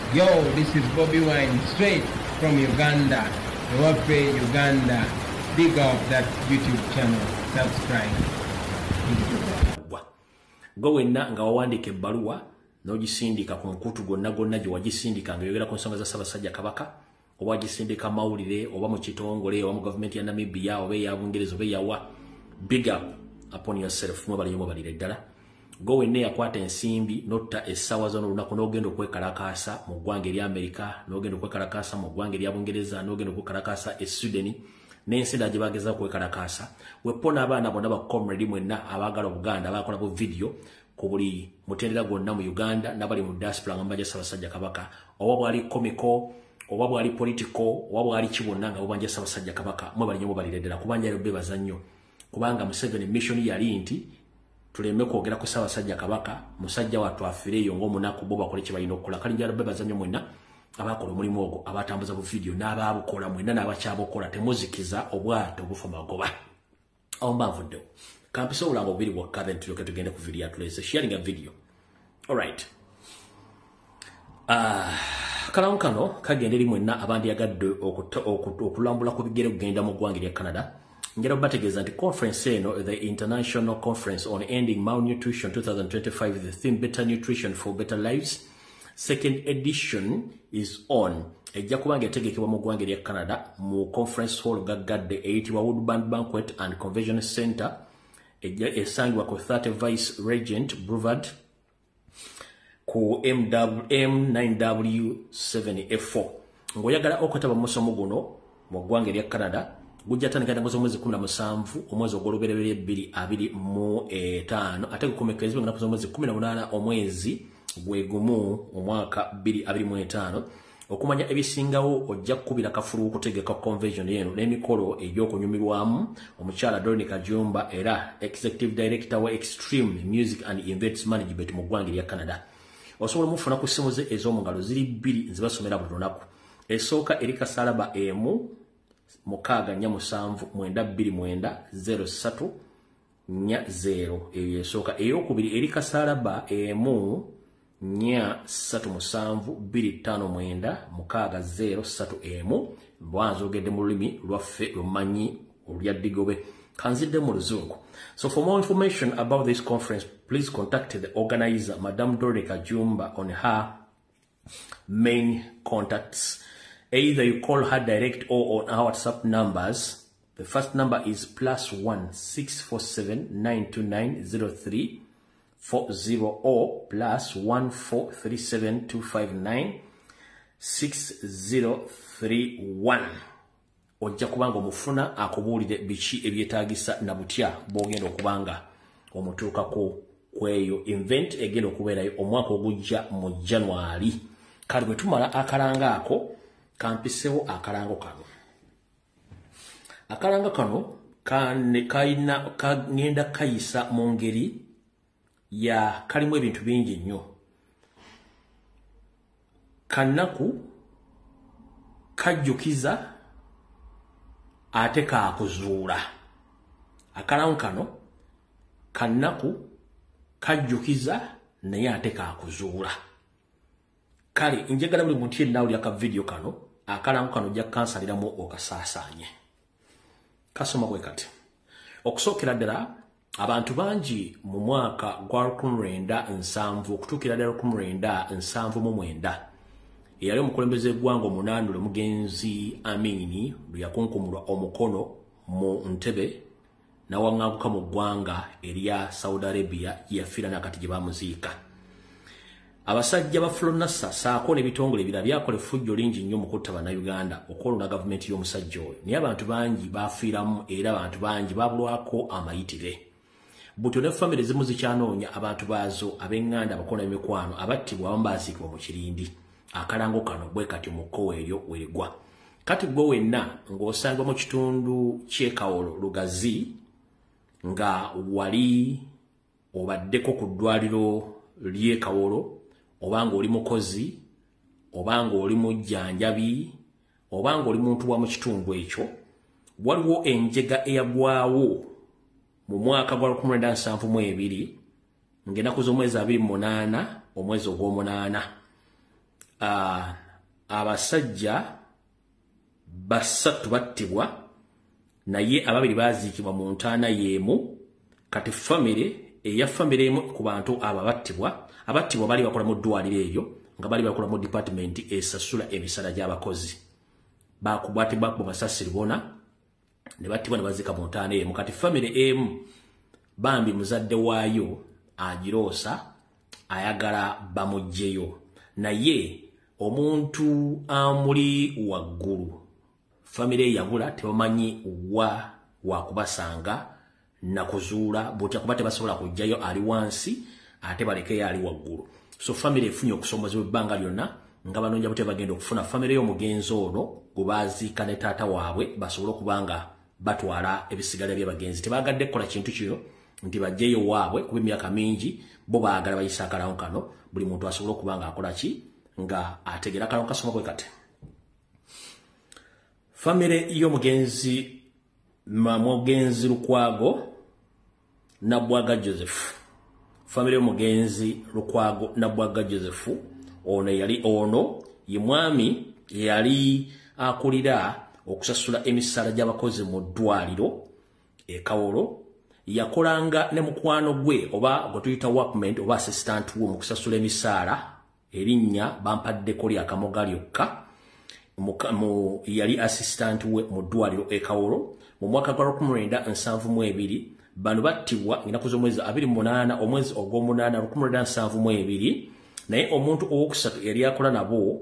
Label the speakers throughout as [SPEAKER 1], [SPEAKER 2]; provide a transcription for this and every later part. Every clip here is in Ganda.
[SPEAKER 1] Yo, this is Bobby Wine, straight from Uganda. Wape Uganda. Big up that YouTube channel. Subscribe.
[SPEAKER 2] Go wenna nga wawandika ebbaluwa n'ogisindika ku mukutu gonna gye wagisindika ng'oyogera ku nsonga za Ssaabasajja Kabaka, oba wagisindika mawulire oba mu kitongole oba mu gavumenti ya Namibia oba eya Bungereza oba eyawa. Big up upon yourself. Mwebalire ddala. Go wenna yakwata ensimbi notta essaawa z'ono olunaku n'ogenda okwekalakaasa mu ggwanga erya Amerika, n'ogenda okwekalakaasa mu ggwanga erya Bungereza, n'ogenda okwekalakaasa e Sweden n'ensi endala gye bagezaako okwekalakaasa. Wepona abaana bonna ba comrade mwenna abaagala Obuganda abakola bu video ku buli mutendera gwonna mu Uganda n'abali mu diaspora nga mbanja Ssaabasajja Kabaka, oba bwali comical oba bwali political oba bwali kibonna nga bubanja Ssaabasajja Kabaka, mwebalire ddala kubanja bebaza nnyo, kubanga Museveni mission yali nti tuleme kwogera ku Ssaabasajja Kabaka musajja wattu afireeyo ng'omunaku bo bakole kye balina okukola. Kale njala bebaza nnyo mwenna abakola omulimu ogwo, abatambuza bu video n'abaabukola mwenna n'abakyabukola, temuzikiza obwato obufa magoba. Awo mbanvuddewo kampisa obulanga bubiri bwokka then tulyoke tugende ku video yatulese sharing a video. Alright. Kalamu kano kagenda eri mwenna abandiyagadde okulambula ku bigere kugenda mu ggwanga erya Canada. Njala bategeeza nti conference eno, the International Conference on Ending Malnutrition 2025, the theme Better Nutrition for Better Lives, second edition is on. Ejja kubanga yategekebwa mu ggwanga erya Canada mu conference hall gaggadde eyitibwa Woodbine Banquet and Convention Center, ejja esangibwa ku 30 Vice Regent Boulevard ku M9W7F4. Ng'oyagala okwetaba mu musomo guno mu ggwanga erya Canada gujja tandika mu mwezi 17 omwezi ogw'olubereberye 2025 ate gukomekerezebwa nga mwezi 18 omwezi gwegumu omwaka 2025. Okumanya ebisingawo ojja kukubira kafulu okutegeka convention yeno n'emikolo egy'okunyumirwamu omukyala Dorothy Kajumba era Executive Director wa Extreme Music and Events Management mu ggwanga erya Canada. Osobola mufuna ku ssimu ze ez'omungalo ziri 2 zibasomera buli lunaku. Esooka eri kasaalaba emu 6429030 eyo yesooka. Eyokubiri eri kasaalaba emu 437259603 bwanzo ogedde mu lulimi lwaffe lumanyi olya Ddigobe kanzidde mu Luzungu. So for more information about this conference, please contact the organizer, Madame Dorothy Kajumba, on her main contacts. Either you call her direct or on our WhatsApp numbers. The first number is +1 647 929 0340 or +1 437 259 6031. Ojja kubanga omufuna akubuulire biki ebyetaagisa na butya bw'ogenda okubanga omutuukako kweyo event egenda okubeerayo omwaka ogujja mu January. Kale bwe tumala akalanga ako kampisewo akalango kano. Akalanga kano kagenda kayisa mu ngeri ya kalimu ebintu bingi nnyo. Kanaku kajjukiza ate kaakuzuula. Akalango kano kanaku kajjukiza naye ate kaakuzuula. Kale njagala buli muntu yenna awulira ka video kano akalango kano ojja kansaliramu okasaasaanye. Kasoma bwe kati. Okusookera ddala abantu bangi mu mwaka gwa 1970 okutuukira ddala 1979 eyali omukulembeze gw'eggwanga omunandule omugenzi Amini lwe yakunkumulwa omukono mu Ntebe n'awaŋŋanguka mu ggwanga erya Saudi Arabia yafiira nakati gye bamuziika. Abasajja ba Flonasa saako n'ebitongole ebirala byakola effujjo lingi nnyo mu kutta bannayuganda okwolona gavumenti y'omusajja oyo, naye abantu bangi baafiiramu era abantu bangi baabulwako amayitire. Butyo ne famire zimu zikyanoonya abantu baazo ab'eŋŋanda abakola emikwano abattibwa abamu baaziikibwa mu Kirindi. Akalango kano bwe kati mu kkowa eryo weegwa. Kati gwe wenna ng'osangibwa mu kitundu ky'e Kawolo Lugazi nga wali obaddeko ku ddwaliro ly'e Kawolo, obanga oli mukozi, obanga oli mujjanjabi, obanga oli muntu wa mu kitundu ekyo, waliwo enjega eyagwawo mu mwaka gwa 1972 ng'ennaku z'omwezi 28 omwezi ogw'omunaana. abasajja basatu battibwa naye ababiri baziikibwa mu ntaana y'emu. Kati eya famire emu ku bantu abattibwa bali bakola mu ddwaliro eryo nga bali bakola mu department esasula emisala gy'abakozi. Bakubatibwa mu basasiri bona ne battibwa ne baziika mu ntaana emu. Kati famire emu bambi muzadde waayo agiroosa ayagala bamugyeyo naye omuntu amuli waggulu famire yabula tebamanyi wa kubasanga na kuzuula butya kuba tebasobola kujjayo ali wansi ate balekeyo ali waggulu. So famire efunye okusomozebwa ebbanga lyonna nga banoonya bute bagenda okufuna famire y'omugenzi ono gwe baaziika ne taata waabwe basobole okubanga batwala ebisigala by'abagenzi. Tebaagadde kukola kintu kino nti bajjeyo waabwe kuba emyaka mingi bo baagala bayisa akalawo kano buli muntu asobole okubanga akola ki nga ategera akalawo kasoma kwe kati. Famire y'omugenzi Lukwago Nabwaga Joseph. Famire y'omugenzi Lukwago Nabwaga Joseph ono ye mwami yali akulira okusasula emisala gy'abakozi mu ddwaliro Kawolo. Yakolanga ne mukwano gwe oba gwe tuyita workmate oba assistant wo mu kusasula emisala erinnya bampaddeko lya Kamoga lyokka. Yali assistant we mu ddwaliro Kawolo mu mwaka gwa 1972. Bano battibwa ennaku z'omwezi 28 omwezi ogw'omunaana 1972 naye omuntu owokusatu yali akola nabo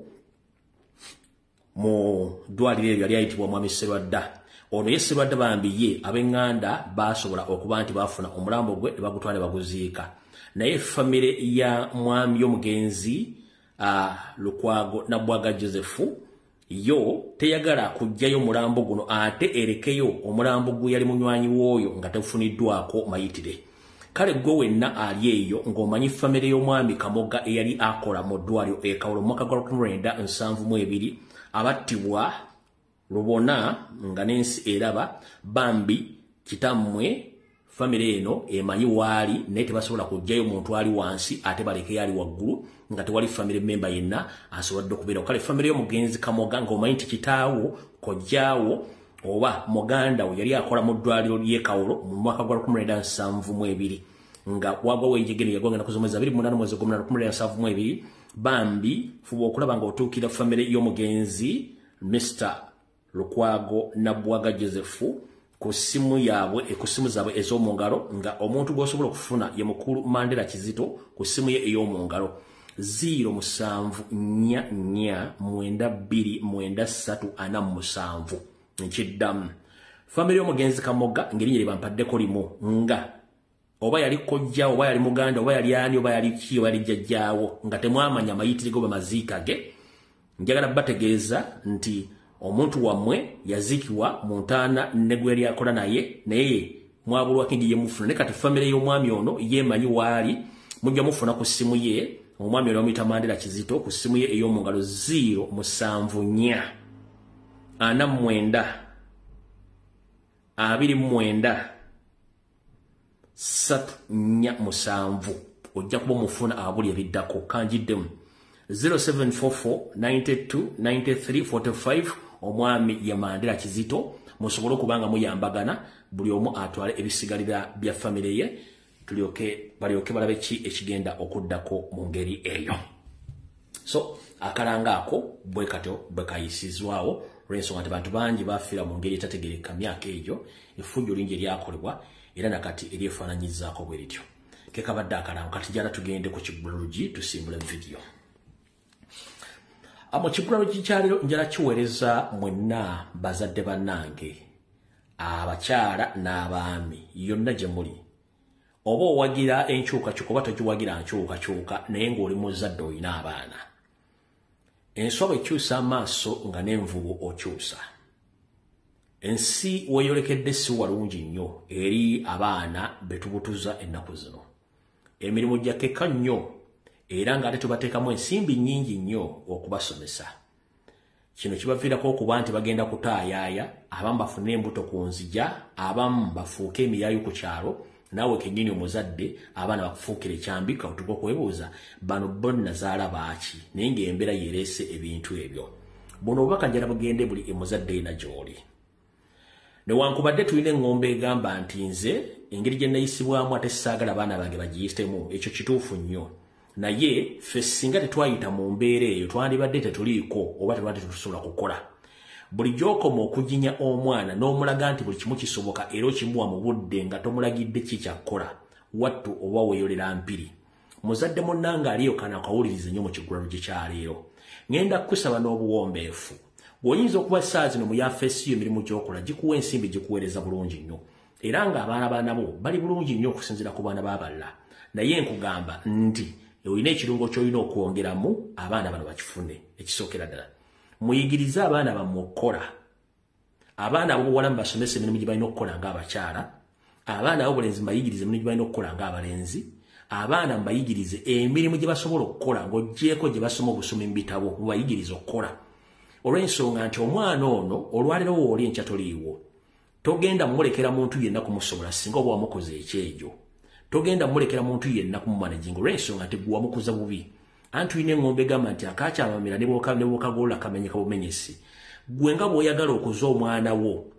[SPEAKER 2] mu ddwaliro eryo yali ayitibwa Mwami Sserwadda. Ono ye Sserwadda bambi ye ab'eŋŋanda basobola okuba nti baafuna omulambo gwe ne bagutwala ne baguziika. Naye famire ya mwami y'omugenzi Lukwago Nabwaga Joseph yo teyagala kujjayo mulambo guno ate erekeyo omulambo gwe yali munywanyi w'oyo nga tefuniddwako mayitire. Kale gwe wenna ali eyo ng'omanyi famire y'omwami Kamoga eyali akola mu ddwaliro Kawolo mu mwaka gwa 1972 abattibwa Lubona nga n'ensi eraba bambi kitammwe famire eno emanyi waali naye tebasobola kujjayo muntu ali wansi ate balekeyo ali waggulu nga tewali famire member yenna asobodde okubeerawo. Kale famire y'omugenzi Kamoga ng'omanyi nti kitaawo kojjaawo oba muganda we yali akola mu ddwaliro ly'e Kawolo mu mwaka gwa 1972 nga wagwawo ejegere yagwanga naku z'omwezi 28 mwezi gw'omunaana 1972 bambi fuba okulaba ng'otuukira famire y'omugenzi Mr. Lukwago Nabwaga Joseph ku simu yaabwe ku simu zaabwe ez'omu ngalo nga omuntu gw'osobola okufuna ye mukulu Mandela Kizito ku simu ye ey'omu ngalo 0744929347 nkiddamu. Famire y'omugenzi Kamoga ngeri bampaddeko limu nga oba yali kojja oba yali muganda oba yali ani oba yali ki oba yali jjajjaawo nga temwamanya mayitire go bamaziika ge. Njagala bategeeza nti omuntu wammwe yaziikibwa mu ntaana ne gwe yali akola naye mwabulwako ngi ye mufuna. Ne kati famire y'omwami ono yeemanyi waali mujja mufuna ku simu ye omwami ono bamuyita Mandela Kizito ku simu ye ey'omu ngalo 07449 ojja kuba omufuna abuli ebiddako kanjiddemu 0744929345 omwami ya Mandela Kizito musobole okubanga muyambagana buli omu atwale ebisigalira bya famire ye balyoke balabe ki ekigenda okuddako mu ngeri eyo. So akalanga ako bwe katyo bwe kayisizwawo olw'ensonga nti bantu bangi bafiira mu ngeri etategereka myaka egyo effujjo lingi eryakolebwa era nakati eryefaananyizaako bwe lityo. Kekabadde akalango kati jala tugende ku Kibulologi tusimbula video. Amo Kibulologi kyaliro njala kiweereza mwenna bazadde bannange abakyala n'abaami yonna gye muli. Oba owagira enkyukakyuka oba togiwagira nkyukakyuka naye ng'oli muzadde olina abaana. Enswa bw'ekyusa amaaso nga n'envubu okyusa. Ensi weeyolekedde si walungi nnyo eri abaana be tubutuza ennaku zino. Emirimu gyakeka nnyo era ng'ate tubateekamu ensimbi nnyingi nnyo okubasomesa. Kino kibaviirako okuba nti bagenda kutaayaaya, abamu bafune embuto ku nzija, abamu bafuuke emiyaayu ku kyalo nawe kenyini omuzadde abaana bakufuukira ekyambika otuka okwebuuza bano bonna zaala baaki naye ng'embeera yereese ebintu ebyo. Buno obubaka njala bugende buli emuzadde ina gy'oli. Newankubadde tulina eŋŋombe egamba nti nze engeri gye nayisibwamu ate saagala abaana bange bagiyitemu, ekyo kituufu nnyo. Naye ffe singa tetwayita mu mbeera eyo twandibadde tetuliiko oba tebadde tetusobola kukola. Buli gy'okoma okuginya omwana n'omulaga nti buli kimu kisoboka era okimuwa mu budde nga tomulagidde kikyakkola, wattu oba weeyolera mpiri. Muzadde munnange aliyo kana akawulirize nnyo mu kigulano gye kyaleero. Ngenda kusaba n'obuwombeefu. Bw'oyinza okuba essaawa zino mu yafeesi emirimu gy'okola gikuwa ensimbi gikuweereza bulungi nnyo. Era ng'abaana baanabo bali bulungi nnyo okusinziira ku baana b'aballa. Naye nkugamba nti olina ekirungo ky'olina okwongeramu abaana bano bakifune. Ekisookera ddala muyigirize abaana bammwe okukola. Abaana ab'obuwala mubasomesa emirimu gye balina okukola ng'abakyala. Abaana ab'obulenzi mbayigirize emirimu gye balina okukola ng'abalenzi. Abaana mbayigirize emirimu gye basobola okukola ng'oggyeko gye basoma obusumi mu bitabo mubayigirize okukola. Olw'ensonga nti omwana ono olwaliro wooli enkya toliiwo. Togenda mulekera muntu yenna kumusobola singa oba wamukoze ekyejo. Togenda mulekera muntu yenna kumumanaginga olw'ensonga nti gwe wamukuza bubi. Anti tulina eŋŋombe egamba nti akakyamamira ne bw'okagolola kamenyeka bumenyesi. Gwe nga bw'oyagala okuza omwana wo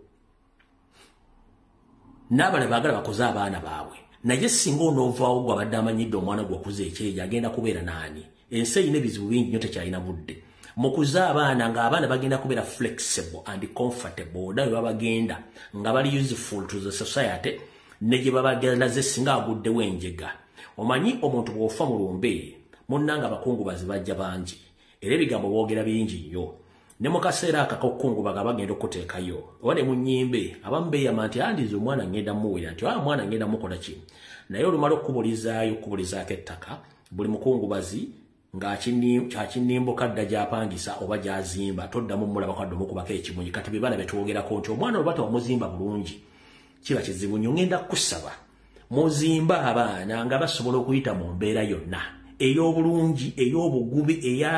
[SPEAKER 2] n'abala baagala bakoze abaana baabwe. Naye singa onoovaawo gwe abadde amanyidde omwana gwe okuza ekyejo agenda kubeera naani? Ensi eyina ebizibu bingi nnyo tekyalina budde. Mukuza abaana ng'abaana bagenda kubeera flexible and comfortable naye babagenda nga bali useful to the society ne gye babagalaze singa aguddewo enjega. Omanyi omuntu bw'ofa mu lumbe munnanga abakungubazi bajja bangi era ebigambo boogera bingi nnyo. Ne mu kaseera akakokungubaga bagenda okuteekayo oba ne mu nnyimbe abamu beeyama nti andize omwana ngenda muwera nti mwana ngenda mukola ki. Naye olumala okubulizaako ettaka buli mukungubazi ng'akinimbuka dda gy'apangisa oba gy'azimba toddamu mulaba kadde omukubako ekimunyi. Kati bye bana betwogerako nti omwana olwa tewamuzimba bulungi kiba kizibu nnyo. Ngenda kusaba muzimba abaana nga basobola okuyita mu mbeera yonna ey'obulungi ey'obugubi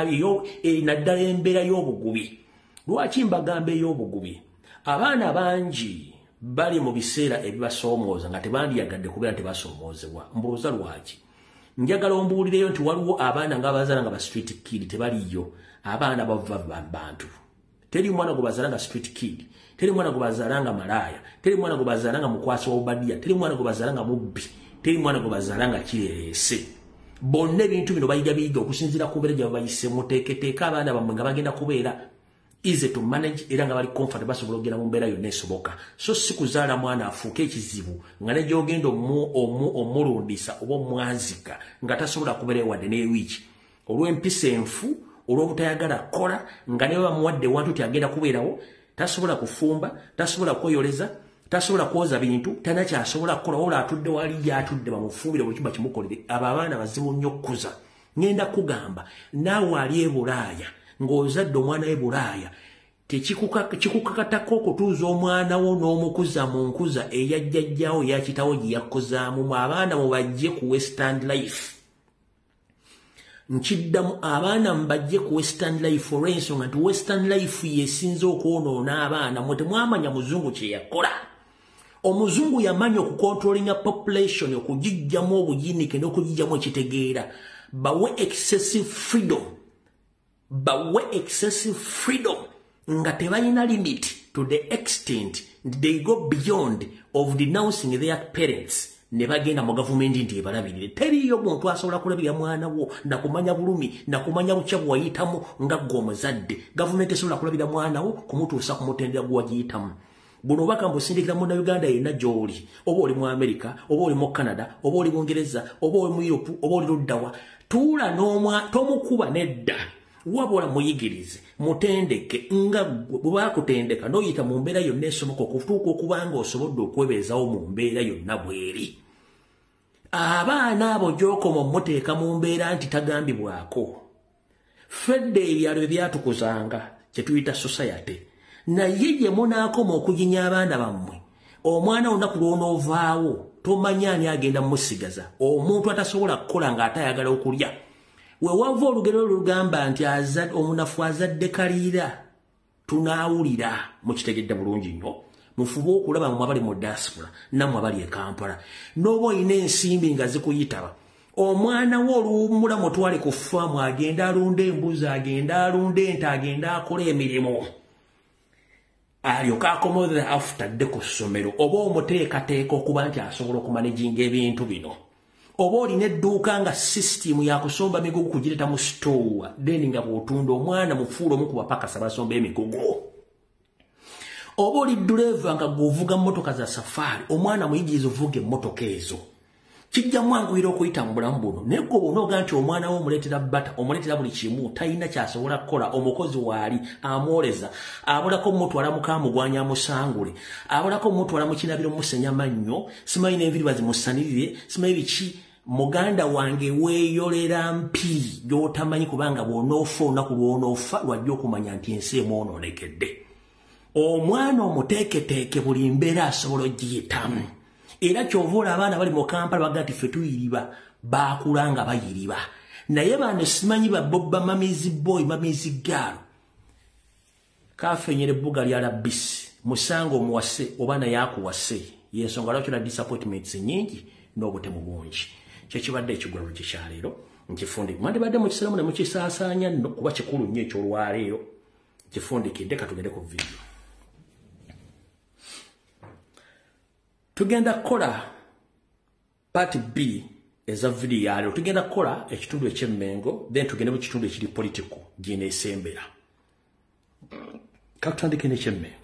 [SPEAKER 2] naddala embeera y'obugubi. Lwaki mbagamba ey'obugubi? Abaana bangi bali mu biseera ebibasoomooza nga tebandiyagadde kubeera tebasoomoozebwa. Mbooza lwaki? Njagala ombuulireyo nti waliwo abaana ng'abazaala nga ba street kid tebaliyo. Abaana bava bantu. Teri mwana gwe bazaala nga street kid. Teri mwana gwe bazaala nga malaaya. Teri mwana gwe bazaala nga mukwasi wa obadiya. Teri mwana gwe bazaala nga mubbi. Teri mwana gwe bazaala nga kireese. Bonna ebintu bino bayiga okusinziira ku mbeera gye babayise. Muteeketeeka abaana bammwe nga bagenda kubeera easy to manage era nga bali comfort basobola okugenda mu mbeera yonna esoboka. So si kuzaala mwana afuuke ekizibu nga ne gy'ogenda omulundisa oba omwazika nga tasobola kubeera wadde n'ewiiki olw'empisa enfu olw'obutayagala kukola nga ne bamuwadde wantu tyagenda kubeerawo tasobola kufumba tasobola kweyoleza tasobola kwoza bintu tana kyasobola kukola wala atudde wali yatudde bamufumbire buli kiba kimukolere. Abo abaana bazibu nnyo okukuza. Ngenda kugamba naawe ali e Bulaaya ng'ozadde omwana w'e Bulaaya tekikukakatako okutuuza omwana wo n'omukuza mu nkuza eyajjajjawo yakitawo gye yakkozaamu. Mu abaana mubajje ku Western Life. Nkiddamu abaana mbajje ku Western Life olw'ensonga nti Western Life yesinze okwonoona abaana. Mwe temwamanya muzungu kye yakola. Omuzungu yamanya okukontrolinga population okugijjamu obuyinike n'okugijjamu ekitegeera. Bawe excessive freedom nga tebalina limit to the extent they go beyond of denouncing their parents. Ne bagenda mu gavumenti nti ebalabirire. Teriyo muntu asobola kulabirira mwana wo nakumanya bulumi nakumanya bukya bwayitamu nga ggwe omuzadde. Gavumenti esobola kulabirira mwana wo kumutuusa ku mutendera gwagiyitamu. Buno baka mbusindikira mu Uganda yenna gy'oli oba oli mu America oba oli mu Canada oba oli Bungereza oba oli mu Europe oba oli luddawa. Tuula tomukuba nedda. Wabula muyigirize mutendeke nga bwe bakutendeka n'oyita mu mbeera yonna esoboka okutuuka okubanga osobodde okwebeezawo mu mbeera yonna bweri. Abaana abo gy'okoma muteeka mu mbeera nti tagambibwako. Fedde ebyalo ebyatukuzanga kye tuyita society. Naye gye munaakoma okuginya abaana bammwe omwana olunaku lw'onoovaawo tomanya ani agenda mumusigaza. Omuntu atasobola kukola ng'atayagala okulya. Wewava olugero lugamba nti omunafu azadde kaliira tunaawulira mukitegedde bulungi nnyo. mufube okulaba mu abali mu diaspora namwe abali e Kampala n'oba olina ensimbi nga zikuyitaba omwana wo oluwummula mutwale ku faamu agenda alunda embuzi agenda alunda ente agenda akola emirimu alyoka akomodera afutadde ku ssomero oba omuteekateeka okuba nti asobola okumanejinga ebintu bino oba olina edduuka nga sisitimu yakusomba migugu kugireta mu sitowa then nga bw'otunda omwana mufuula omu ku bapakasi abasomba emigugu oba oli dureva nga gwovuga mmotoka za safaari omwana muyigiriza ovuga emmotoka ezo kijja mwanguyira okuyita mu bulamu buno naye gwe onooga nti omwana we omuleetera bata omuleetera buli kimu talina kyasobola kukola omukozi waali amwoleza abulako mutwala mukamugwanya amusangule abulako mutwala mu kinabiro musenya mannyo simanyi n'enviri bazimusanirire simanyi biki muganda wange weeyolera mpi gy'otamanyi kubanga bw'onoofa olunaku lw'onoofa lwajja okumanya nti ensi emwonoonekedde omwana omuteeketeeke buli mbeera asobola ogiyitamu era kyovoola abaana bali mu Kampala baga nti ffe tuyiriba baakula nga bayiriba naye bano simanyi babobba mamizi boy mamizi gaalo kafenyera ebbuga lya labisi musango omuwase oba naye akuwase yensonga lwaki na disappointments nyingi n'obutemu bungi kyekibadde ekigwaro kyekyaleero nkifundi mwandibadde mu kiseera mune mukisaasaanya nno kuba kikulu nnyo ekyolwaleero kifundikidde katugende ku vidiyo tugenda kukola part B eza vidiyo yaleero tugenda kukola ekitundu eky'emmengo then tugende mu kitundu ekiri political gineesembera katutandike n'eky'emmengo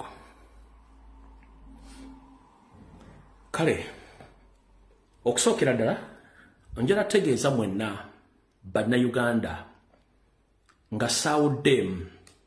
[SPEAKER 2] kale okusookera ddala njala tegeeza mwenna bannayuganda nga saawuddemu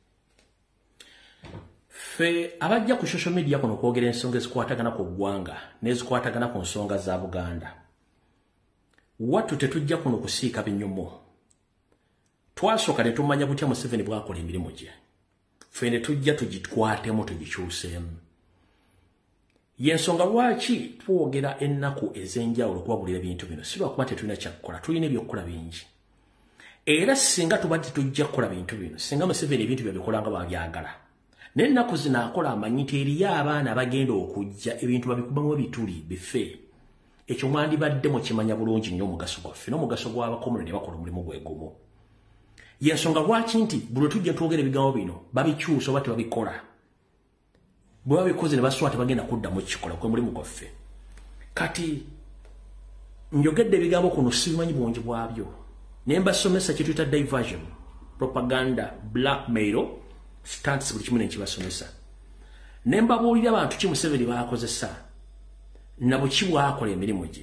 [SPEAKER 2] fe abajja ku social media kuno kwogera ensonga ezikwatagana ku ggwanga n'ezikwatagana ku nsonga za Buganda wattu tetujja kuno kusiika binyumo twasooka ne tumanya butya Museveni bwakola emirimu gye fe ne tujja tugikwatemu tugikyuseemu yensonga lwaki twogera ennaku ez'enjawulo okubabulira ebintu bino si lwakuba tetulina kyakukola tulina ebyokukola bingi era singa tuba tetujja kukola bintu bino singa Museveni ebintu byabikola nga babyagala n'ennaku zino akola amanyi nti eriyo abaana bagenda okujja ebintu babikubamu bituli bife ekyo mwandibadde mukimanya bulungi nnyo omugaso gwaffe n'omugaso gw'abakomole ne bakola omulimu gwegumu yensonga lwaki nti buli tujja twogera ebigambo bino babikyusa oba tebabikola bwe babikoze ne baswata bagenda kuddamu kikola kwe mulimu gwaffe kati njogedde ebigambo kuno sibimanyi bungi bwabyo naye mbasomesa kye tuyita diversion propaganda blackmail stunts buli kimu nekibasomesa ne mbabuulira abantu ki Museveni baakozesa na buki bwakola emirimu gye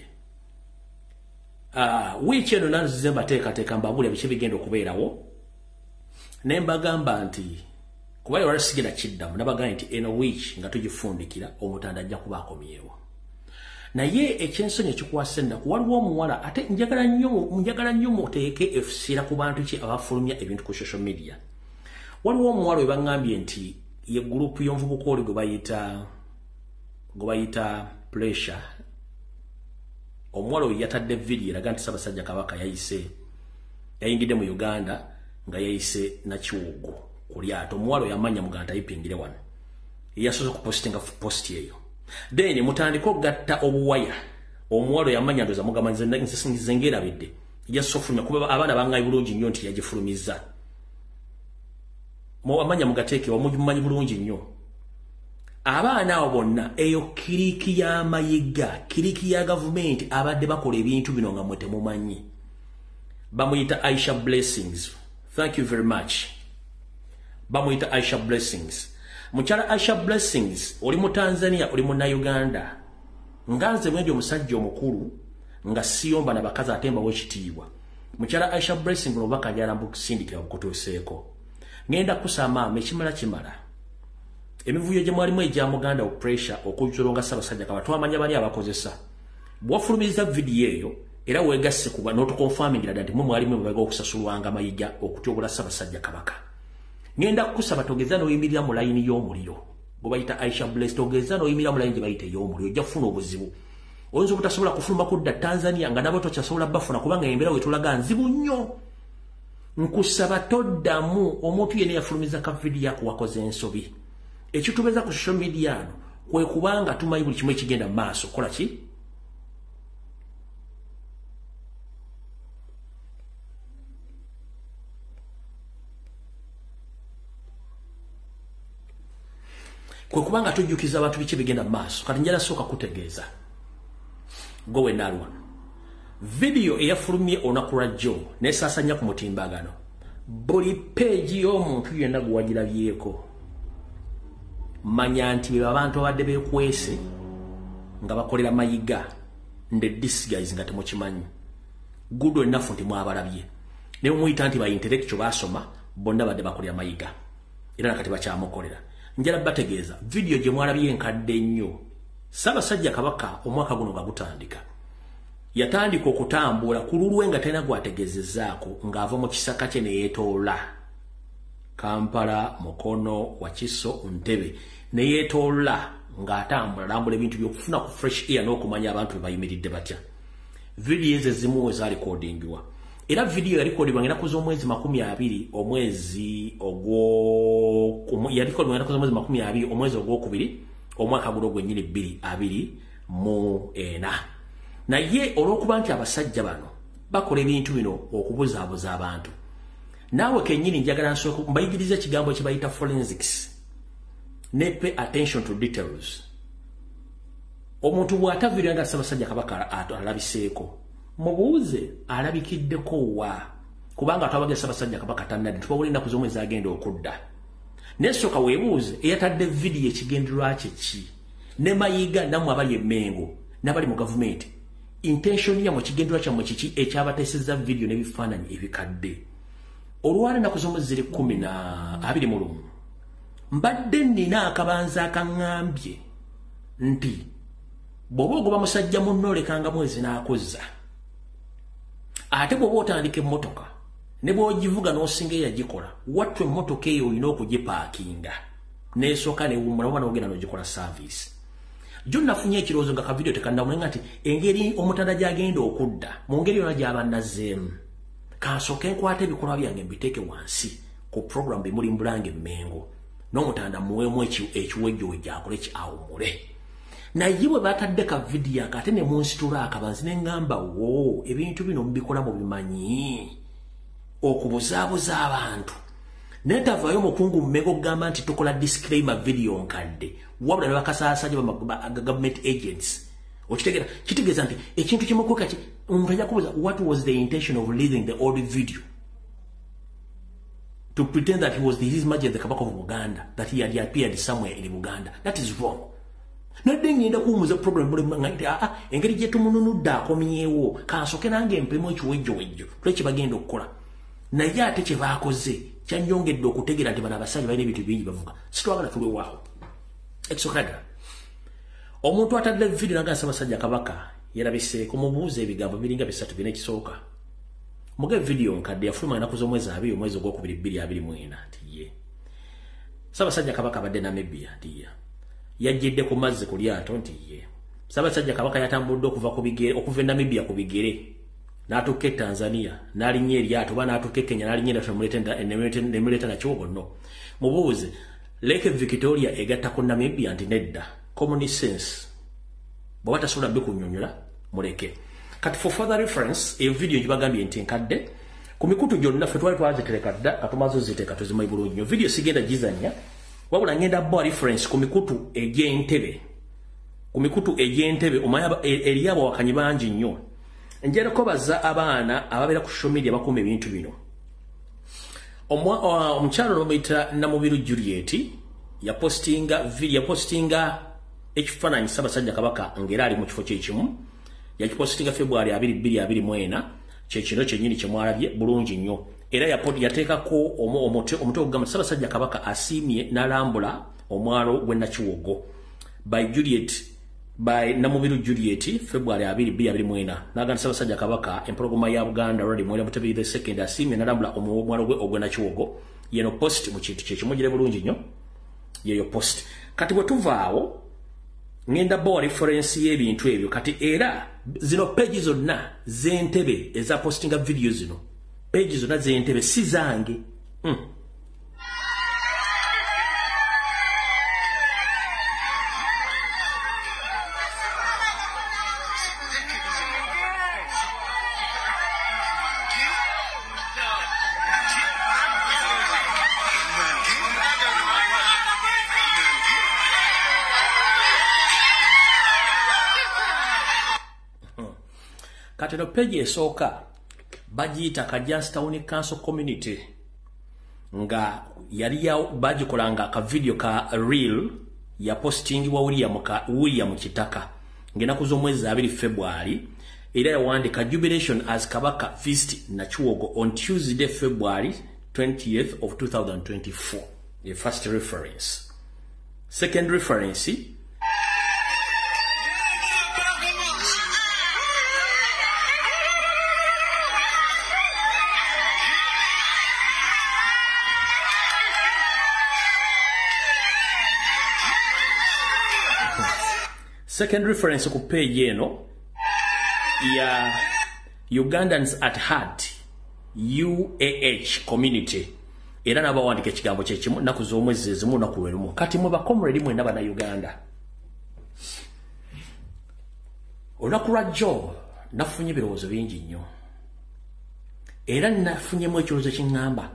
[SPEAKER 2] wiiki eno nanzize mbateekateeka mbabuulira biki bigenda okubeerawo ne mbagamba nti kuba yolwala sigenda kiddamu nabagambye nti eno wiiki nga tugifundikira omutanda ajja kuba akomyewo naye ekyensonyi ekikwasa ennaku waliwo omuwala ate njagala nnyo muteeke efusiira ku bantu ki abafulumya ebintu ku social media waliwo omuwala we baŋŋambye nti ye gurupu y'omuvubuka oli gwe bayita pressure omuwala oyo yatadde vidiyo eraga nti Ssaabasajja Kabaka yayingidde mu Uganda nga yayise Nakiwugu ku lyato omuwala oyo amanya muganda tayipingire wano yasoose okupositinga posti eyo then mutandika okugatta obuwaya omuwala oyo amanya ndoza mugamba nze ngeerabidde yasoose okufulumya kuba abaana bangayi bulungi nnyo nti yagifulumiza amanya mugateeke wamumanyi bulungi nnyo abaana abo bonna eyo kiriki y'amayiga kiriki ya gavumenti abadde bakola ebintu bino nga mwe temumanyi bamuyita Aisha Blessings thank you very much bamuyita Aisha Blessings mukyala Aisha Blessings oli mu Tanzania oli mu Uganda nganze bwendi omusajja omukulu nga siyomba na bakazi atemba w'ekitiibwa mukyala Aisha Blessings obubaka ajala mbukusindikira bukutuuseeko ngenda kusama kimala emivuyo gye mwalimu egya Muganda pressure okujolonga Ssaabasajja Kabaka twamanya bali abakozesa bwafulumiza vidiyo eyo era wegasse kuba n'otukonfamingira nti mwe mwalimu baga okusasulwanga mayiga okutyobola Ssaabasajja Kabaka ngenda kusaba togeza n'oyimirira mu layini y'omuliro gwe bayita Aisha Bless togeza n'oyimirira mu layini gye bayita ey'omuliro ojja kufuna obuzibu oyinza obutasobola kufuluma kudda Tanzania nga nabo tokyasobola bafuna kubanga embeera wetulaga nzibu nnyo nkusaba toddamu omuntu yenna yafulumiza ka vidiyo ako wakoze ensobi ekitubeza ku social media ano kwe kubanga tumanyi buli kimu ekigenda maaso kola ki kwe kubanga tujjukiza abantu biki bigenda maaso kati njala soka kutegeeza gowe nalwa video eyafulumye onakurajjo nesasanya ku mutimbagano buli page y'omuntu yenna gwagirabyeko manya nti abantu abadde bekwese nga bakolera mayiga nde this guys nga temukimanyi good enough nti mwabalabye ne muyita nti ba intellectual basoma bonna badde bakolera mayiga era nakati bakyamukolera njala bategeeza video gye mwalabye enkadde nnyo Ssaabasajja Kabaka omwaka guno nga gutandika yatandika okutambula kululwe nga tena gwategezezzaako ng'ava mu kisaka kye ne yeetoola Kampala, Mukono, Wakiso, Ntebe ne yeetoola ng'atambula alambula ebintu by'okufuna ku fresh air n'okumanya abantu be bayimiridde batya. Video ezo ezimu we zaalikodingiwa. Era video yalikodibwa ng'ennaku z'omwezi 20 omwezi ogwokubiri omwaka guno gwennyini 2024. Naye olw'okuba nti abasajja bano bakola ebintu bino okubuzaabuza abantu. Naawe kennyini njagala nsooka mbayigiriza ekigambo kye bayita forensics. Ne pay attention to details. Omuntu bw'ataviira nga Ssaabasajja Kabaka alabiseeko. Mubuuze alabikiddeko wa. Kubanga twabagya Ssaabasajja Kabaka tannadde tubawulira ennaku z'omwezi agenda okudda. Nesooka weebuuze eyatadde vidiyo ekigendererwa kye ki. Ne mayiga nammwe abali emmengo n'abali mu gavumenti. Intention ya mu kigendererwa kyammwe kiki ekyabateesezza vidiyo n'ebifaananyi ebikadde. Olwali ennaku z'omwezi 2021 mbadde nnina akabanza akaŋŋambye nti bw'oba ogoba musajja munno olekanga mwezi n'akozza ate bw'oba otandika emmotoka ne bw'ogivuga n'osinga eyagikola wattu emmotoka eyo olina okugipaakinga n'esooka newummula oba n'ogenda n'ogikola service. Jo nafunye ekirowoozo nga kavidiyo tekannamulenga nti engeri omutanda gy'agenda okudda mu ngeri yonna gy'aba nazzeemu kansooke nkwata ebikolwa byange mbiteeke wansi ku program bimuli mbulanga emmengo n'omutanda muweemu ekiwejjowejja akole awumule. Naye bwe batadde ka vidiyo ate ne munsitula akabanzi ne ŋŋamba wo ebintu bino mubikola mu bimanyi okubuzaabuza abantu. Netavaayo mukungu mmengo okugamba nti tukola disclaimer video nkadde wabula ne bakasaasanya ba government agents. Okitegeera kitegeeza nti ekintu kimukweka omuntu ajja kubuuza what was the intention of releasing the old video to pretend that he was his majesty the Kabaka of Uganda, that he had appeared somewhere in Uganda. That is wrong. Nadde ngenda kuwumuza problem ngati engeri gye tumununudde akomyewo kansooke nange mpemu ekiwejjowejjo tule kye bagenda okukola. Naye ate kye baakoze kyannyongedde okutegeera nti bano abasajja balina ebintu bingi bavuga sitwagala tulwewaawo. Ekisooka omuntu atadde vidiyo naga Ssaabasajja Kabaka yerabiseeko mubuuza ebigambo biringa 3 bina ekisooka. Muge vidiyo nkadde yafuluma ennaku z'omwezi 2 omwezi ogwokubiri 2024 nti ye Ssaabasajja Kabaka abadde Namibia nti ye yajjidde ku mazzi ku lyato nti ye Ssaabasajja Kabaka yatambudde okuva Namibia ku bigere n'atuuka Tanzania n'alinnya eryato oba n'atuuka Kenya n'alinnya eryato nemuleeta nakyogo no. Mubuuze Lake Victoria egatta ku Namibia nti nedda common sense bw'oba tasobola bikunnyonnyola muleke. Kati for further reference eyo video gibagambye nti nkadde ku mikutu gyonna ffe twali twazitereka dda katumaze oziteeka tuzimayi bulungi nnyo. Video sigenda gizanya wabula ngenda bwa reference ku mikutu egy'entebe omanya eri abo awakanyi bangi nnyo. Njala kubaza abaana ababeera ku social media bakuuma ebintu bino. Omukyalo n'omuyita Namubiru Juliet yapostinga ekifaananyi Ssaabasajja Kabaka ng'era ali mu kifo kyekimu. Yakipostinga February 2024 kyekino kyennyini kye mwalabye bulungi nnyo. Era yateekako omutwe ogugamba Ssaabasajja Kabaka asiimye n'alambula omwalo gw'e Nakiwogo by Namubiru Juliet February 2024 n'agamba Ssaabasajja Kabaka empologoma ya Buganda Road Mwera Mutebi the second asiimye n'alambula omwalo gwe ogw'e Nakiwogo. Yeno post mu kintu kyekimugire bulungi nnyo yeyo post. Kati bwe tuvaawo ngenda bawa reference y'ebintu ebyo kati era zino pages zonna z'entebe eza postinga video zino pages zonna z'entebe si zange. Kati no page esooka bagiyita Kajanstown Council Community nga yali ya bagikolanga ka video ka reel ya posting wa William Kitaka ngenaku z'omwezi 2 February era yawandika jubilation as Kabaka visit Nachuogo on Tuesday February 20th of 2024. The first reference. Second reference. Second reference ku page eno ya Ugandans at Heart UAH community era nabawandika ekigambo kyekimu naku z'omwezi ezimu naku lwerumu kati mwe bakomredi mwena bana Uganda olunaku lwajjo nafunye ebirowoozo bingi nnyo era nafunyemu ekirowoozo kiŋŋamba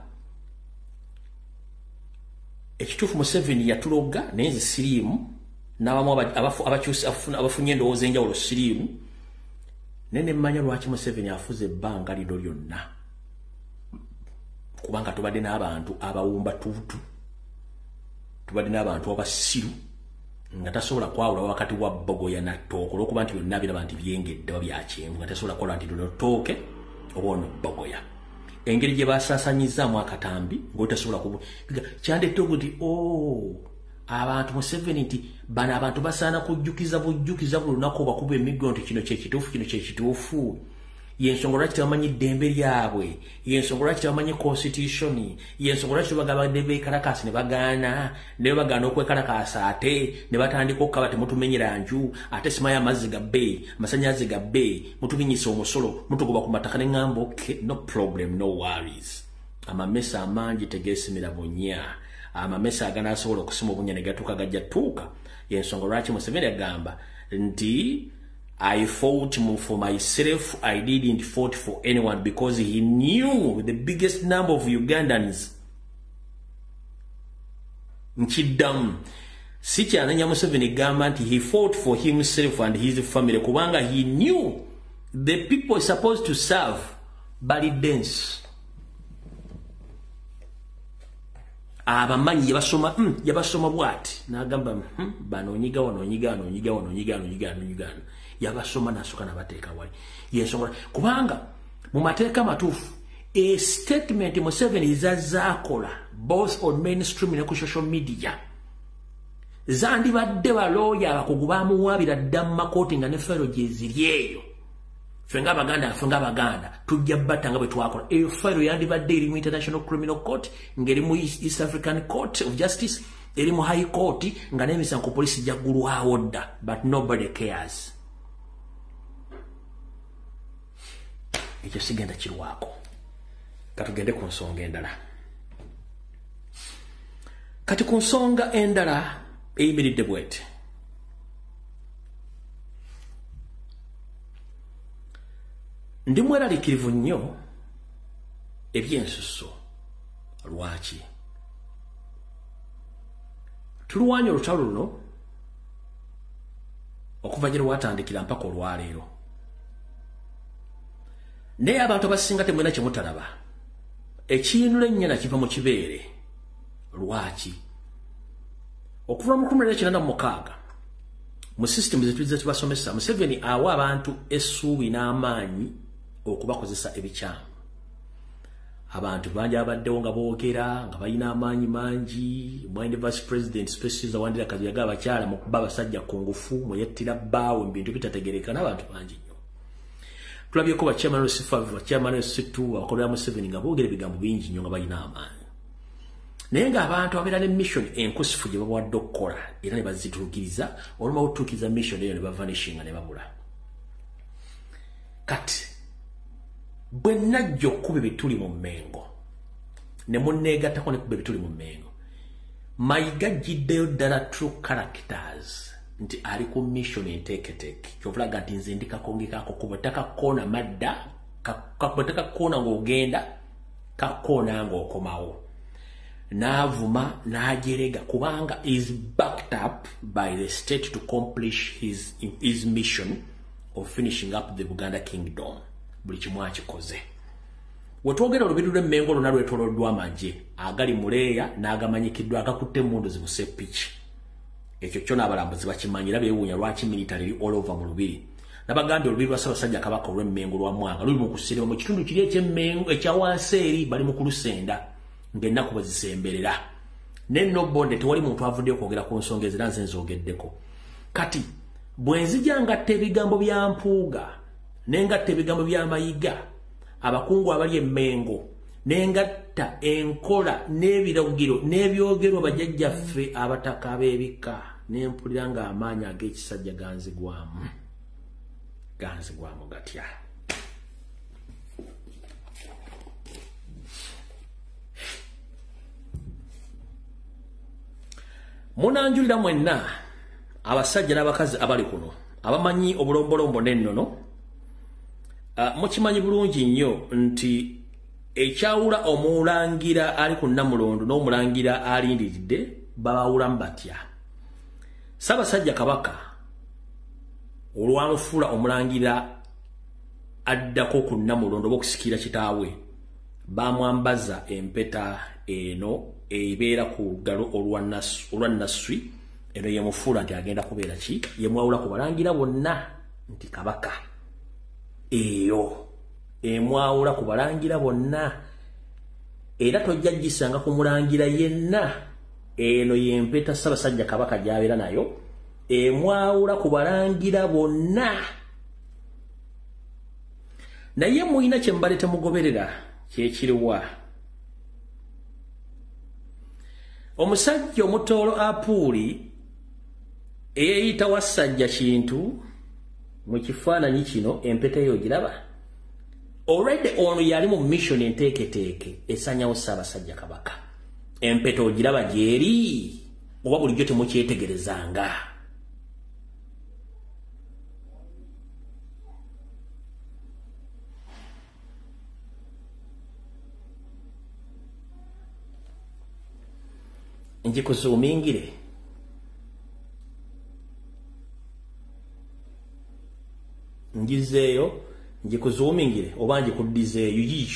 [SPEAKER 2] ekituufu Museveni yatuloga naye nze siriimu n'abamu abafunye endowooza enjawulo siriimu nene mmanya lwaki Museveni afuze ebbanga lino lyonna kubanga tubadde n'abantu abawumba tuutu tubadde n'abantu abasiru nga tasobola kwawula wakati wa Bogoya na Ttooke olw'okuba nti byonna biraba nti byengedde byakyenvu nga tasobola kukola nti luno Ttooke oba ono Bogoya engeri gye basaasanyizaamu akatambi ng'otasobola kubiga kyandetteoko nti abantu Museveni nti bano abantu basaana kujjukiza bujjukiza buli lunaku bakuba emiggo nti kino kyekituufu yensonga lwaki tebamanyi ddembe lyabwe yensonga lwaki tebamanyi constitution yensonga lwaki tebagabadde beekalakaasi ne bagaana okwekalakaasa ate ne batandika okukaba temutumenyera nju ate simayo amazzi gabbe amasannyalaze gabbe mutubinyisa omusolo mutugoba ku mataka ne ŋŋamba okay no problem no worries amamesa amangi tegeesimira bunya amamesa aganasobola okusima obunya ne gatuuka gajja tuuka yensonga lwaki Museveni agamba nti I fought for myself. I didn't fight for anyone because he knew the biggest number of Ugandans. Nchidam. Sichi ananya Museveni government, he fought for himself and his family. Kubanga he knew the people supposed to serve bali dance. Abamanyi yabasoma bwati nagamba banonyiga yabasoma nasoka nabateeka wali yensonga kubanga mu mateeka matuufu a statement Museveni izazaakola both on mainstream ne ku social media zandibadde balooya abakugu bamuwaabira dda mu makooti nga ne fero gye ziri eyo ffe ng'Abaganda tujja batta nga bwe twakola eyo fero yandibadde eri mu International Criminal Court ng'eri mu East African Court of Justice eri mu High Court nga n'emisango poliisi jaggulwawo dda but nobody cares. Ekyo sigenda kirwako katugende ku nsonga endala kati ku nsonga endala eyimiridde bwete ndi mweraliikirivu nnyo ebyensusso lwaki tulwanya olutalo luno okuva gye lwatandikira mpaka olwaleero naye abantu abasinga temwena kye mutalaba ekiyiinula ennyana kiva mu kibeere lwaki okuva mu 1986 mu system zetulize tubasomesa Museveni awa abantu essuubi n'amaanyi okubakozesa ebikyamu abantu bangi abaddewo nga boogera nga balina amaanyi mangi mwine vice president species awandira kazi yaga abakyala mu kuba abasajja ku ngufu mu yettira bbaawo mu bintu bitategerekana abantu bangi nnyo tulabyeko bachairman Sifavu bachairman Situ abakolera Museveni nga boogera ebigambo bingi nnyo nga balina amaanyi naye ng'abantu abeera ne mission enkusifu gye babawadde okukola era ne bazituukiriza olumawo otutuukiriza mission eyo ne bavanishinga ne babula kati bwe najja okuba ebituli mu Mmengo ne munneegattako ne kuba ebituli mu Mmengo Mayiga jiddeyo ddala true characters nti ali ku mission enteeketeeke kyovulaga nti nze ndikakongekako kuba takakoona madda takakoona ng'ogenda kakoona ng'okomawo n'avuma n'ajerega kubanga is backed up by the state to accomplish his mission of finishing up the Buganda Kingdom. Buli kimu akikoze. Wetwogera olubiri lw'Emmengo lwonna lwetooloddwa amagye agali muleeya n'agamanyikiddwa agakutte emmundu zibuse ppiki. Ekyo kyo n'abalambuzi bakimanyira beewuunya lwaki military all over mu lubiri. Nabagambye olubiri lwa Ssaabasajja Kabaka olw'Emmengo lwa Mwanga luli mu kusirimwa mu kitundu kiri eky'Emmengo ekyawansi eri bali mu kulusenda ng'ennaku bwe zisemberera. Nenno bonde tewali muntu avuddeyo kwogera ku nsonga ezira nze nzogeddeko. Kati bwe nzija ngatta ebigambo bya Mpuuga nengatta ebigambo bya Mayiga abakungu abali Emmengo nengatta enkola n'ebiragiro n'ebyogerwa bajjajjaffe abataka ab'ebika n'empulira ng'amaanyi ag'ekisajja ganzigwamu gatya. Munanjulira mwenna abasajja n'abakazi abali kuno abamanyi obulombolombo n'ennono mukimanyi bulungi nnyo nti ekyawula omulangira ali ku Namulondo n'omulangira alindiridde babawulamu batya. Ssaabasajja Kabaka olwamufuula omulangira addako ku Namulondo oba okusikira kitaawe bamwambaza empeta eno ebeera ku lugalo olwa Nasswi eno yemufuula nti agenda kubeera ki yemwawula ku balangira bonna nti Kabaka eyo emwawula ku balangira bonna era tojja gisanga ku mulangira yenna eno yempeta Ssaabasajja Kabaka gy'abeera nayo emwawula ku balangira bonna. Naye muyina kye mbale temugoberera kyekiriwa. Omusajja omutoolo Apuuli eyeeyita Wassajja Kintu mu kifaananyi kino empeta eyo giraba. Already ono yali mu mission enteeketeeke esanyawo Ssaabasajja Kabaka. Empeta ogiraba gyeri oba bulijjo temukyetegerezanga. Njikuzuumingire ngizeeyo njikuzuumingire oba njikuddizeeyo yiikyo.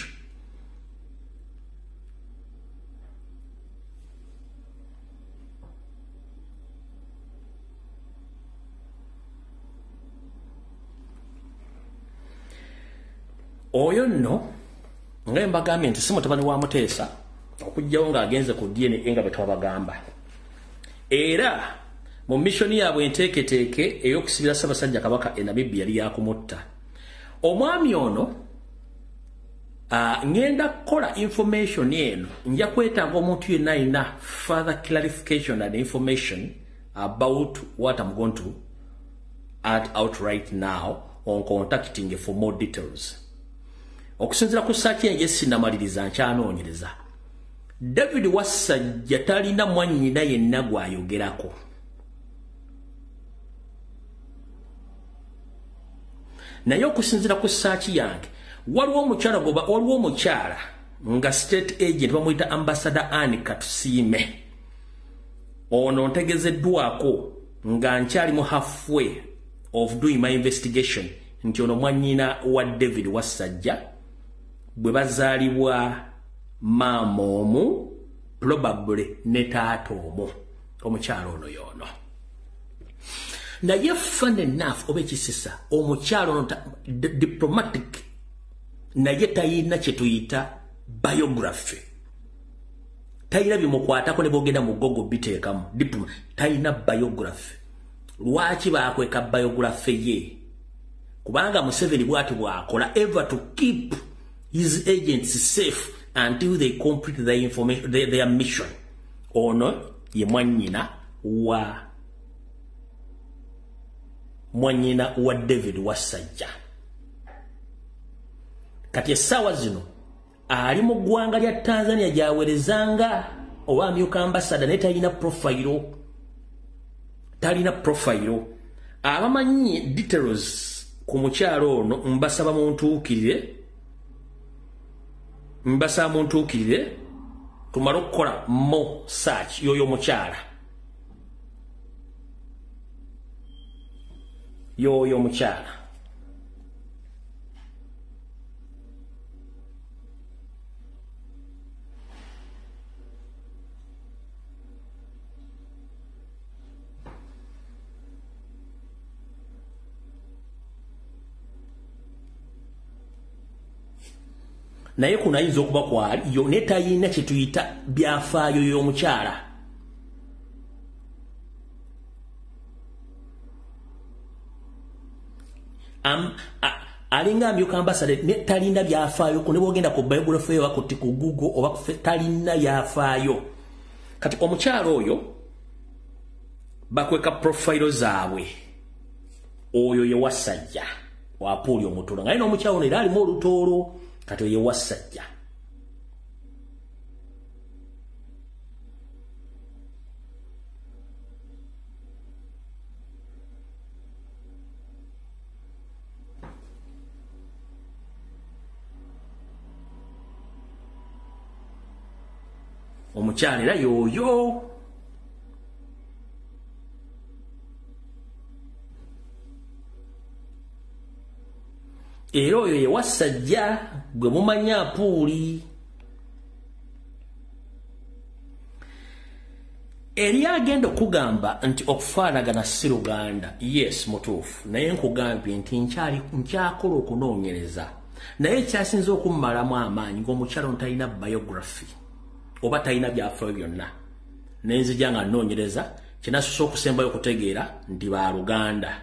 [SPEAKER 2] Oyo nno nga mbagambye nti si mutabani wa Muteesa okujjawo ng'agenze ku DNA nga bwe twabagamba. Era mu missoni yaabwe enteeketeeke ey'okusibira Ssaabasajja Kabaka e Namibia yali yakumutta. Omwami ono ngenda kukola information eno nja kwetaaga omuntu yenna alina further clarification and information about what I'm going to add out right now on contacting for more details. Okusinziira ku saaki enje sinnamaliriza nkyanoonyereza. David Wassajja talina mwannyina yenna gw'ayogerako. Naye okusinziira ku saaki yange waliwo omukyala nga state agent bamuyita Ambassador Anne Katusiime. Ono ntegezeddwako nga nkyali mu halfway of doing my investigation nti ono mwannyina wa David Wassajja bwe bazaalibwa maama omu probably ne taata omu omukyala ono yono. Naye fun enough oba ekisisa omukyala ono diplomatic naye tayina kye tuyita biography. Tayina bimukwatako ne bogenda mu gogo biteekamu tayina biography. Lwaki baakweka biography ye? Kubanga Museveni bw'ati bw'akola ever to keep his agents safe until they complete their information, their mission. Ono ye mwannyina wa David Wassajja. Kati essaawa zino ali mu ggwanga lya Tanzania gy'aweerezanga oba amyuka ambassador naye talina profile. Abamanyi details ku mukyalo ono mbasaba muntuukirire tumale okukola mo search yoyo mukyala. naye kuno ayinza okuba kwali yo ne tayina kye tuyita byafaayo y'omukyala. Alinga ambyuka ambassador ne talina byafaayo ku ne bogenda ku biography ewa ku Google oba ku talina byafaayo. Kati omukyala oyo bakweka profile zaabwe oyo ye wasajja wa Puli Omutuula nga n'omukyala ono era alimu olutoolo kati oyo ye wasajja. Omukyala era yoyo. Era oyo ye wasajja gwe mumanya Puli. Eri agenda okugamba nti okufaanagana si Luganda. Yes, mutuufu. Naye nkugambye nti nkyakola okunoonyereza. Naye ekyasinze okummalamu amaanyi ng'omukyala ono talina biography oba talina byafaayo byonna. Nenzija nga nnoonyereza kye nasusse okusembayo okutegeera nti Baaluganda.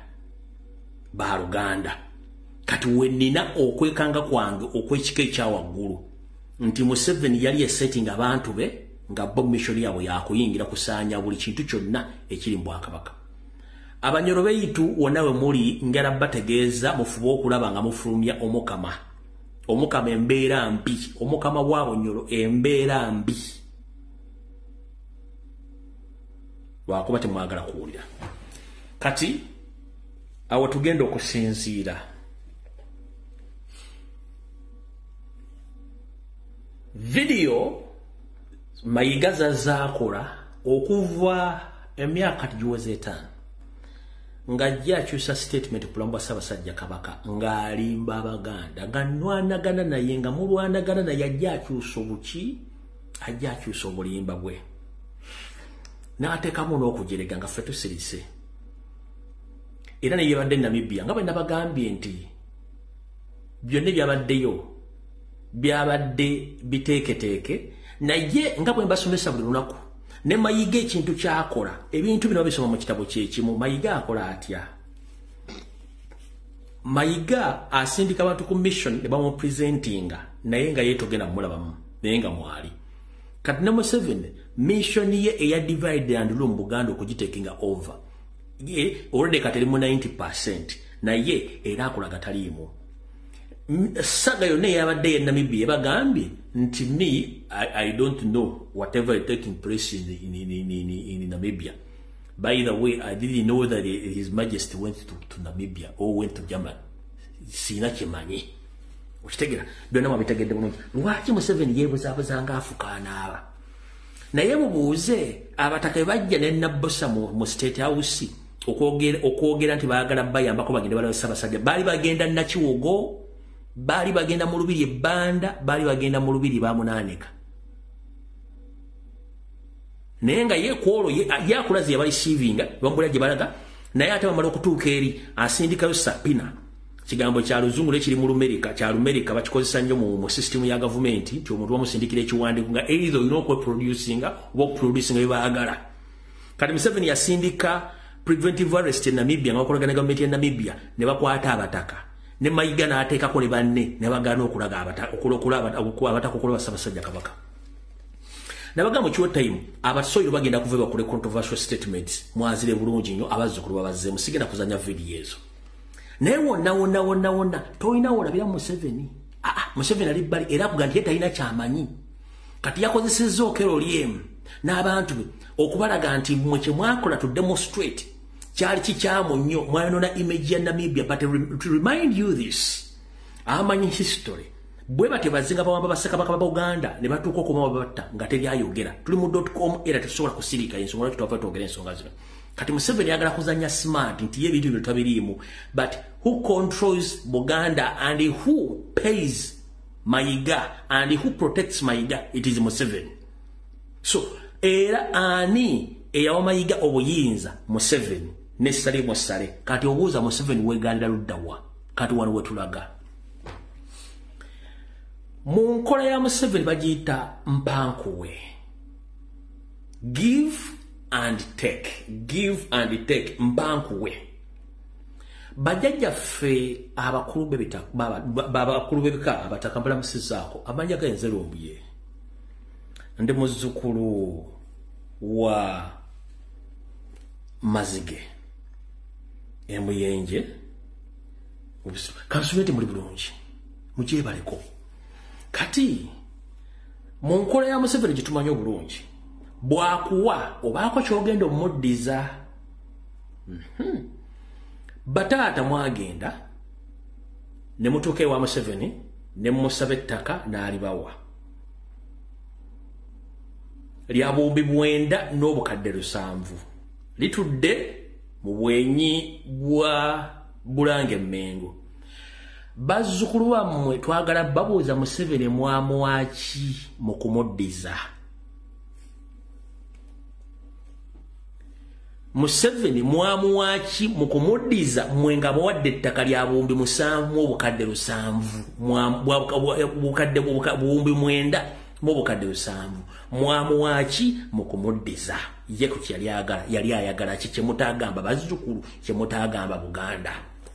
[SPEAKER 2] Kati wenina okwekanga kwange okw'ekika ekyawaggulu nti Museveni yali esetting abantu be nga bo mission yaabwe yakuyingira kusaanya buli kintu kyonna ekiri mu Bwakabaka. Abanyoro beitu wonna we muli ngera bategeeza mufuba okulaba nga mufulumya omukama embeera mbi, omukama w'Abanyoro embeera mbi. Lwakuba temwagala kuwulira. Kati awo tugenda okusinziira. Video Mayiga zazaakola okuva emyaka giweze 5 nga akyusa statement kulambwa Ssaabasajja Kabaka ng'alimba Abaganda ng'anwanagana naye nga mulwanagana naye akyusa obuki akyusa obulimba bwe n'ateekamu n'okujerega nga ffe tusirise. Era ne yabadde Namibia nga bwe nabagambye nti byonna byabaddeyo byabadde biteeketeeke naye nga bwe mbasomesa buli lunaku ne Mayiga ekintu kyakola ebintu bino bisoma mu kitabo kyekimu. Mayiga akola atya? Mayiga asindika abantu ku mission ne bamupresentinga naye nga yeetogenda mulabamu naye nga mwali. Kati ne Museveni mission ye eya divide and rule mu Buganda okugitekinga over already kateri mu 90% naye era akola gataliimu. Saga yonna yabadde ye Namibia bagambye nti I don't know whatever is taking place in Namibia. By the way, I didn't know that His Majesty went to Namibia or went to Germany. Sina kimanyi. Okitegera byonna mabitegedde bulungi. Lwaki Museveni yeebuzabuzanga afukaana aba? Naye mubuuze abataka bajja ne Nabbosa mu State House okwogera nti baagala bayambako bagende balabe Ssaabasajja. Baali bagenda Nakiwogo, baali bagenda mu Lubiri Ebbanda, baali bagenda mu Lubiri Bamunaanika. Naye nga ye kwolo yakulazi yabali receiving bambula gye balaga naye ate bamala okutuuka eri asindikayo Sapina. Kigambo kya Luzungu ekiri mu Lumerika, kya Lumerika bakikozesa nnyo mu system ya government nti omuntu bamusindikira ekiwandiiko nga either olina okweproducinga oba okuproducinga bye baagala. Kati Museveni yasindika preventive arrest in Namibia nga bakolagana gavumenti ya Namibia ne bakwata abataka. Ne Mayiga n'ateekako ne banne ne bagaana okulaga abatakokola Ssaabasajja Kabaka. Nabagamba mu time abasoiro bagenda kuva bakole controversial statements mwazire bulungi nnyo abazzukulu babazze musigenda kuzanya video ezo. Naye wonna toyina olabira Museveni. Museveni ali bbali era kuga nti talina kyamanyi. Kati yakozesezza okero lyemu n'abantu be okubalaga nti mmwe kye mwakola to demonstrate kyali kikyamu nnyo mwanona image ya Namibia. But to remind you this, amanyi history bwe bate bazinga bawamba Bassekabaka ba Uganda ne batuuka okuma babatta nga teri ayogera. Tuli mu .com era tusobola kusirika ensonga lwaki twava twogera ensonga zino. Kati Museveni yagala kuzanya smart nti ye bintu bino tabiriimu. But who controls Buganda and who pays Mayiga and who protects Mayiga? It is Museveni. So era ani eyawa Mayiga obuyinza Museveni ne Sale Sale. Kati obuuza Museveni weegalira luddawa. Kati wano wetulaga. mu nkola ya Museveni bagiyita mpankuwe. Give and take mpankuwe. Bajjajjaffe abakulu b'ebika abatakambula musizaako amanya gayenze Lumbuye. Ndi muzzukulu wa Mazige Emuyenje Kasubete muri bulungi mukyebaleko kati mu nkola ya Museveni gitumanya obulungi bwakuwa obaako kyogenda omuddiza batata mwagenda ne mutuuke wa Museveni ne musaba ettaka n'alibawa lya buwumbi 9 n'obukadde 7 litudde mu bwenyi bwa Bulange Mmengo. Bazzukulu bammwe twagala babuuza Museveni mwamuwaki mu kumuddiza. Museveni mwamuwaki mu kumuddiza mwe nga bawadde ettaka lya buwumbi 7 obukadde 7 buwumbi 9 mu bukadde 7 mwamuwaki mu kumuddiza. Ye ku yali ayagala ki kyemutagamba bazzukulu kyemutagamba Buganda.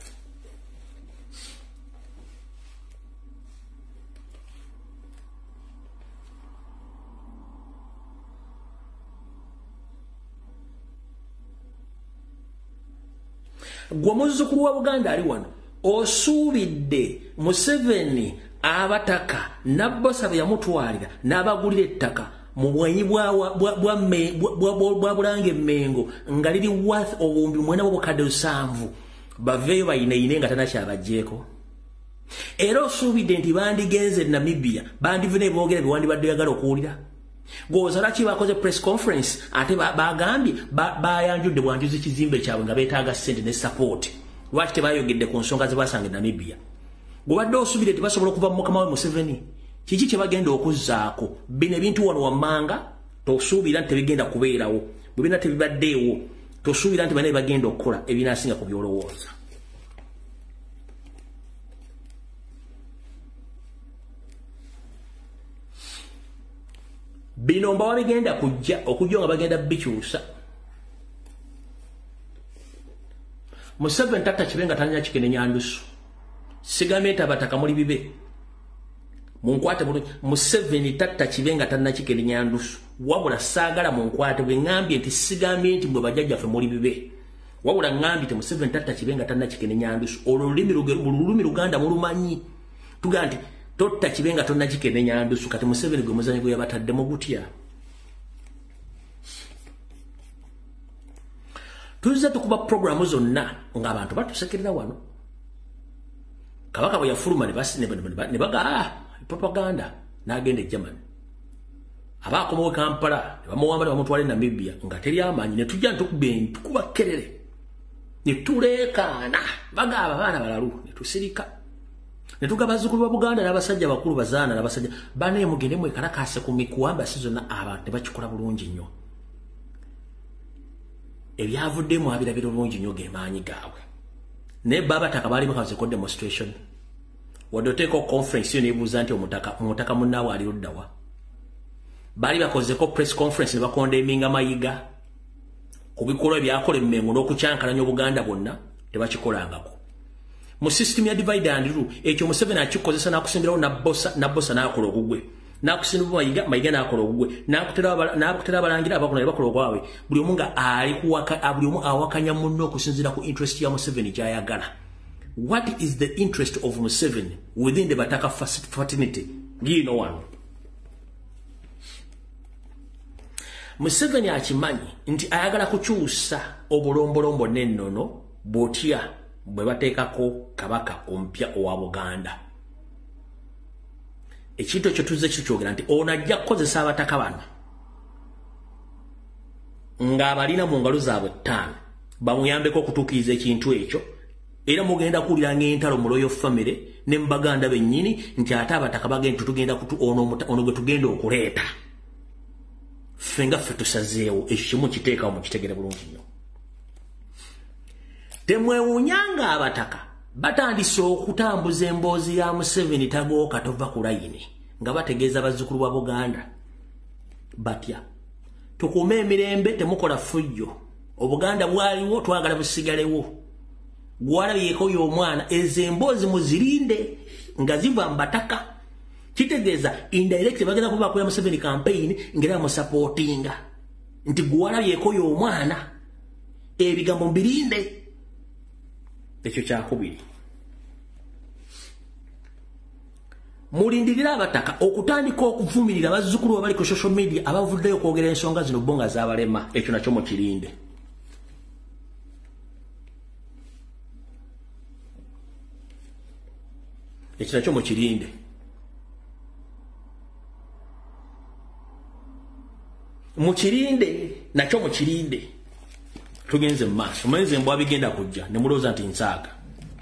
[SPEAKER 2] Gwe muzzukulu wa Buganda ali wano osuubidde Museveni abataka nabbosa bwe yamutwalira n'abagulira ettaka mu bwenyi bwa Bulange Mmengo nga liri worth obuwumbi 9 obukadde 7 baveeyo bayineyine nga tanakyabagjeeko. Era osuubidde nti bandigenze Namibia bandivune boogera biwandibadde yagala okuwulira. Gozalaki bakoze press conference ate bagambye bayanjudde bwanjuzi kizimbe kyabwe nga beetaaga ssente ne support. Lwaki tebayogedde ku nsonga ze basange Namibia? Gobadde osuubidde tebasobola okuva mu mukama we Museveni. Kiki kye bagenda okuzzaako? Bino ebintu wano wammanga tosuubira nti tebigenda kubeerawo. Bwe bina tebibaddeewo tosuubira nti bana bagenda okukola ebinaasinga ku byolowooza. Bino mbawa bigenda kujja nga bagenda bikyusa. Museveni tatta kibenga talina kikenenya ndusu. Sigameta bataka muri bibe. Munkwate bulungi Museveni tatta kibenga talina kikenenya ndusu. Wabula saagala munkwate bwe ngambye nti sigambye nti mwe bajjajjaffe muri bibe. Wabula ngambye nti Museveni tatta kibenga talina kikenenya ndusu. Olulimi Luganda mulumanyi. Tuga nti totta kibenga tonna kikenenya ndusu kati Museveni gwe muzanyi gwe yabatadde mu gutya. Tuze tukuba programu zonna ng'abantu batusekerera wano. Kabaka bwe yafuluma ne baga propaganda n'agenda e Germany. Abaakomawo Kampala ne bamuwamba ne bamutwala e Namibia nga teri amaanyi ne tujja tukuba kerere. Ne tuleekaana bagaba abaana balalu ne tusirika. Ne tugaba bazzukulu ba Buganda n'abasajja bakulu bazaana n'abasajja bane mugende mwekalakaase ku mikuwamba si zonna abantu tebakikola bulungi nnyo. Ebyavuddemu abirabira bulungi nnyo ge maanyi gaabwe. Ne babataka baalimu kakozeko demonstration. Wadde oteeko conference yo nebuuza nti omutaka munnaawe ali luddawa. Baali bakozeko press conference ne bakondeminga Mayiga ku bikolwa ebyakola Mmengo n'okukyankalanya Obuganda bwonna tebakikolangako. Mu system ya divide and rule ekyo Museveni akikozesa n'akusimbirawo nabbosa n'akola ogugwe. N'akusimbira Mayiga n'akola ogugwe. N'akutera abalangira abakola ne bakola ogwabwe. Buli omu nga buli omu awakanya munno okusinziira ku interest ya Museveni gy'ayagala. What is the interest of Museveni within the Bataka fraternity? You know one. Museveni akimanyi nti ayagala kukyusa obulombolombo n'ennono bw'otya bwe bateekako kabaka ompya owa Buganda. Ekintu ekyo tuzze kikyogera nti ono ajja kukozesa abataka bano ng'abalina mu ngalo zaabwe 5 bamuyambeko okutuukiriza ekintu ekyo. Era mugenda kuwulira ng'entalo mu Royal Family ne mu Baganda bennyini nti ate abataka bagenda tugenda ono gwe tugenda okuleeta. Ffe nga ffe tusazeewo ekyo kimu kiteekawo mukitegere bulungi nnyo. Temwewuunyanga abataka batandise okutambuza emboozi ya Museveni tagooka tova ku layini nga bategeeza bazzukulu wa Buganda batya tukume emirembe temukola fujjo Obuganda bwaliwo twagala busigalewo gwalabyeko y'omwana ezo emboozi muzirinde nga ziva mbataka kitegeeza indirect bagenda kuba kuya Museveni campaign ngera mu supportinga nti gwalabyeko y'omwana ebigambo mbirinde ekyo kyakubiri mulindirira abataka okutandika okuvumirira bazzukulu abali ku social media abavuddeyo okwogera ensonga zino bonga z'abalema ekyo nakyo mukirinde ekyo nakyo mukirinde nakyo mukirinde tugenze mu maaso mwenze mbwa bigenda kujja ne mulooza nti nsaaga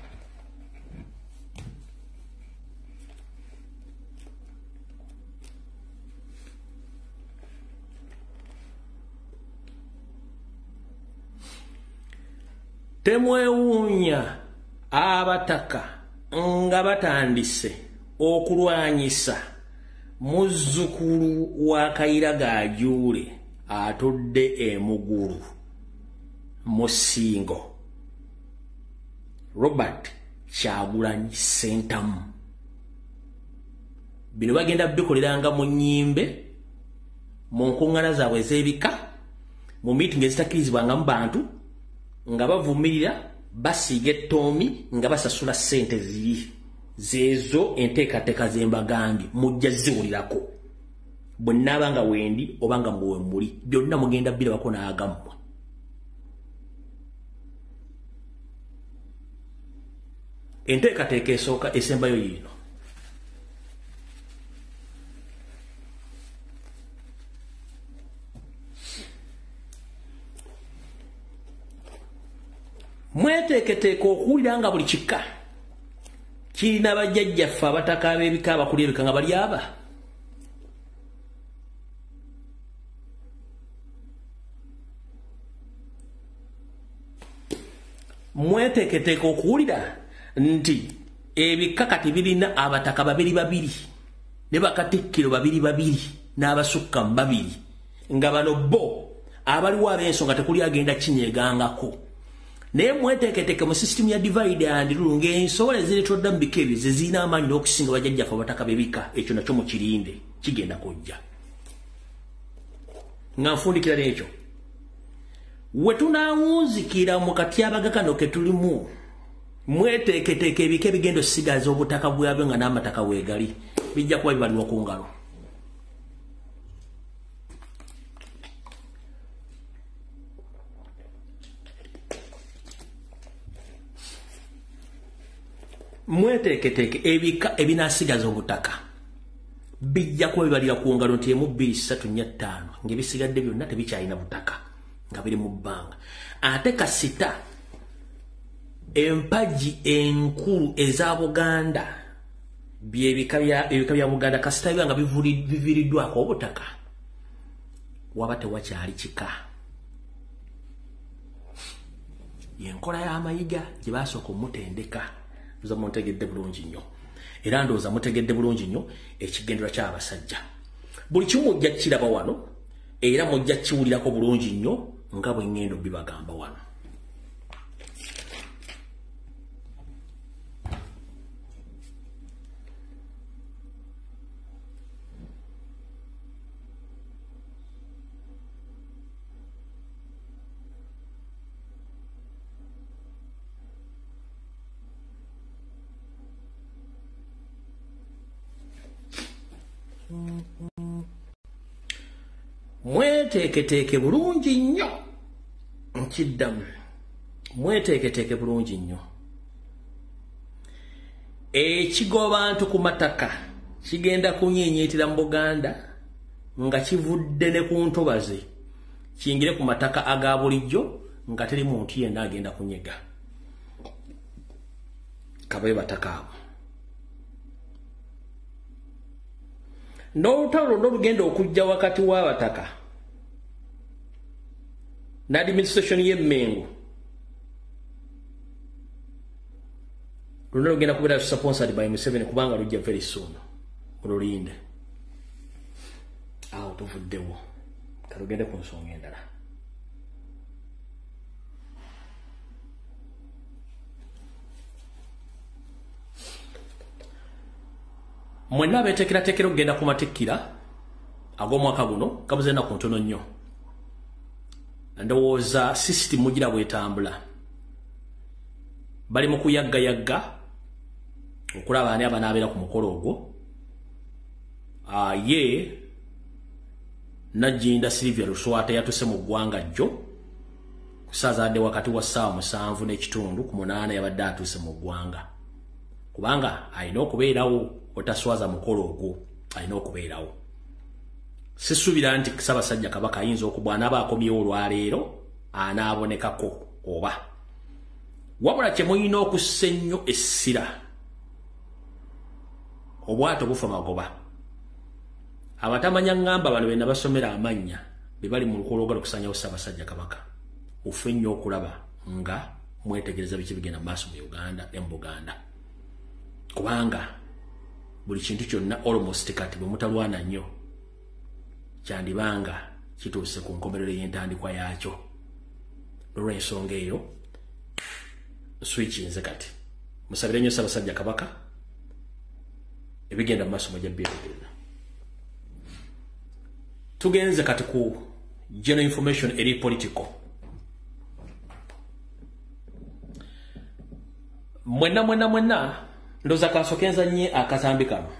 [SPEAKER 2] temwewuunya abataka nga batandise okulwanyisa muzzukulu wa Kayiira Gajuule atudde emugulu Musingo Robert Kyagulanyi Ssentamu bino bagenda bikoleranga mu nnyimbe mu nkuŋŋaana zaabwe ez'ebika mu miitingi ezitakkirizibwanga mu bantu nga bavumirira basiiga ettoomi nga basasula ssente ziri zeezo enteekateeka z'embagambi mujja ziwulirako bwe nnaaba nga wendi oba nga mwe muli byonna mugenda birabako n'agammwe enteekateeka esooka esembayo yiino mweteeketeeka okuwulira nga buli kika kirina bajjajjaffe abataka ab'ebika abakulira ebika nga bali aba mweteeketeeka okuwulira nti ebika kati birina abataka babiri ne bakatikkiro babiri n'abasukka mu babiri nga bano bo abaliwo ab'ensonga tekuli agenda kinyeegangako naye mweteeketeeke mu system ya divide and rule ng'ensobola ezireetodda mu bika ebyo ze zirina amaanyi n'okusinga bajjajjaffe abataka b'ebika ekyo nakyo mukirinde kigenda kujja nga nfundikira n'ekyo we tunaawunzikira mu katyabaga kano ke tulimu mweteeketeeke ebika ebigenda osigaza obutaka bwabyo nga n'amataka weegali bijja kuba bibalirwa ku ngalo mweteeketeeke ebika ebinaasigaza obutaka bijja kuba bibalira ku ngalo nti 1 2 3 4 5 ng'ebisigadde byonna tebikyalina butaka nga biri mu bbanga ate kasita empagi enkulu eza Buganda byebika bya Buganda kasita byanga biviiriddwako obutaka waba tewakyali kika yenkola y'amayiga gye baasooka omutendeka ndoza muntegedde bulungi nnyo era ndowooza mutegedde bulungi nnyo ekigendera ky'abasajja buli kimu mujja kiraba wano era mujja kiwulirako bulungi nnyo nga bwe ngendo bibagamba wano mweteeketeeke bulungi nnyo nkiddamu mweteeketeeke bulungi nnyo ekigoba bantu ku mataka kigenda kunyeenyeetera mu Buganda nga kivudde ne ku ntobaze kiyingire ku mataka aga bulijjo nga teri muntu yenna agenda kunyega kabaye bataka abo n'olutalo n'olugenda okujja wakati w'abataka n'administration y'Emmengo luno lugenda kubeera sponsored by Museveni kubanga lujja very soon mululinde tuvuddewo kalugende ku nsonga endala. Mwenna beteekerateekera okugenda ku matikkira ag'omwaka guno gabuze ennaku ntono nnyo. Ndowooza system mugira bwetambula. Bali mu kuyaggayagga okulaba ani abanaabeera ku mukolo ogwo. Ye Najinda Silvia Luswata yatuse mu ggwanga jjo ku ssaazaadde wakati wa ssaawa 7 n'ekitundu ku 8 yabadde atuse mu ggwanga. Kubanga alina okubeerawo otaswaza mukolo ogwo, alina okubeerawo. Sisuubira nti Ssaabasajja Kabaka ayinza okubwa anaaba akomyewo olwaleero anaabonekako oba. Wabula kye mulina okussa ennyo essira obwato bufa magoba. Abatamanya ngamba bano bena basomera amannya be bali mu lukolo ogala okusanyawo Ssaabasajja Kabaka. Mufe nnyo okulaba nga mwetegereza biki bigenda maaso mu Uganda ne mu Buganda. Kubanga buli kintu kyonna almost kati bwe mutalwana nnyo kyandibanga kituuse ku nkomerero y'entandikwa yaakyo. Olw'ensonga eyo switch nze kati musabire nnyo Ssaabasajja Kabaka ebigenda mu maaso mujja byetegereza. Tugenze kati ku general information eri political. Mwenna ndoza kansokenza nnyo akatambi kano.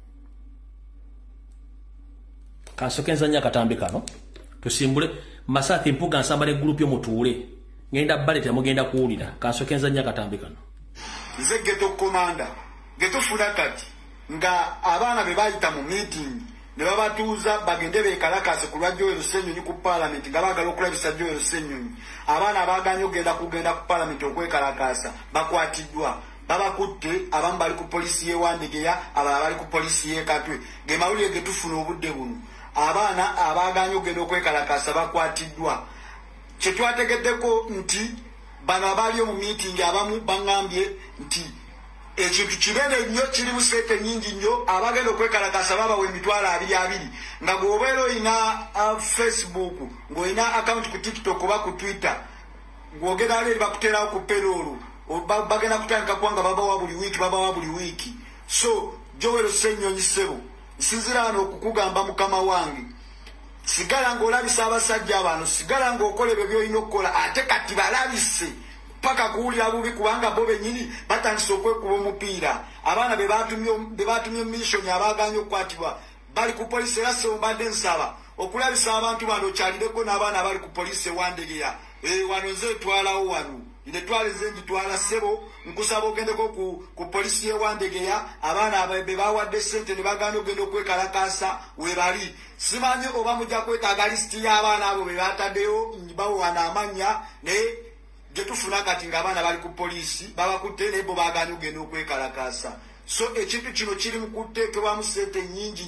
[SPEAKER 2] Kansokenza nnyo akatambi kano. Tusimbule Masati Mpuga nsambale group yo mutuule. Ngenda bale temugenda kuwulira. Kansokenza nnyo akatambi kano.
[SPEAKER 3] Nze geto komanda. Geto fulakati. Nga abaana be bayita mu meeting. Ne babatuuza bagende beekalakase ku lwa Joel Ssenyonyi ku parliament nga baagala okulabisa Joel Ssenyonyi. Abaana abaaganye kugenda ku parliament okwekalakasa bakwatiddwa. Babakutte abamu bali ku polisi y'Ewandegeya, abalala bali ku polisi y'e Katwe. Ge mawulire ge tufuna obudde buno. Abaana abaaganye okugenda okwekalakasa bakwatiddwa. Kye twategeddeko nti bano abaali mu meeting abamu baŋŋambye nti ekintu kinene nnyo kiri mu sente nnyingi nnyo abagenda okwekalakasa babawa emitwalo 2 nga bw'obeera olina Facebook ng'olina account ku TikTok oba ku Twitter ng'ogenda eri bakuteerawo ku payroll bagenda kutandika kubanga babawa buli wiiki. So Joel Ssenyonyi ssebo nsinzira wano okukugamba mukama wange sigala ng'olabisa abasajja bano, sigala ng'okola ebyo by'olina okukola ate kati balabise paka kuwulira bubi kubanga bo bennyini batandise okwekuba omupiira. Abaana be batumye mission abaaganye okukwatibwa bali ku polisi era ssebo mbadde nsaba okulabisa abantu bano kyalireko n'abaana bali ku polisi ewandegeya. Wano nze twalawo wano ine twale zenji twala ssebo nkusaba ogendeko ku polisi y'Ewandegeya abaana be bawadde ssente ne bagana ogenda okwekalakasa we bali. Simanyi oba mujja kwetaaga lisiti y'abaana abo be bataddeyo bawowana amanya naye gye tufuna kati ng'abaana bali ku polisi babakutte naye bo baaganye ogenda okwekalakasa. So ekintu kino kiri mu kuteekebwamu ssente nnyingi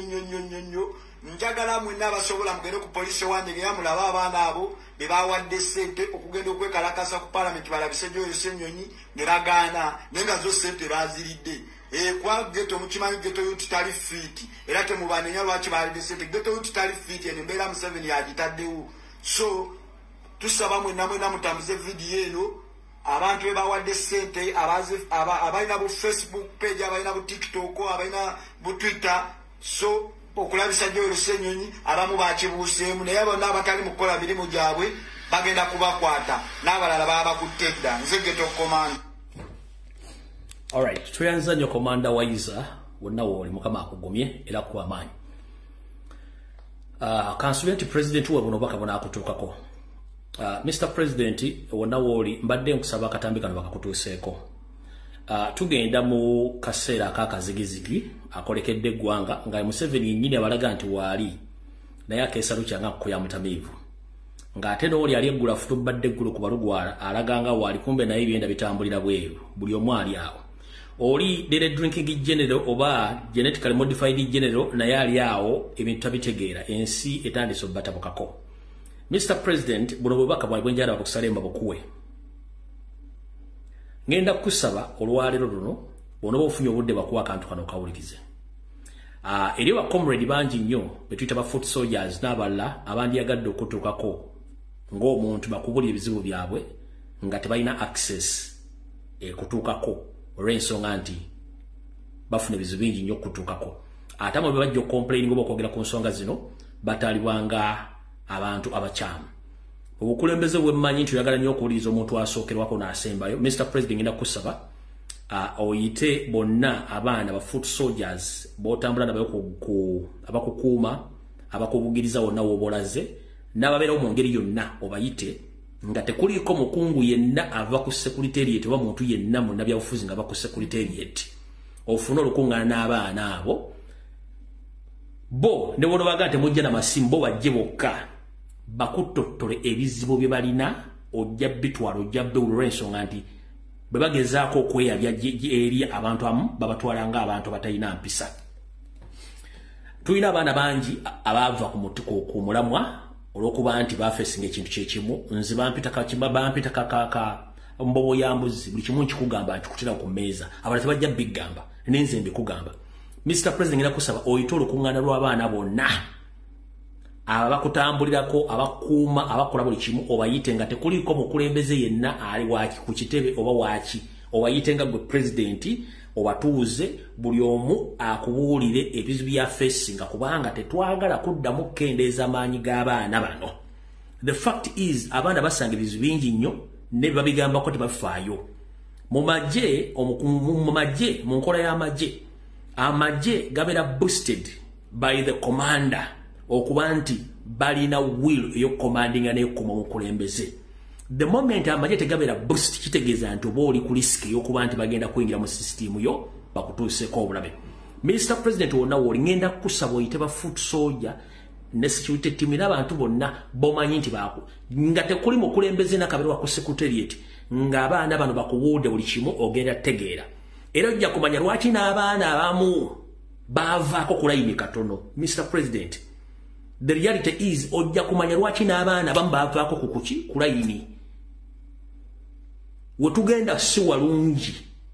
[SPEAKER 3] nnyo. Njagala mwenna abasobola mugende ku polisi y'Ewandegeya mulabe abaana abo be bawadde ssente okugenda okwekalakasa ku parliament balabise Joel Ssenyonyi ne bagaana naye nga zo ssente baziridde. Kwa geto mukimanyi geto youth tali fit era temubanenya lwaki balidde ssente. Geto youth tali fit eno embeera Museveni yagitaddewo. So tusaba mwenna mutambuze vidiyo eno abantu be bawadde ssente abalina bu Facebook page abalina bu TikTok abalina bu Twitter. So okulabisa Joel Ssenyonyi abamu bakibuuseemu naye bonna abatali mu kukola mirimu gyabwe bagenda kubakwata n'abalala baba bakuttedda. Nze geto komanda.
[SPEAKER 2] Alright, tuyanza nnyo komanda Waiza wonna wooli mukama akugumye era kuba amaanyi. Kansubira nti president we buno baka bona akutuukako. Mr. President wonna wooli mbadde nkusaba akatambi kano bakakutuuseeko. Tugenda mu kaseera akakazigizigi akolekedde eggwanga nga Museveni nnyini abalaga nti waali naye akeesalo kyanga kukoya mutamiivu ng'ate n'oli ali eggulu afutubadde eggulu ku balugwala alaganga waali kumbe naye byenda bitambulira bweru buli omu ali awo. Oli dere drinking general oba genetically modified general naye ali awo ebintu tabitegeera ensi etandise obbatabukako. Mr. President buno bubaka bwabwe njala bakusalemba bukuwe. Ngenda kusaba olwalero luno bono ofunye obudde bakuwa akantu kano kawulikize. Eri wa comrade banji nnyo betuyita ba foot soldiers n'abalala abandiyagadde okutuukako ng'omuntu bakubulira ebizibu byabwe nga tebalina access kutuukako olw'ensonga nti bafuna ebizibu bingi nnyo okutuukako. Ate abo bajja okomplaining oba okwogera ku nsonga zino bataalibwanga abantu abakyamu. Obukulembeze bwemmanyi nti oyagala nnyo okuwuliriza omuntu asookerwako n'asembayo. Mr. President ngenda kusaba oyite bonna abaana ba foot soldiers botambula abakukuuma abakubugiriza wonna wobolaze n'ababeerawo mu ngeri yonna obayite nga tekuliko mukungu yenna ava ku secretariat oba muntu yenna mu nabyabufuzi nga ava ku secretariat ofuna olukungaana n'abaana abo bo ne bwono baga temujja n'amasimu bo bajje bokka bakutottole ebizibu bye balina ojja bitwala ojja bewulira ensonga nti bwe bagezaako okweyabya eri abantu amu babatwala ng'abantu batalina mpisa. Tulina abaana bangi abaava ku mulamwa olw'okuba nti bafeesinga ekintu kyekimu nze bampita mbobo ya mbuzi buli kimu nkikugamba nkikutira ku mmeeza abalala tebajja bigamba nenze mbikugamba. Mr. President ngenda kusaba oyite olukuŋŋaana lw'abaana bonna abakutambulirako abakuuma abakola buli kimu obayite nga tekuliko mukulembeze yenna ali waki ku kitebe oba waki obayite nga gwe president obatuuze buli omu akubuulire ebizibu bya facing kubanga tetwagala kuddamu kukendeeza amaanyi g'abaana bano. The fact is abaana basanga ebizibu bingi nnyo ne babigambako tebafaayo. Mu nkola y'amagye amagye gabeera boosted by the commander okuba nti balina will eyokucommandinga n'ekuma omukulembeze. The moment amagye tegabeera boost kitegeeza nti oba oli ku risk ey'okuba nti bagenda kuyingira mu system yo bakutuuseeko obulabe. Mr. President wonna wooli ngenda kusaba oyite ba foot soldier ne security team n'abantu bonna bomanyi nti nga tekuli mukulembeze n'akabeera ku secretariat ng'abaana bano bakubuudde buli kimu ogenda tegeera. Era ojja kumanya lwaki n'abaana abamu baavaako ku layini katono. Mr. President, the reality is ojja kumanya lwaki n'abaana abamu baavaako ku layini. Wetugenda si walungi.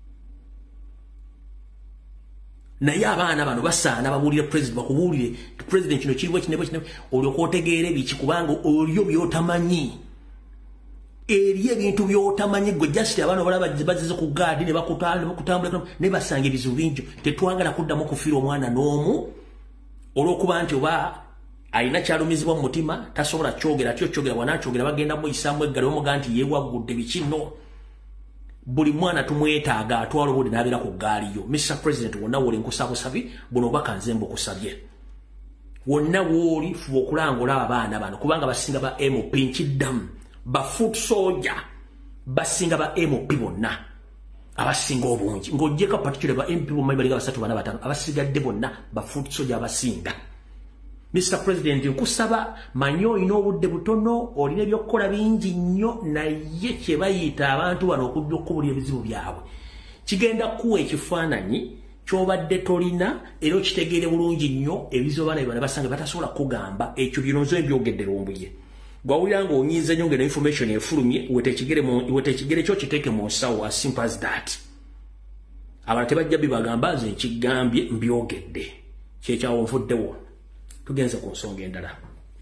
[SPEAKER 2] Naye abaana bano basaana babuulire president bakubuulire president kino kiriwo kinebo olyoka otegeere biki kubanga olyo byotamanyi. Eri ebintu byotamanyi gwe just abaana balaba bazize ku gaadi ne bakutambula ne basanga ebizibu bingi tetwagala kuddamu kufiira omwana n'omu olw'okuba nti oba alina kyalumizibwa mu mutima tasobola kyogera kyogera wanakyogera bagenda muyisaamu eggalo omuga nti yeewaggudde biki no. Buli mwana tumwetaaga atwala obudde n'abeera ku gaali yo. Mr. President wonna wooli nkusabye buno obubaka nze mbukusabye wonna wooli fuba okulangula abaana bano kubanga basinga ba MP nkiddamu ba foot soldier basinga ba MP bonna abasinga obungi ng'ogyeko particular ba MP bomanyi baliga 3 4 5 abasigadde bonna ba foot soldier abasinga. Mr. President nkusaba manyi olina obudde butono olina ebyokukola bingi nnyo naye kye bayita abantu bano okujja okubulira ebizibu byabwe kigenda kuwa ekifaananyi ky'obadde tolina era okitegeere bulungi nnyo ebizibu abaana bano basanga batasobola kugamba ekyo binozo ebyogedde lumbuye gwawulira ng'onyiiza nnyo ngeno information efulumye wete ekigere kyo kiteeke mu nsawo as simple as that. Abantu tebajja bibagamba nze nkigambye mbyogedde kyekyawo nvuddewo. Tugenze ku nsonga endala.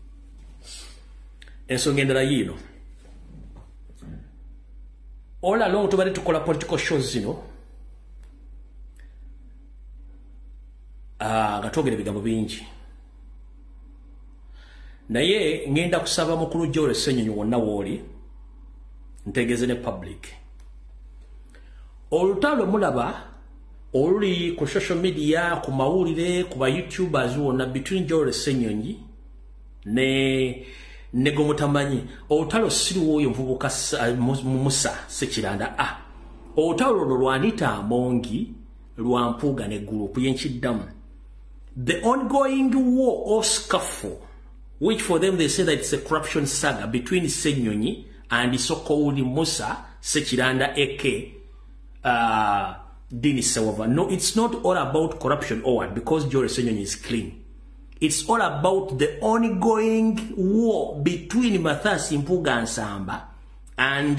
[SPEAKER 2] Ensonga endala yiino all along tubadde tukola political shows zino nga twogera ebigambo bingi naye ngenda kusaba mukulu Joel Ssenyonyi wonna wooli ntegeeze ne public olutalo mulaba oluli ku social media ku mawulire ku ba YouTubers wonna between Joel Ssenyonyi ne gomutamanyi olutalo siriwo oyo nvubuka Musa Sekiranda olutalo lwa Anita Amongi lwa Mpuuga ne group y'Enkiddamu. The ongoing war or scuffle, which for them they say that it's a corruption saga between Ssenyonyi and the so-called Musa Sekiranda aka Dini Sawova. No, it's not all about corruption or because Joel Ssenyonyi is clean. It's all about the ongoing war between Mathias Mpuuga Nsamba and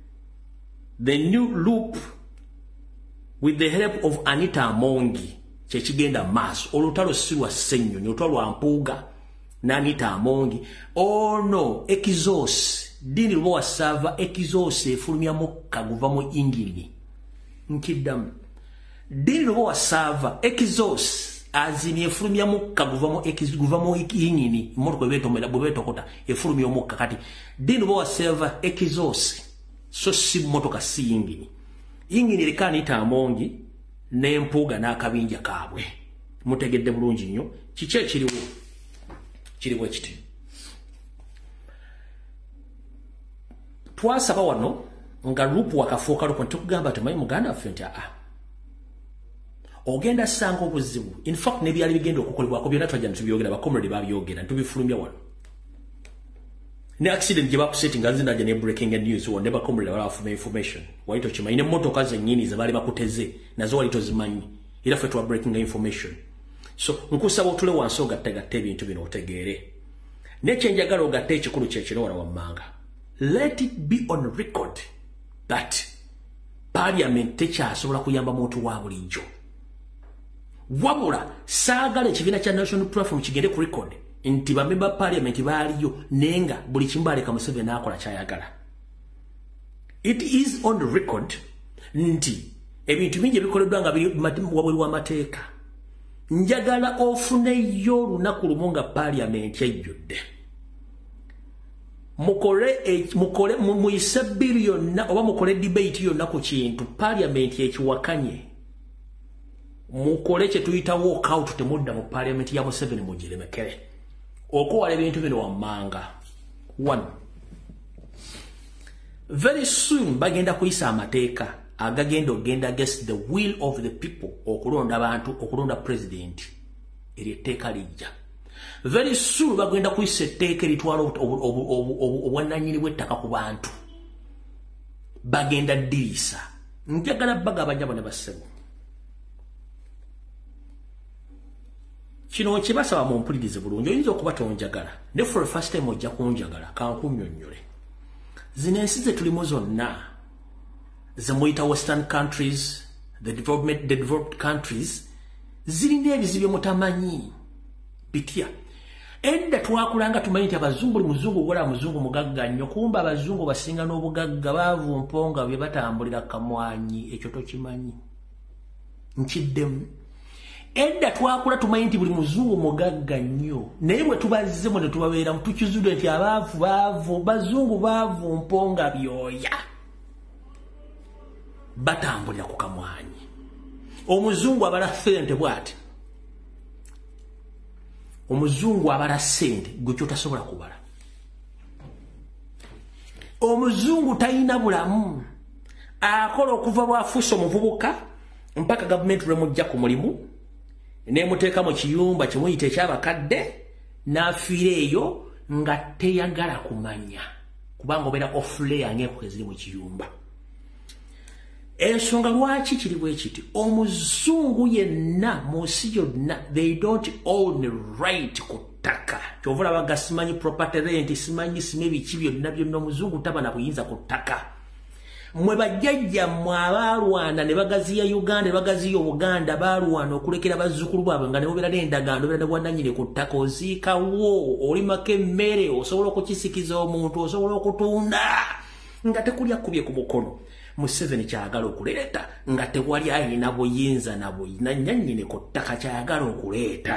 [SPEAKER 2] the new loop with the help of Anita Amongi. kyekigenda maaso olutalo si lwa Ssenyonyi olutalo lwa Mpuuga n'Anita Amongi ono exhaust dini lwa sava exhaust efulumya mukka guva mu ingini nkiddamu dini lwa sava exhaust azini efulumya mukka guva mu ingini moto bwebetokota efulumya mukka kati dini lwa sava exhaust so si motoka si ingini lika Anita Amongi n'Empuuga n'akabinja kaabwe mutegedde bulungi nnyo kiki kiriwo kiti twasaba wano nga lupu wakafuuka lupu ntukugamba tumanyi muganda waffe nti ogenda sanga obuzibu in fact nebyali bigenda okukolebwako byonna twajja nitubyogera bakomrade babyogera ntubifulumya wano ne accident gye bakusettinga nzinajja ne breaking news wonde bakomrade balafuma information walito kimanyi ne motoka zennyini ze baali bakuteze nazo walito zimanyi era ffe tuwa breaking information so nkusaba otule wansi ogattagatta ebintu bino otegeere nekyenjagala ogatta ekikulu kyekiro wala wammanga let it be on record that parliament tekyasobola kuyamba muntu wa bulijjo wabula saagala ekibiina kya national platform kigende ku record nti bamemba parliament baaliyo nenga buli kimu baleka Museveni akola kyayagala. It is on the record nti ebintu bingi ebikoleddwa nga wabweru w'amateeka njagala ofuneyo olunaku lumu nga parliament ejjudde mukole muyise biri yonna oba mukole debate yonna ku kintu parliament ekiwakanye mukole kye tuyita walk out temudda mu parliament ya Museveni mugiremekere okuwala ebintu bino wammanga. One, very soon bagenda kuyisa amateeka agagenda ogenda against the will of the people okulonda abantu okulonda president eriteeka lijja. Very soon bagenda kuyisa etteeka eritwala obwannannyini bw'ettaka ku bantu bagenda ddirisa njagala bagaba njabo ne bassebo kino kibasaba mu mpulirize bulungi oyinza okuba tonjagala ne for the first time ojja kunjagala kankunnyonnyole zino ensi ze tulimu zonna ze muyita western countries the developed countries zirina ebizibu mutamanyi bitya edda twakulanga tumanyi nti abazungu buli muzungu gola muzungu mugagga nnyo kumba abazungu basinga n'obugagga baavu mponga bye batambulira kamwanyi ekyo tokimanyi nkiddemu edda twakula tumanyi nti buli muzungu mugagga nnyo naye bwe tubazzemu ne tubabeera mutukizudde nti abaavu bazungu baavu mponga byoya batambulira ku kamwanyi omuzungu abala ssente bw'ati omuzungu abala ssente gwe kyotasobola kubala omuzungu talina bulamu akola okuva bwafuusa omuvubuka mpaka gavumenti lwemujja ku mulimu nemuteeka mu kiyumba kimuyita ekyabakadde n'afiira eyo nga teyagala kumanya kubanga obeera ofulayer ng'enkoko eziri mu kiyumba. Ensonga lwaki kiri bwe kiti omuzungu yenna mu nsi yonna they don't own right ku ttaka kyova olaba simanyi property rent simanyi ebiki byonna omuzungu taba na buyinza ku ttaka. Mwe bajjajja mmwe abalwana ne bagaziya Uganda ne bagaziya Obuganda balwana okulekera bazzukulu baabwe nga ne bobeera n'endagaano obeera ne bwannannyini ku ttaka oziikawo olimako emmere osobola okukisikiza omuntu osobola okutunda nga tekulya kubye ku mukono. Museveni kyayagala okuleeta nga tewali ayina buyinza na nnyinni ku ttaka kyayagala okuleeta.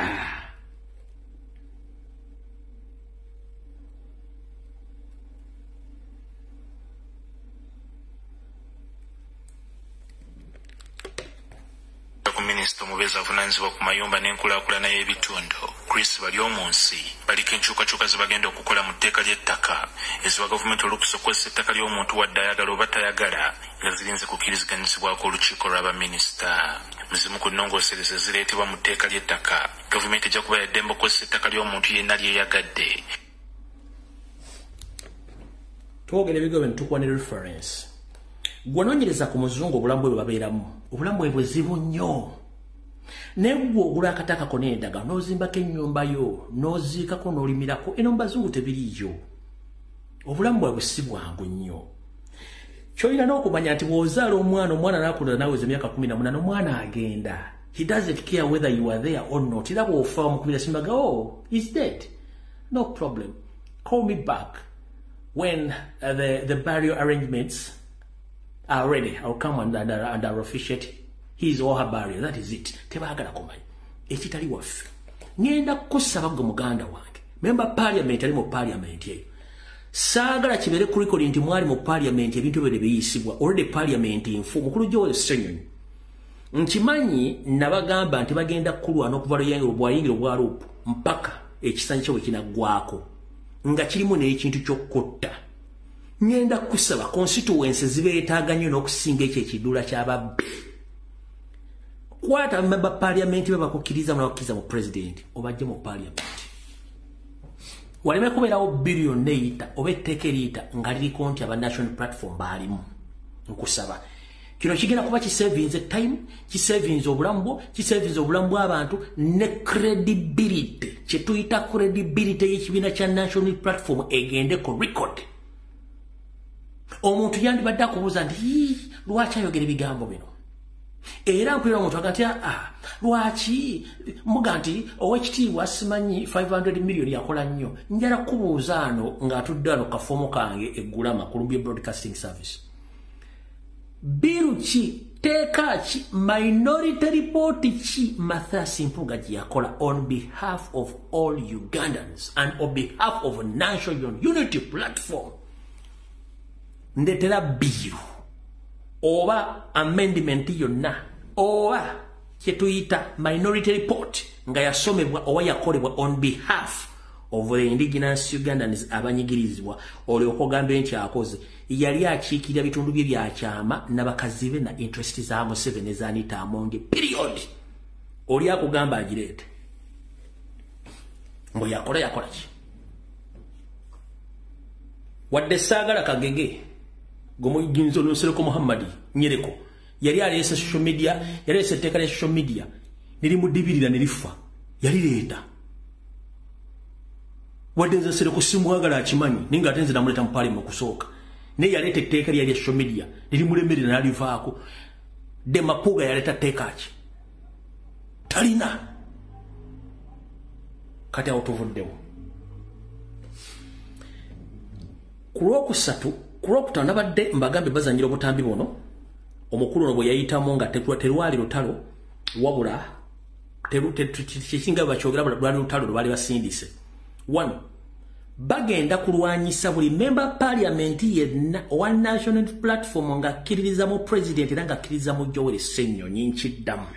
[SPEAKER 4] Minisita omubeezi avunaanyizibwa ku mayumba n'enkulaakulana y'ebitundu Chris Balyomunsi baliko enkyukakyuka ze bagenda okukola mu tteeka ly'ettaka eziwa gavumenti olukusa okukozesa ettaka ly'omuntu wadde ayagala oba tayagala nga zirinze kukkiriziganyizibwako olukiiko lw'abaminisita. Muzimu ku nnongoosereza zireetebwa mu tteeka ly'ettaka gavumenti ejja kuba yaddembe okukozesa ettaka ly'omuntu yenna lyeyagadde.
[SPEAKER 2] Twogera ebigambo ntukuwa ne reference gwanoonyereza ku muzungu obulamu bwe babeeramu obulamu bwe buzibu nnyo naye gwe ogula akataka ko n'endaga n'ozimbako ennyumba yo n'oziikako n'olimirako eno mu bazungu tebiriiyo obulamu bwabwe si bwangu nnyo. Kyolina n'okumanya nti bw'ozaala omwana n'akula naweza emyaka 18 omwana agenda He doesn't care whether you are there or not. Oh, he's dead. No problem. Call me back when the burial arrangements are ready. I'll come and officiate his or her burial. That is it. Tebagala kumanya. Ekitali waffe. Ngenda kusaba gwe muganda wange. Member parliament ali mu parliament yeyo. Saagala kibere ku record nti mwali mu parliament ebintu bere biyisibwa. Already parliament info mukulu Joel Ssenyonyi. Nkimanyi nabagamba nti bagenda kulwana okuva luyenge obwayingiro bwa loop mpaka ekisanyi kyo kinagwako nga kirimu n'ekintu ky'okkotta. Ngenda kusaba constituencies zibeetaaga nnyo n'okusinga ekyo ekidula ky'ababbi. Kwata member parliament babakukkiriza n'abakkiriza mu president obajje mu parliament. Waleme kubeerawo billion neeyita oba etteeka eriyita nga liriko nti aba national platform baalimu. Nkusaba kino kigenda kuba kisavinze time, kisavinze obulamu, kisavinze obulamu bw'abantu ne credibility. Kye tuyita credibility y'ekibiina kya national platform egende ku record. Omuntu yandibadde akubuuza nti lwaki ayogera ebigambo bino? Era mpulira omuntu agati lwaki muga nti owekitiibwa simanyi 500 million yakola nnyo. Njala kubuuza ano ng'atudde ano kafomo kange eggulama Columbia Broadcasting Service. Biru ki, teeka ki, minority report ki Mathias Mpuuga gye yakola on behalf of all Ugandans and on behalf of National Unity Platform. Ndetera biru oba amendment yonna oba kye tuyita minority report nga yasomebwa oba yakolebwa on behalf of the indigenous Ugandans abanyigirizibwa olyoka ogambe nti akoze yali akiikirira bitundu bye byakyama n'abakazi be na interest za Museveni za Anita Amonge period. Oli akugamba agireete mbu yakola ki? Wadde saagala Kagege Gomuyinzo Lusereko Muhammadi Nyereko yali alese social media, yali alese etteeka lya social media nirimudibirira nerifa yali leeta wadde nze Sereko simwagala akimanyi ninga ate nze namuleta mu parliament kusooka ne yaleta etteeka lya social media nirimulemerera nalivaako. De Mapuuga yaleta tteeka ki? Talina. Kati awo tuvuddewo. Ku Lwokusatu Kulokutana badde mbagambe bazanyira obutambi bono omukulu ono bwe yayitamu nga terwali lutalo wabula tekinga bakyogera lwali lutalo lwali basindise. 1. Bagenda kulwanyisa buli member parliament yenna owa national platform nga akkiririza mu president era nga akkiririza mu Joel Ssenyonyi nkiddamu.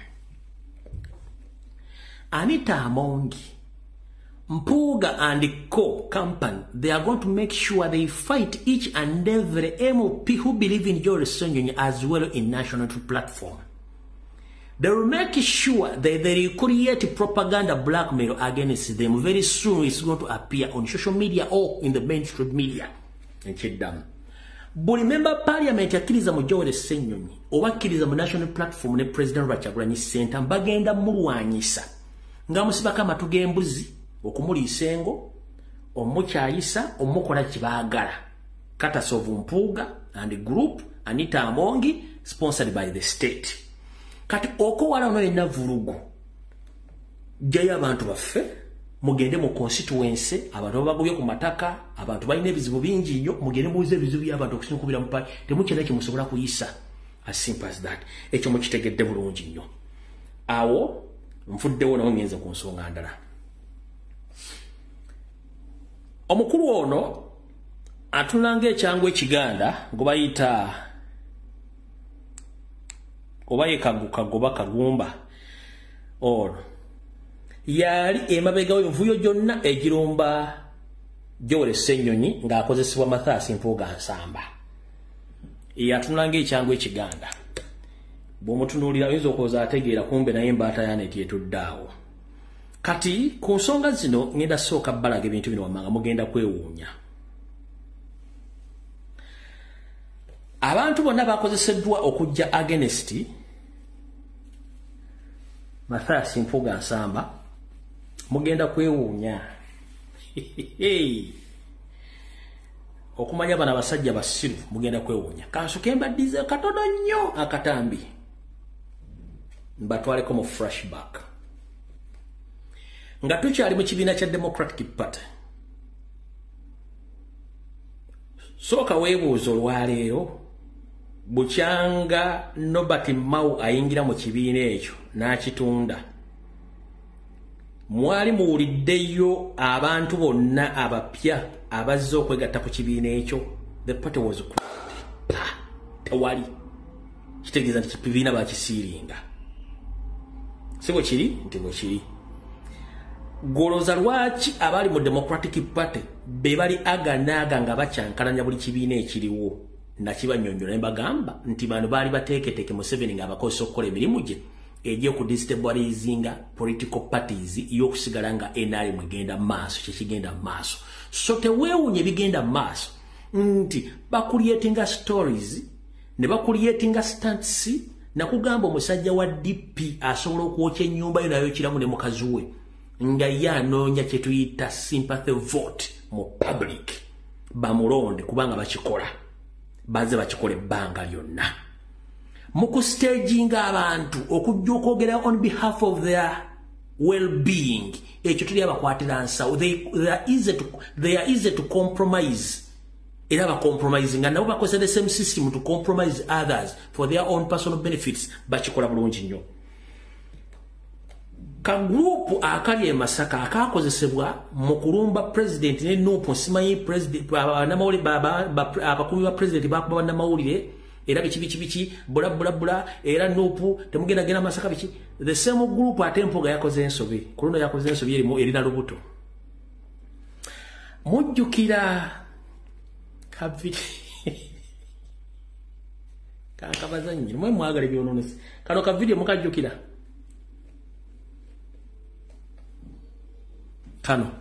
[SPEAKER 2] Anita Amongi Mpuuga and Co. Company, they are going to make sure they fight each and every MOP who believe in Joel Ssenyonyi as well in national platform. They will make sure that they create propaganda blackmail against them. Very soon it's going to appear on social media or in the mainstream media. And check them. But remember parliament akkiriza mu Joel Ssenyonyi oba akkiriza mu national platform ne President Kyagulanyi Ssentamu bagenda mulwanyisa nga musibaka amatu g'embuzi okumuliisa engo omukyayisa omukola kibaagala. Cutters of Mpuuga and group Anita Amongi sponsored by the state. Kati okowala ono yenna vulugu jayo abantu baffe mugende mu constituency abantu bagobye ku mataka abantu balina ebizibu bingi nnyo mugende muze ebizibu by'abantu okusinkubira mu pali temukyenda kimusobola kuyisa. As simple as that. Ekyo mukitegedde bulungi nnyo. Awo nfuddewo nawo ngenze ku nsonga ndala. Omukulu ono atunanga ekyangu ekiganda ngobayita obaye kagoba kagumba ono yali emabega w'envuyo gyonna egirumba Joel Ssenyonyi ng'akozesebwa Mathias Mpuuga Nsamba. Atunanga ekyangu ekiganda bw'omutunuulira oyinza okwoza ategeera kumbe naye embaata yaneeti etuddaawo. Kati ku nsonga zino ngenda sooka balaga ebintu bino wammanga mugenda kwewuunya. Abantu bonna bakozeseddwa okujja against Mathias Mpuuga Nsamba mugenda kwewuunya. Okumanya bana basajja basiru mugenda kwewuunya. Kansoke mbaddize katono nnyo akatambi. mbatwaleko mu flashback nga tukyali mu kibiina kya Democratic Party. Soka weebuuza olwaleero bukyanga Norbert Mao ayingira mu kibiina ekyo n'akitunda, mwali muwuliddeyo abantu bonna abapya abazze okwegatta ku kibiina ekyo? The party was tewali kitegeeza nti kibiina bakisiiringa. Si bwe kiri nti bwe kiri. Goloza lwaki abali mu Democratic Party be bali aganaaga nga bakyankalanya buli kibiina ekiriwo nakibanyonyola ne bagamba nti bano baali bateeketeeke Museveni nga abakozesa okukola emirimu gye egy'okudestabilizinga political parties y'okusigala nga NRM egenda maaso, kyekigenda maaso. So teweewunye bigenda maaso nti bakuliyetinga stories ne bakuliyetinga stunts na kugamba omusajja wa DP asobola okwokya ennyumba yo nayo kiramu ne mukazi we nga ye anoonya kye tuyita sympathy vote mu public bamulonde kubanga bakikola baze bakikola ebbanga lyonna mu kustaginga abantu okujja okwogera on behalf of their well-being. Ekyo tuli abakwatira nsawo. They are easy to compromise. Era compromising and nabo bakozesa the same system to compromise others for their own personal benefits. Bakikola bulungi nnyo. Ka group akali e Masaka akakozesebwa mu kulumba president ne Nupu simanyi president namawulire abakumi ba president bakuba namawulire era bichi bula era Nupu temugenda gena Masaka bichi the same group atempoga yakoze ensobi kuruno yakoze ensobi erina lubuto mujjukira kabiri kakabazanyi mwe mwagale byononese kano ka video mukajjukira Kano.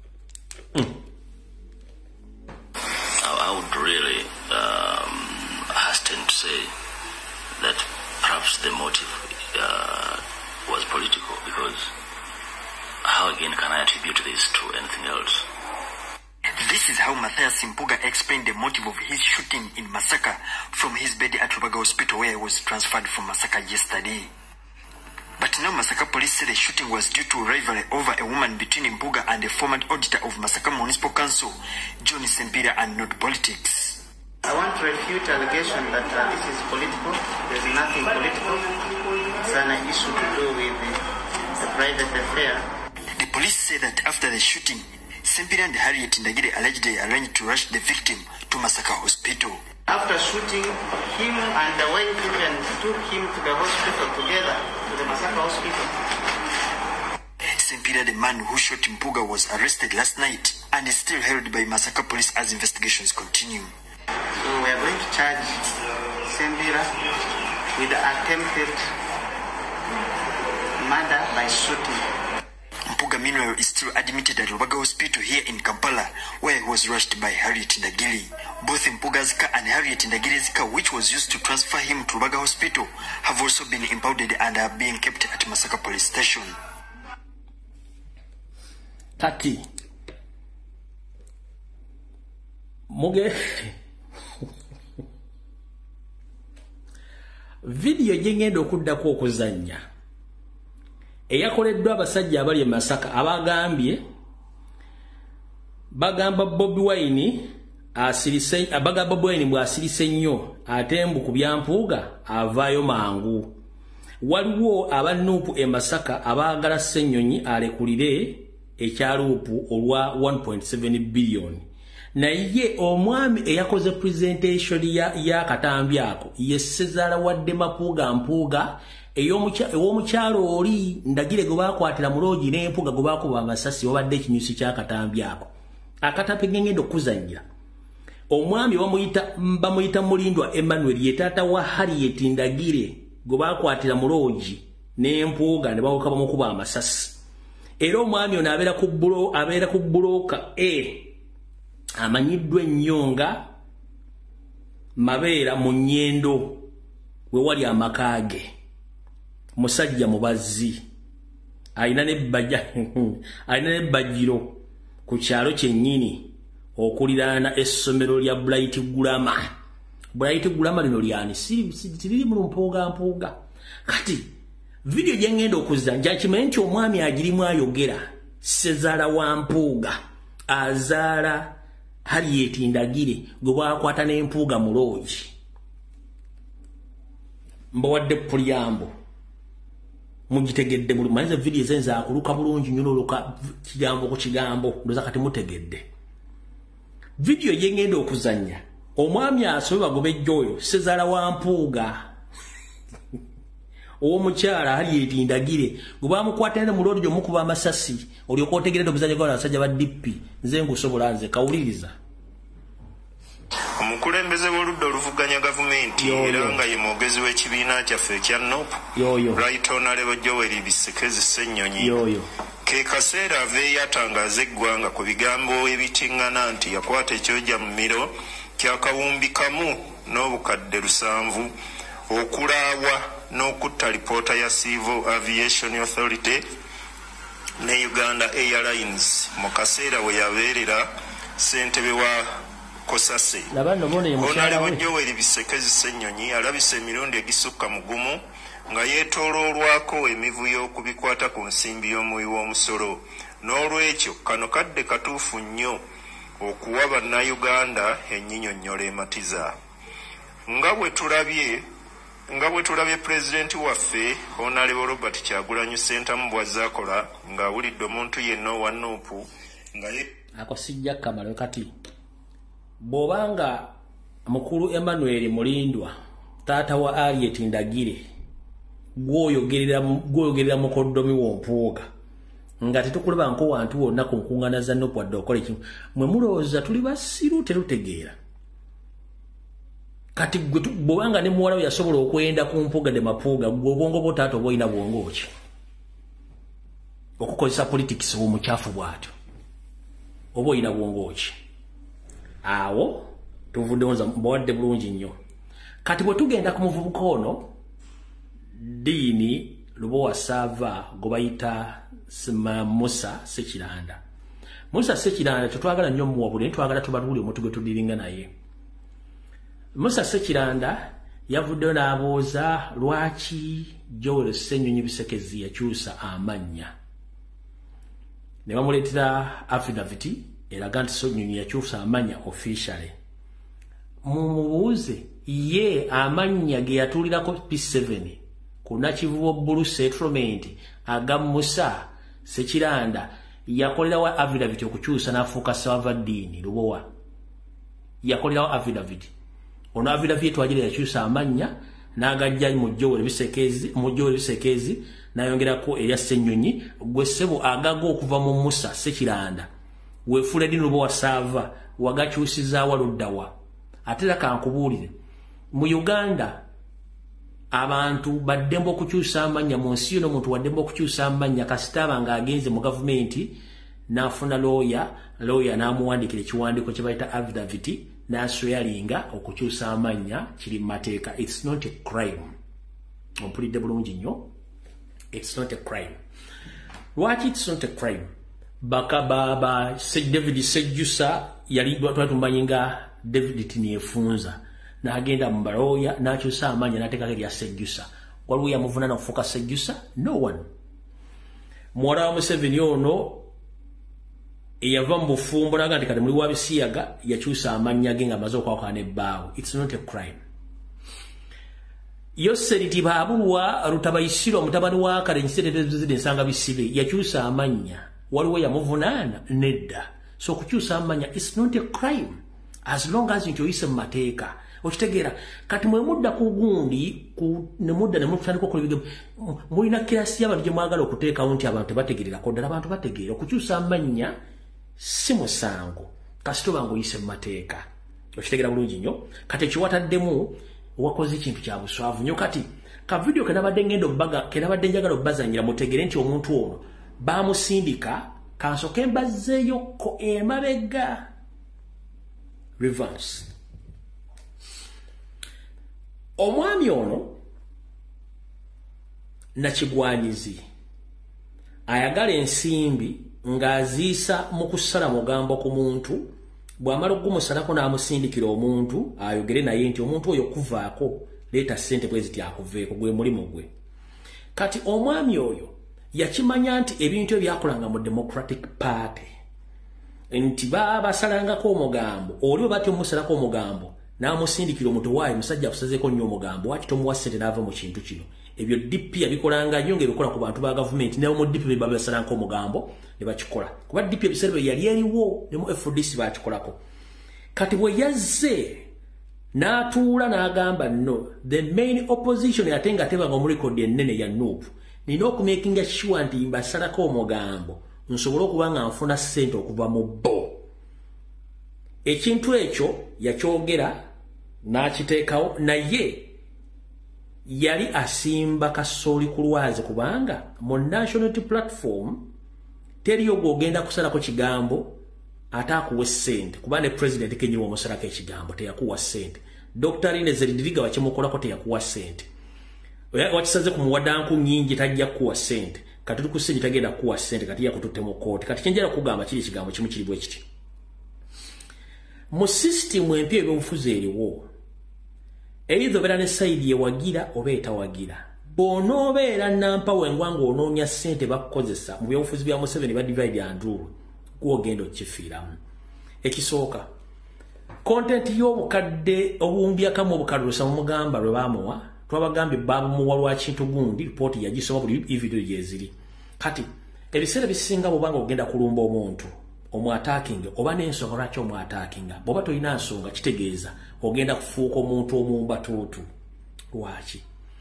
[SPEAKER 5] I would really hasten to say that perhaps the motive was political, because how again can I attribute this to anything else?
[SPEAKER 6] This is how Matthias Simpuga explained the motive of his shooting in Masaka from his bed at Rubaga Hospital, where he was transferred from Masaka yesterday. But now Masaka police say the shooting was due to rivalry over a woman between Mpuga and the former auditor of Masaka Municipal Council, John Sempira, and not politics.
[SPEAKER 7] I want to refute allegation that this is political. There's nothing political. It's an issue to do with the private affair.
[SPEAKER 6] The police say that after the shooting, Sempira and Harriet Ndagire allegedly arranged to rush the victim to Masaka Hospital.
[SPEAKER 7] After shooting him and the wife even took him to the hospital together, to the Masaka Hospital.
[SPEAKER 6] Sempira, the man who shot Mpuga, was arrested last night and is still held by Masaka police as investigations continue.
[SPEAKER 7] So we are going to charge Sempira with attempted murder by shooting.
[SPEAKER 6] Mpuga, meanwhile, is still admitted at Rubaga Hospital here in Kampala, where he was rushed by Harriet Ndagiri. Both Mpuga's car and Harriet Ndagiri's car, which was used to transfer him to Rubaga Hospital, have also been impounded and are being kept at Masaka Police Station.
[SPEAKER 2] Kati Muge video jengendo okuddako okuzanya eyakoleddwa abasajja abali e Masaka abagambye bagamba Bobi Wine asirise abagamba Bobi Wine bwasirise nnyo atembu ku byampuuga avaayo mangu. Waliwo abanupu e Masaka abaagala Ssenyonyi alekulire ekyalupu olwa 1.7 billion. Naye omwami eyakoze presentation ya katambi ako ye Ssezaala wadde Mapuuga Mpuuga eyomukyalo oli Ndagire gwe bakwatira mulogi n'Empuuga gwe bakuba amasasi wabadde ekinyusi kya katambi ako. Akatape ngengendo kuzanya. Omwami bamuyita Mulindwa Emmanuel ye taata wa Harriet Ndagire gwe bakwatira mulogi n'Empuuga ne bawuka bamukuba amasasi. Era omwami ono abeera ku buloka amanyiddwa ennyonga Mabeera mu Nnyendo we wali amakage. Musajja mubazzi alina n'ebbajiro ku kyalo kyennyini okuliraana essomero lya Bright Grammar. Bright Grammar lino lyani siri mu Mpuuga. Kati video jengendo okuzanja kimenti omwami agirimu ayogera Sezaala wa Mpuuga azaala Harriet Ndagire gwe bwakwata n'empuuga mu loogi mbawadde pulyambo mugitegedde buli manze video zenza akuluka bulungi nyololoka kigambo ku kigambo ndoza kati mutegedde video yengendo okuzanya omwami asoba gobejjoyo Sezaala wa Mpuuga omukyala Harriet Ndagire gwe bamukwatana mu loogi omukuba amasasi olyoka otegeredde obuzanya bwa basajja ba DP nze ngusobola nze kawuliriza
[SPEAKER 4] omukulembeze w'oludda oluvuganya gavumenti era nga ye mwogezi w'ekibiina kyaffe ekya NOP Right Honorable Joel Bisekezi Ssennyonyi ke kaseera aveeyo atangaza eggwanga ku bigambo ebitiŋŋana nti yakwata ekyoja mu miro kyakawumbi kamu n'obukadde 7 okulaabwa n'okutta lipoota ya Civil Aviation Authority ne Uganda Airlines mu kaseera we yabeerera ssentebe wa Kosase. Honorable Joel Bisekezi Ssennyonyi alabise emirundi egisukka mu gumu nga yeetooloolwako emivuyo okubikwata ku nsimbi y'omuwi w'omusolo. N'olwekyo kano kadde katuufu nnyo okuwa bannayuganda ennyinyonnyola ematiza. Nga bwe tulabye pulezidenti waffe Honorable Robert Kyagulanyi Ssentamu bw'azaakola ng'awulidde omuntu yenna owa Nuupu nga ye
[SPEAKER 2] ako sijja kamala kati bobanga mukulu Emmanuel Mulindwa taata wa Harriet Ndagire gwoyogerera mukoddomi w'ompuuga nga tetukulaba nko wantu wonna ku nkungana za Nuupu wadde okola ekimu mwe mulowooza tuli basiru terutegeera kati bobanga ne muwala yasobola okwenda ku mpuuga de mapuuga gwe obwongo bwo taata obwoyina bwongo ki okukozesa politics w'omukyafu bw'atyo oba oyina bwongo ki awo tuvudde onza mbawadde bulungi nnyo kati bwe tugenda ku muvubuka ono Diini Lubowa Sava gwe bayita Musa Sekiranda. Musa Sekiranda tetwagala nnyo muwabule twagala tubalule omuntu gwe tudiringa naye. Musa Sekiranda yavuddeyo n'abooza lwaki Joel Ssennyonyi Bisekezi yakyusa amannya. Ne bamuleetera affidavit eraga nti Ssennyonyi yakyusa amannya officially. Mumubuuze ye amannya ge yatuulirako P7 kuna Kivubo Blue Settlement aga Musa Sekiranda yakolerawo affidavit okukyusa n'afuuka Savadini Lubowa. Yakolerawo affidavit. Ono affidavit twagire yakyusa amannya n'agajja mu Joel Bisekezi n'ayongerako erya Ssennyonyi gwe ssebo agaga okuva mu Musa Sekiranda weefula Dini Lubowa Sava wagakyusizaawa luddawa. Ate era kankubuulire mu Uganda abantu baddemba okukyusa amannya mu nsi yonna omuntu waddemba okukyusa amannya kasitaba nga agenze mu gavumenti n'afuna lawyer n'amuwandikira ekiwandiiko kye bayita affidavit n'aswearinga okukyusa amannya kiri mu mateeka. It's not a crime. Ompulidde bulungi nnyo. It's not a crime. Lwaki it's not a crime? Bakababa David Sejjusa yali twatumanyi nga David Tiniefunza n'agenda mu baloya n'akyusa amannya n'ateekako erya Sejjusa. Waliwo yamuvuna n'okufuuka Sejjusa? No one. Muwala wa Museveni ono eyava mu bufumbo n'aga nti kati muli wa Bisiyaga yakyusa amannya ge nga amaze okwawukana n'ebbaawe. It's not a crime. Yoseriti Baabulwa Rutabayisiro mutabani wa Kale Nsererezo ensanga bisibe yakyusa amannya. Waliwo yamuvunaana nedda. So okukyusa amannya it's not a crime as long as nti oyise mu mateeka. Okitegeera kati mwe mudda ku gundi ne mudda ne mutandika okukola ebigambo mulina kirasi y'abantu gye mwagala okuteekawo nti abantu tebategeererako ddala abantu bategeera okukyusa amannya si musango kasita oba ng'oyise mu mateeka. Okitegeera bulungi nnyo kati ekiwataddemu wakoze ekintu kya buswavu nnyo. Kati ka video kenabadde njagala obbazanyira mutegere nti omuntu ono baamusindika kansoke mbazzeeyokko emabega reverse. Omwami ono Nakigwanyizi ayagala ensimbi ng'aziisa mu kusala mugambo ku muntu bw'amala okumusalako n'amusindikira omuntu ayogere naye nti omuntu oyo kuvaako leeta ssente bwe ziti akuveeko gwe mulimu gwe. Kati omwami oyo yakimanya nti ebintu ebyakolanga mu Democratic Party nti basalangako omugambo oli batyo musalako omugambo namusindikira omuntu waayi musajja akusazeko nnyo omugambo waki tomuwa ssente n'ava mu kintu kino ebyo DP yabikolanga nnyo ng'ebikola ku bantu ba gavumenti ne mu DP babasalangako omugambo ne bakikola kuba DP ebiseera bye yali eriwo ne mu FDC bakikolako kati bwe yazze n'atuula n'agamba no the main opposition ate nga tebanga mu record ennene ya Nuupu nina okumakinga sure nti mbasalako omugambo nsobole okuba nga nfuna ssente okuva mu bo ekintu ekyo yakyogera n'akiteekawo naye yali asimba kasooli ku lwazi kubanga mu national platform teriyo gw'ogenda kusalako kigambo ate akuwa ssente kuba ne president kenyini wamusalako ekigambo teyakuwa ssente Dr. Ines Ridiriga wakimukolako teyakuwa ssente wakisaze ku muwadanku nyingi tajja kuwa ssente kati tuli ku ssente tagenda kuwa ssente kati yakututte mu kooti kati kyenjala kugamba kiri kigambo kimu kiri bwe kiti mu system empya ebyobufuzi eriwo either obeera ne sayidi yewagira oba etawagira bw'onoobeera nampawe ngwanga onoonya ssente bakukozesa mu byobufuzi bya Museveni ba divide and rule gw'ogenda okifiiramu ekisooka content y'obukadde obuwumbyakamu obukadde mu mugamba lwe baamuwa twabagambye baabumuwa lwa kintu gundi ripooti yagisoma buli video gyeziri kati ebiseera bisinga bw'obanga ogenda kulumba omuntu omwataakinga oba n'ensonga lwaki omwataakinga bw'oba tolina nsonga kitegeeza ogenda kufuuka omuntu omumbatuutu lwaki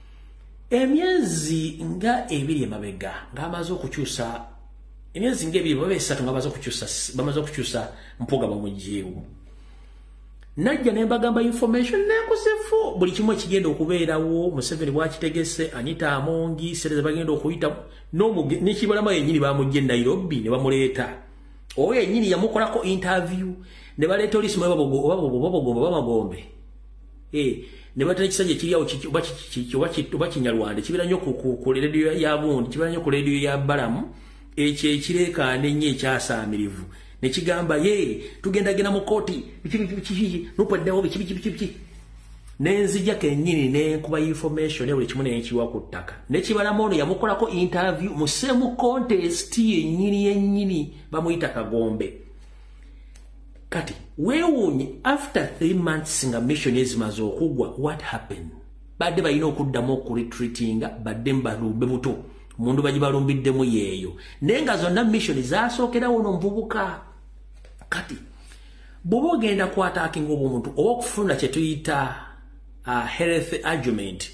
[SPEAKER 2] emyezi nga ebiri emabega ng'amaze okukyusa emyezi nga ebiri baba esatu nga bamaze okukyusa mpuga bamugyeewo najja ne mbagamba information n'enkusefu buli kimu ekigenda okubeerawo Museveni bwakitegese Anita Amongi sereza bagenda okuyita n'ekibalama yennyini bamugye Nairobi ne bamuleeta oyo yennyini yamukolako interview ne baleeta olisi babagomba bamagombe ne batera ekisajja ekiriawo oba kinyalwanda kibira nnyo ku leediyo ya Bundi kibira nnyo ku leediyo ya Balamu ekyo ekireekaana ennyo ekyasaamirivu ne kigamba ye tugendagenda mu kooti nupaddewo biki nenzija kennyini nenkuba information buli kimu nenkiwa ku ttaka ne kibalamu ono yamukolako interview mu same contest yennyini bamuyita Kagombe kati weewuunye after 3 months nga mission ezimaze okugwa what happened badde balina okuddamu okuretreatinga badde mbalumbe buto mundu bagibalumbiddemu yeeyo naye nga zonna mission zasookerawo n'omuvubuka kati bw'oba ogenda kwataakinga obumuntu oba okufuna kye tuyita health argument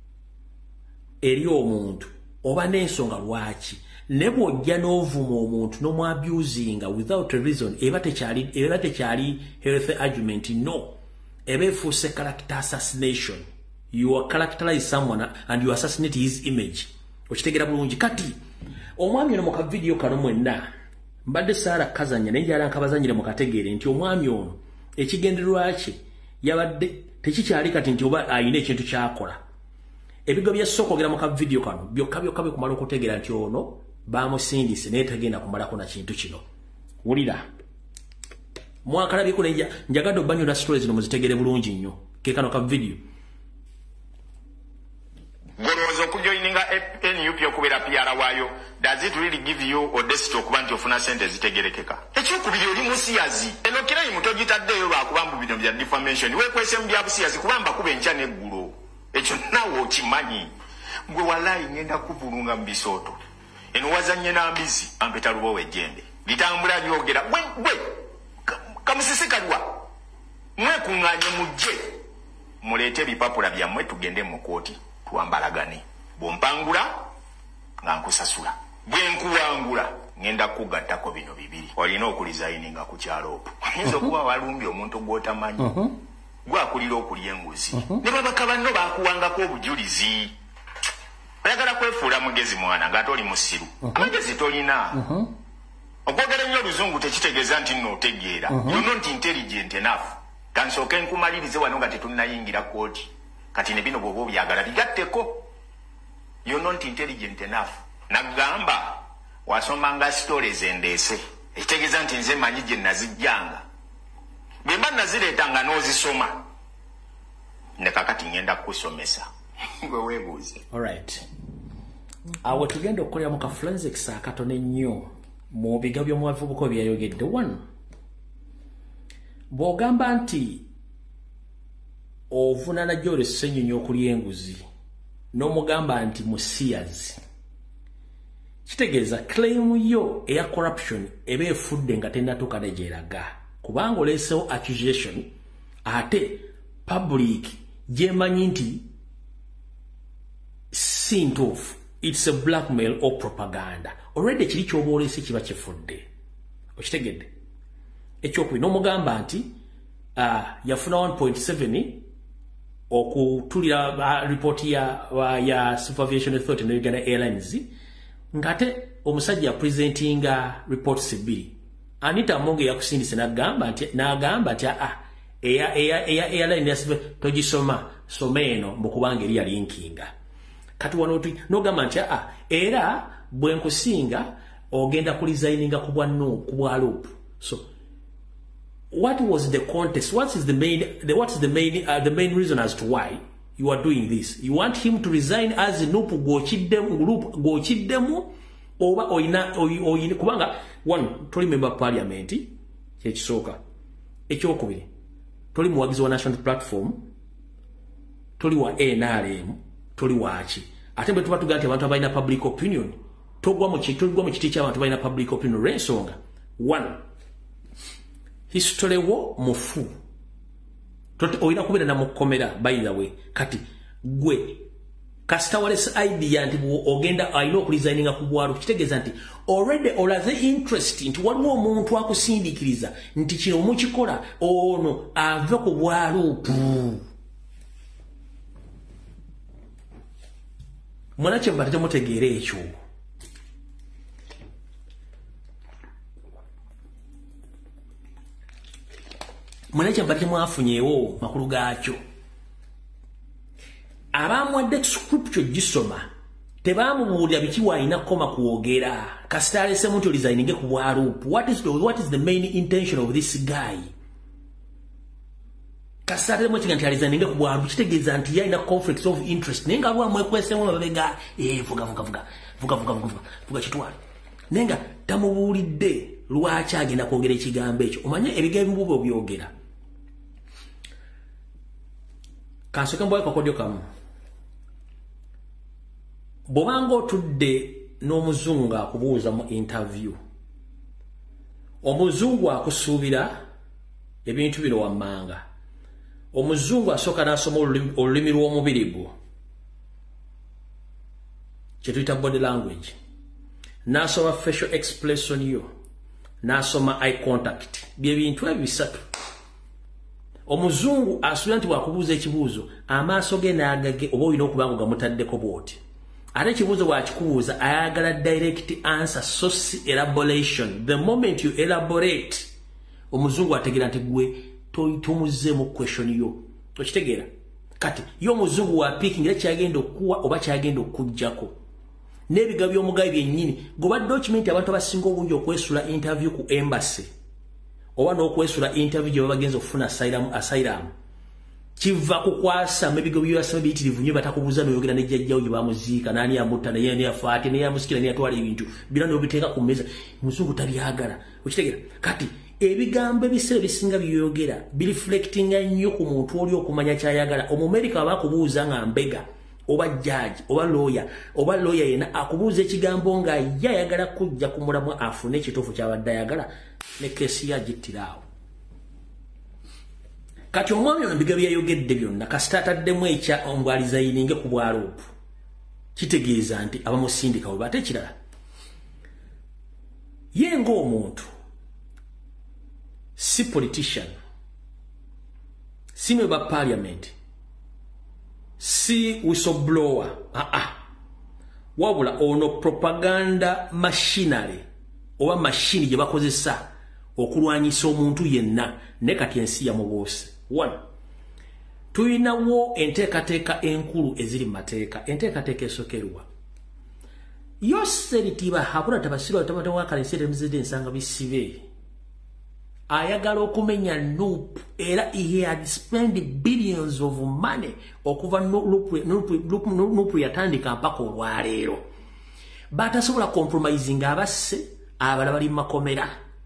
[SPEAKER 2] eri omuntu oba n'ensonga lwaki ne bw'ojja n'ovuma omuntu n'omwabusinga without a reason eba tekyali health argument no eba efuuse character assassination you characterize someone and you assassinate his image okitegera bulungi kati omwami ono mu kavidiyo kano mwenna mbadde saara kazanya naye njala nkabazanyire mu kategeere nti omwami ono ekigendererwa kye yabadde tekikyali kati nti oba ayina ekintu kyakola ebigo bya sokogera mu kavidiyo kano byokka bikumala okutegeera nti ono bamusindise naye tagenda kumalako na kintu kino wulira mwakalabyeko naye njagadde obbanyola stories no muzitegere bulungi nnyo ke kano kavidiyo
[SPEAKER 4] golowooza okujoyininga NUP okubeera PR waayo does it really give you audacity okuba nti ofuna sente zitegerekeka ekyokubiri oli musiyazi eno kirayi mutogitaddeyo lwakuba mu bino bya defamation weekwese mu bya busiyazi kubamba kuba enkya n'eggulo ekyo naawe okimanyi gwe walayi ngenda kuvulunga mu bisooto eno wazanye n'ambizi ampeta lubowa ejjembe litambula lyogera gwe kamusisi kalwa mwekuŋŋaanye mujje muleete ebipapula byammwe tugende mu kooti tuwambalagane bw'ompangula nga nkusasula bwenkuwangula ngenda kugattako bino bibiri olina okulizayininga ku kyaloopu oyinza okuba walumbye omuntu gw'otamanyi gwakulira okulya enguzi ne babaka banno bakuwangako obujulizi oyagala kwefuula mugezi mwana ng'ate oli musiru amagezi tolina okwogera nnyo oluzungu tekitegeeza nti nootegeera you're not intelligent enough kansooke nkumalirize wano nga tetunnayingira kooti kati ne bino bw'oba obyagala bigatteko you're not intelligent enough nagamba wasomanga stories endeese ekitegeeza nti nze manyi gye nazijjanga bwe mba nazireetanga n'ozisoma ne kakati ngenda kukusomesa gwe weebuuze
[SPEAKER 2] alright awo tugenda okukolera mu ka forensics akatone nnyo mu biga by'omubavubuka byayogedde. One, bw'ogamba nti ovunaana Joel Ssenyonyi okulya enguzi n'omugamba nti musiyazi, kitegeeza claim yo eya corruption eba efudde nga tennatuuka ne gyeraga, kubanga oleesewo accusation ate public gyemanyi nti si ntuufu, it's a blackmail or propaganda. Already kiri ky'oba oleese kiba kifudde. Okitegedde? Ekyokubiri n'omugamba nti yafuna 1.7 okutulira report ya Supervision Authority ne Uganda Airlines, ngate omusajja presentinga reports ebiri. Anita Amonge yakusindise n'agamba nti airline yasibe togisoma someno mbukubanga eri yalinkinga. Kati wano n'ogamba nti era bwe nkusinga ogenda kulisigninga ku bwa loop. So what was the context? What is the main reason as to why you are doing this? You want him to resign as a group gochiddemu oba oyina kubanga one toli member parliament kyekisooka. Ekyokubiri toli muwagizi wa national platform, toli wa NRM, toli wachi. Ate bwe tuba tugante abantu abalina public opinion togwa mu kiti ky'abantu balina public opinion rensonga. One, history wo mufu oyina kubeera na mukomera. By the way, kati gwe kasita walesa idea nti ogenda ayina okulisigninga ku bwalo, kitegeeza nti already olaze interest nti waliwo omuntu akusindiikiriza nti kino mukikola ono ava ku bwalo. Mwanakye mbadde mutegeera ekyo. Mwanakye mbadde mwafunyeewo makulu gaakyo. Abamwadde scripture gisoma tebamubuulira biki wayina koma kuwogera kasita alese muntu resigninge ku bwalupu. What is the main intention of this guy? Kasita alese muntu nti resigninge ku bwalupu kitegeeza nti yalina conflicts of interest. Nenga alwa mwekwesemu babega vuga kitwale. Nenga tamubuulidde lwaki agenda kwogera ekigambo ekyo. Omanye ebigambo bubwo byogera. Kansoke mboye kakodyo kamu. Bobanga otudde n'omuzungu akubuuza mu interview, omuzungu akusuubira ebintu bino wammanga. Omuzungu asooka n'asoma olulimi lw'omubiri gwo kye tuyita body language, n'asoma facial expression yo, n'asoma eye contact. Bye bintu ebisatu. Omuzungu asuubira nti bwakubuuza ekibuuzo amaaso ge n'agage oba olina okuba nga gamutaddeko bw'oti. Ate ekibuuzo bw'akikubuuza ayagala direct answer, source elaboration. The moment you elaborate, omuzungu ategeera nti gwe tomuzzeemu question yo. Okitegeera? Kati yo omuzungu wa picking era kyagenda okuwa oba kyagenda okujjako. N'ebiga by'omugabi byennyini goba document abantu abasinga obungi okwesula interview ku embassy oba n'okwesula interview gye bagenza okufuna asylum. Kiva kukwasa mebigo byasaba bitirivu nyo batakubuza n'oyogera ne jjajjawo gye bamuziika nani amutta naye ne afaate ne amusikira ne atwala ebintu bira n'obiteeka ku meza. Muzungu tabyagala. Okitegeera? Kati ebigambo ebiseera bisinga byogera bireflectinga nnyo ku muntu oli okumanya kyayagala. Omumerika abakubuuza nga mbega oba judge oba lawyer yena akubuuza ekigambo nga yayagala kujja ku mulamwa afune ekituufu ky'abadde ayagala ne kesi yagittiraawo. Kati omwami ono biga byayogedde byonna kasita ataddemu ekya ombwalizayininge ku bwalupu kitegeeza nti abamusindika we bate kirala. Ye ng'omuntu si politician, si member parliament, si whistleblower, wabula ono propaganda machinery oba machine gye bakozesa okulwanyisa omuntu yenna ne kati ensi ya mubuuse. One, tuyinawo enteekateeka enkulu eziri mu mateeka. Enteekateeka esookerwa yoseritiba habula tabasirwa tabatawa kalensi emizide ensanga bisibe ayagala okumenya loop era he had spent billions of money okuva loop yatandika mpaka olwaleero batasobola compromising abasse abala bali makomera.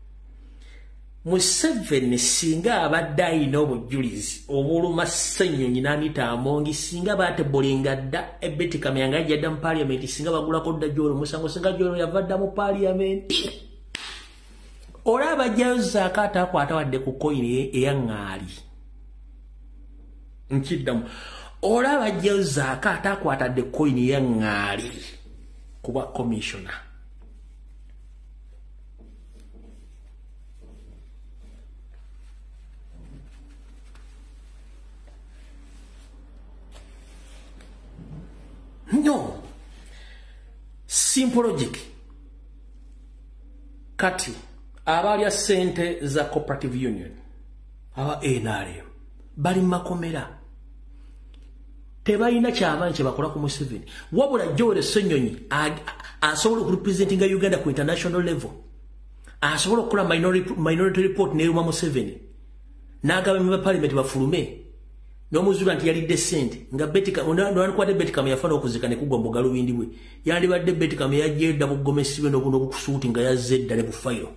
[SPEAKER 2] Museveni singa abadde alina obujulizi obuluma Ssenyonyi n'Anita Amongi singa baatebolinga dda Betty Kamyanga yajja mu parliament singa bagulako dda Jolo musango singa Jolo yavadda mu parliament. Olaba jjayo Zaaka atakwata wadde ku coin eyaŋŋaali. Nkiddamu. Olaba jjayo Zaaka atakwata dde coin eyaŋŋaali kuba commissioner. No. Simple logic. Kati. Abalya sente za cooperative union. Aba NRM. Bali makomera. Tebalina kyamaanyi kye bakola ku Museveni. Wabula Joel Ssenyonyi asobola okurepresentinga Uganda ku international level. Asobola okukola minority report n'eruma Museveni. N'agaba mu parliament bafulume. N'omuzula nti yalidde ssente nga Betty n'ankwate Betty Kamya yafuna okuzika ne kugwa mu galubindi bwe. Yandibadde Betty Kamya yajja edda bugomesibwe n'obusuuti nga yazze edda ne bufayiro.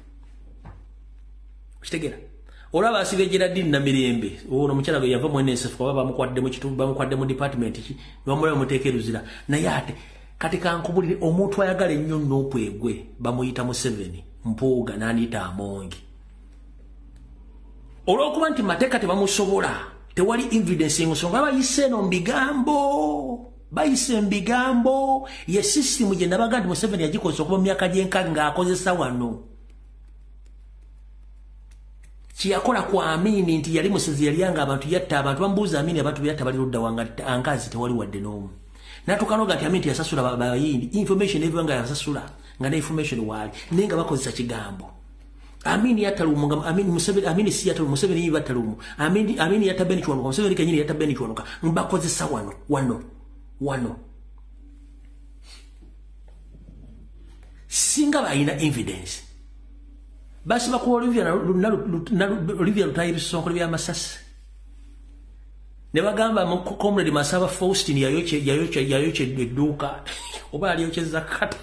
[SPEAKER 2] Kitegera. Olaba asibe Geraldine na Mirembe. Ono mukyala gwe yava mu NSF kwa bamukwadde mu kitundu bamukwadde mu department ki. Bamulaba muteekeruzira. Naye ate kati kankubulire omuntu ayagala ennyo n'opwegwe bamuyita Museveni Mpuuga n'Anita Amongi. Olw'okuba nti mateeka tebamusobola. Tewali evidence y'ensonga bayise no mbigambo. Bayise mbigambo. Ye system gye nabaga nti Museveni yagikoze okuba mu myaka gy'enkaaga ng'akozesa wano. Kiyakola kwa Amini nti yali musezi yali yanga abantu yatta abantu bambuuza Amini abantu yatta bali ludda wanga ankazi tewali wadde n'omu. Natukanoga nti Amini yasasula bayindi information ebanga yasasula nga ne information wali nenga bakozesa kigambo. Amini yatalumu nga Amini Museveni Amini si yatalumu Museveni yiba talumu Amini yatabeni chwanuka Museveni kenyini yatabeni chwanuka mbakozesa wano singa bayina evidence basi bakuwa Olivia Lutayiru Sonkole bya Masasi ne bagamba mu comrade Masaba Faustin yayoche edduuka oba aliyocheza kata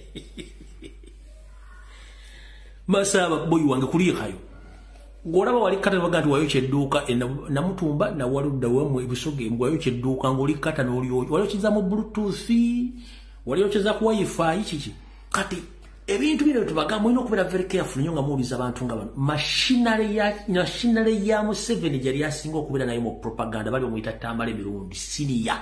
[SPEAKER 2] Masaba boyi wange kuliikayo ngolaba wali kata bagati wayoche edduuka na mutumba na waludda wamwe ebisoge mbwa yoche edduuka ngoli kata n'oliyo waliocheza mu bluetooth waliocheza ku wifi kiki kati ebintu bino tubagamba ino okubera very careful nnyo nga muwuliza abantu nga bano machinery ya Museveni gyali asinga okubeera naye mu propaganda bali omuyita Tamale Mirundi senior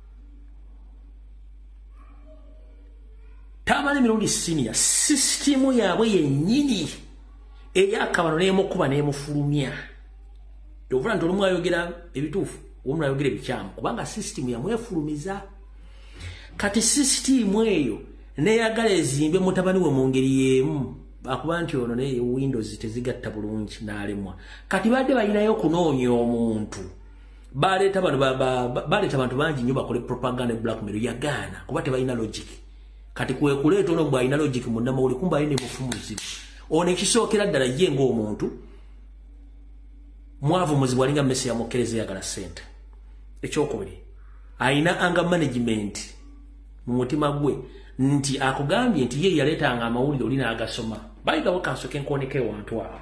[SPEAKER 2] Tamale Mirundi senior system yaabwe yennyini eyakabano n'emukuba n'emufulumya tovula nti olumu ayogera ebituufu omu ayogera ebikyamu kubanga system yamwefulumiza kati system eyo neyagala ezimbe mutabani we mu ngeri y'emu akuba nti ono ne Windows tezigatta bulungi n'alemwa kati badde balinayo okunoonya omuntu baleeta abantu bangi nnyo bakole propaganda blackmail yagaana kuba tebalina logic kati kwekuleeta ono bw'alina logic munnamawuli kumba alina ebufumuzibu ono ekisookera ddala ye ng'omuntu mwavu muzibu alinga mmesi yamukkereza yagala ssente ekyokubiri alina anger management mu mutima gwe nti akugambye nti ye yaleetanga amawulire olina agasoma bayigawo kansoke nkoneke wantu awo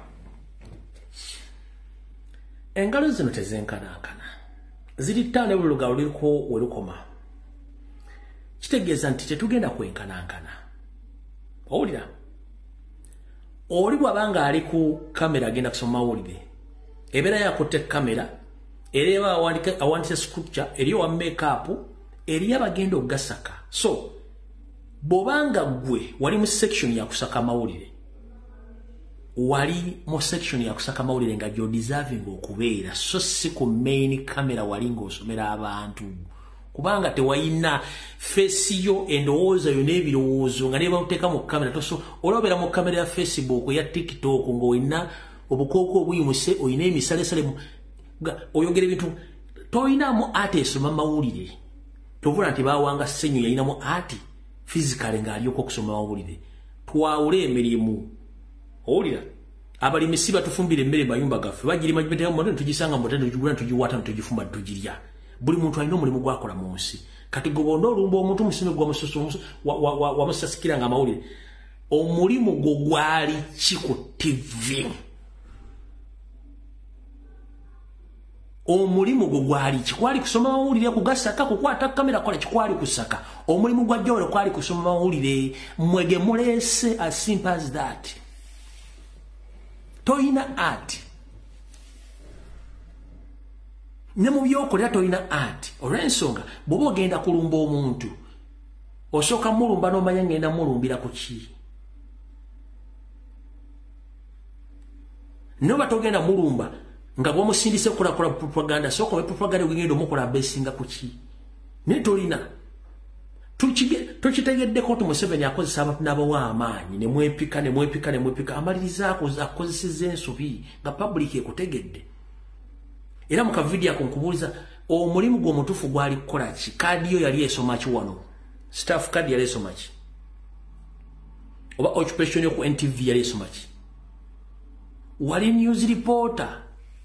[SPEAKER 2] engalo zino tezenkanankana ziri ttaano ebulugalo liriko welukoma kitegeeza nti tetugenda kwenkanankana owulira oli bw'abanga ali ku kamera agenda kusoma mawulire ebeera yakutte kamera ereba awandise scripture eriyo wa makeup eriyo abagenda okugasaka so bobanga gwe wali mu section ya kusaka mawulire wali mu section ya kusaka mawulire nga jo deserving okubeera so si ku main camera wali ng'osomera abantu kubanga tewayina face yo endowooza yo n'ebirowoozo nga neba uteeka mu kamera toso olobera mu kamera ya Facebook ya TikTok ng'olina obukooko obuyimuse olina emisalesale oyogera ebintu toyinamu ate esoma mawulire tovula nti bawanga Ssenyu yayinamu ati physically ng'alyoka okusoma mawulire twawule emirimu owulira abalimisi batufumbira emmere mayumba gaffe bagirima gibetera mu tugisanga mu tendo tugula tugiwata tugifumba tugirya buli muntu alina omulimu gwakola mu nsi kati gobondo olumba omuntu musime gwa mususu wa musasikira nga mawulire omulimu gwo gwali ki ku TV omulimu gwo gwali ki kwali kusoma mawulire kugasaka kukwata kamera kola kikwali kusaka omulimu gwa Joel kwali kusoma mawulire mwege mulese as simple as that toina art ne mu byokolera toina art olw'ensonga bw'oba ogenda kulumba omuntu osooka mulumba n'omanya ngenda mulumbira ku ki noba togenda mulumba nga bw'omusindise kukola propaganda sooka oba propaganda gwegenda omukola besinga ku ki naye tolina tukitegeddeko nti Museveni akozesa abantu n'abawa amaanyi nemwepika amaliriza akozeseza ensobi nga public ekutegedde era mu kavidiyo ako nkubuuliza omulimu gw'omutuufu gwali kukola ki kaadi yo yali esoma ki wano staff kaadi yali esoma ki oba occupation yo ku NTV yali esoma ki wali news reporter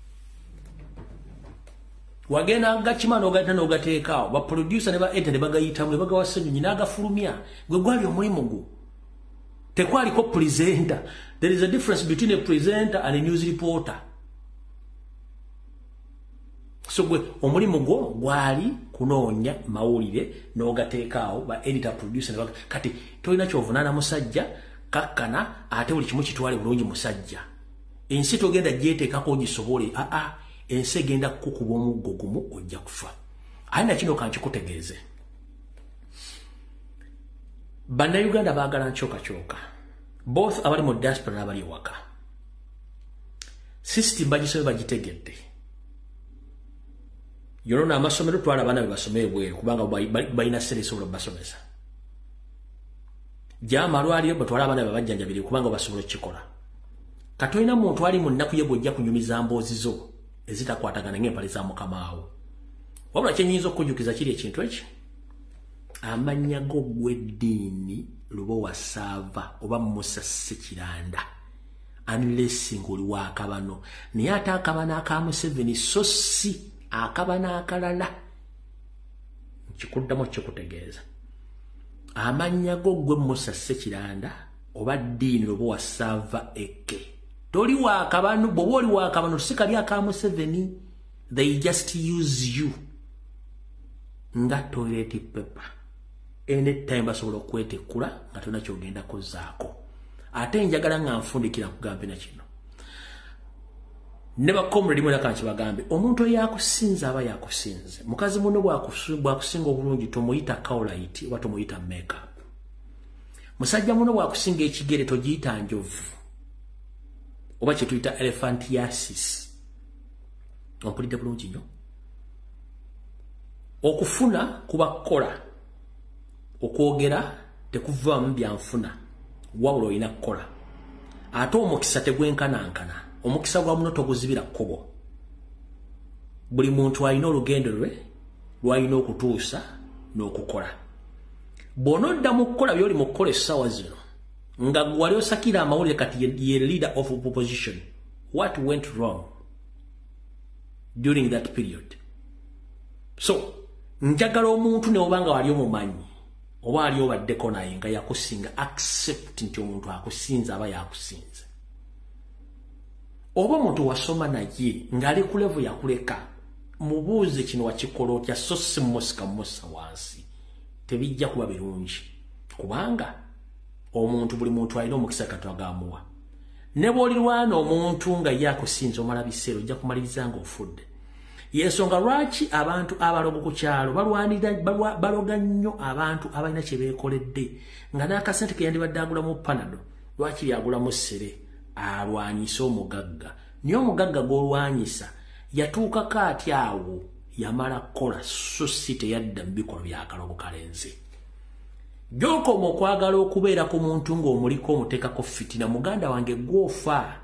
[SPEAKER 2] wagenda gachimano ogatana ogateekaawo ba producer ne ba editor ne bagayitamu ne bagawasenyonyi n'agafulumya gwe gwali omulimu gwo tekwaliko presenter. There is a difference between a presenter and a news reporter. So gwe omulimu gwo gwali kunoonya mawulire n'ogateekaawo ba editor producer ne kati tolina kyovunaana musajja kakkana ate buli kimu kitwale bulungi musajja ensi togenda gyeteekako ogisobole ensi egenda kukuba omuggo gumu ojja kufa ayina kino kankikutegeeze bannayuganda baagala nkyokacyoka both abali mu diaspora n'abali ewaka system bagisobe bagitegedde yolona amasomero twala abaana be basome ebweru kubanga balina ssere esobola basomesa jama alwaliyo batwala abaana be bajjanjabire kubanga basobola okukikola katoyina muntu ali mu nnaku ye bw'ojja kunyumiza mboozi zo ezitakwatagana ng'empale za mukamaawo wabula kyenyinza okukujjukiza kiri ekintu ekyo amannya go gw'eddiini lubo wasaava oba Musa Ssekiranda unless ng'oli wa akabano naye ate akabano aka Museveni so si akabano akalala nkikuddamu kikutegeeza amannya go gwe Musa Ssekiranda oba ddiini lubo wasaava eke toli wa akabano bw'oba oli wa akabano tusikali aka Museveni they just use you nga toilet paper anytime basobola okwetekkula nga tolina kyogenda kuzaako ate njagala nga nfundikira kugambe na kino ne bakomre limwe nakanki bagambe omuntu eyakusinza aba yakusinze mukazi muno bwakusinga obulungi tomuyita cowlight oba tomuyita makeup musajja muno bwakusinga ekigere togiyita njovu oba kye tuyita elephantiasis ompulidde bulungi nnyo okufuna kuba kukola okwogera tekuvaamu byanfuna wabula olina kukola ate omukisa tegwenkanankana omukisa gwa muno toguzibira kkubo buli muntu alina olugendo lwe lwalina okutuusa n'okukola bw'onodda mu kukola by'oli mu kukola essaawa zino nga gwali osakira amawulire kati ye leader of opposition what went wrong during that period so njagala omuntu ne obanga wali omumanyi oba ali obaddeko naye nga yakusinga accept nti omuntu akusinza aba yakusinze oba omuntu wasoma naye ng'ali ku level yakuleka mubuuze kino wakikola otya so si musika musa wansi tebijja kuba birungi kubanga omuntu buli muntu alina omukisa Katonda agamuwa ne bw'olirwana omuntu nga yakusinza omala biseera ojja kumaliriza nga ofudde yensonga lwaki abantu abalogo ku kyalo baloga nnyo abantu abalina kye beekoledde nga n'akasente ke yandibadde agulamu panado lwaki yagulamu ssere alwanyisa omugagga naye omugagga gw'olwanyisa yatuukako ati awo yamala kukola so si teyadda mu bikolwa by'akalogo kalenzi gy'okoma okwagala okubeera ku muntu ng'omuliko omuteekako fitina muganda wange gwofa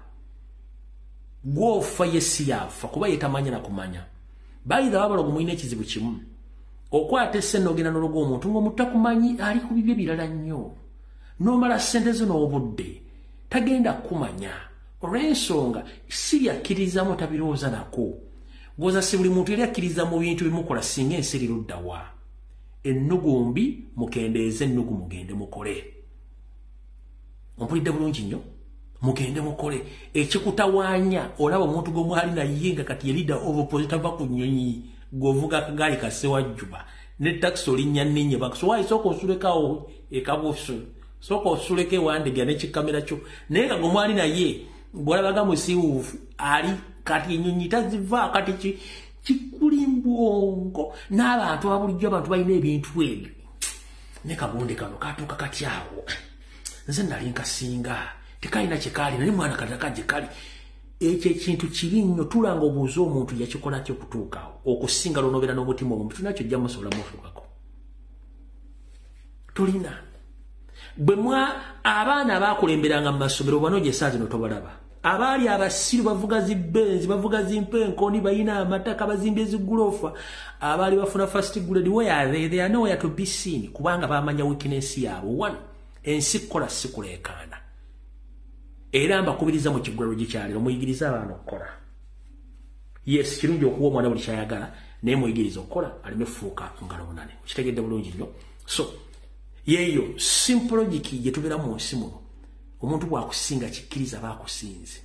[SPEAKER 2] ye si yafa kuba ye tamanya na kumanya bayira abalogo mulina ekizibu kimu okwata essene ogenda n'ologa omuntu ng'omuntu takumanyi ali ku bibye birala nnyo n'omala ssente zo n'obudde tagenda kumanya olw'ensonga si yakkirizamu tabirowooza nako gwoza si buli muntu yali akkiriza mu bintu bimukola singa ensi eriruddawa ennugumbi mukendeeze ennugu mugende mukole. Ompulidde bulungi nnyo? Mugende mukole. Ekikutawaanya olaba omuntu gw'omwali naye nga kati ye leader of opposition ava ku nnyonyi gw'ovuga akagaali kasse wajjuba ne taxi olinnya nnennye bakusowayi sooka osulekawo ekabuusu sooka osuleka ewandegera n'ekikamera kyo naye nga gw'omwali naye bw'olabaga musiiwuufu ali kati ennyonyi taziva kati kikuli mbwongo n'abantu ababulijjo abantu balina ebintu ebyo ne kabonde kano katuuka katyawo nze nali nkasinga tekalina kyekaali nali mwana kataka gye kali ekyo ekintu kibi nnyo tulanga obuuza omuntu yakikola kyo kutuukawo okusinga lonobeera n'omutima omuntu tunakyo jja musobola mufuukako tulina bwe abaana abaakulemberanga mu masomero bano gye saa zino tobalaba abaali abasiru bavuga zibenzi bavuga zimpenkoni bayina amataka bazimbye zigulofa abaali bafuna first grade they are nowhere to be seen kubanga bamanya weakness yaabwe one ensi kukola sikuleekaana era mbakubiriza mu kiggwaro gikyaliro muyigiriza abaana okukola yes kirungi okuwa omwana buli kyayagala naye muyigiriza okukola aleme fuuka ngalo bunane kitegedde bulungi nnyo so yeeyo simple logic gye tubeera mu nsi muno omuntu bwakusinga kikkiriza baakusinze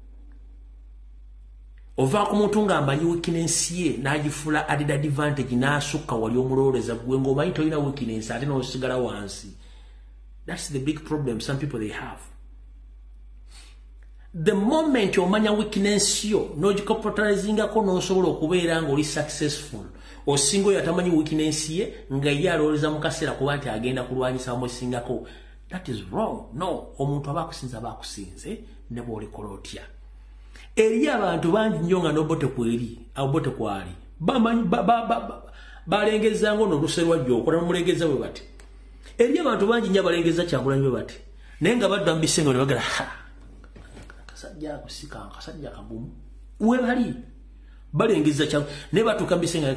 [SPEAKER 2] ova ku muntu ng'amanyi weakness ye n'agifuula added advantage n'asukka wali omulowoleza gwe ng'omanyi tolina weakness ate n'osigala wansi. That's the big problem some people they have. The moment omanya weakness yo n'ogicapitalizingako n'osobola okubeera ng'oli successful osinga oyo atamanyi weakness ye nga ye alowoleza mu kaseera kuba nti agenda kulwanyisa bamusingako. That is wrong. No, omuntu abakusinze ne bw'olikola otya. Eri abantu bangi nnyo nga n'obote kwali balengezanga ono oluserwa gy'okola n'omulengeza bwe bati. Eri abantu bangi nnyo abalengeza Kyagulanyi bwe bati naye nga badda mu bisengo ne bagala kasajja akusika kasajja kagumu we bali balengeza Kyagulanyi ne batuuka mu bisengo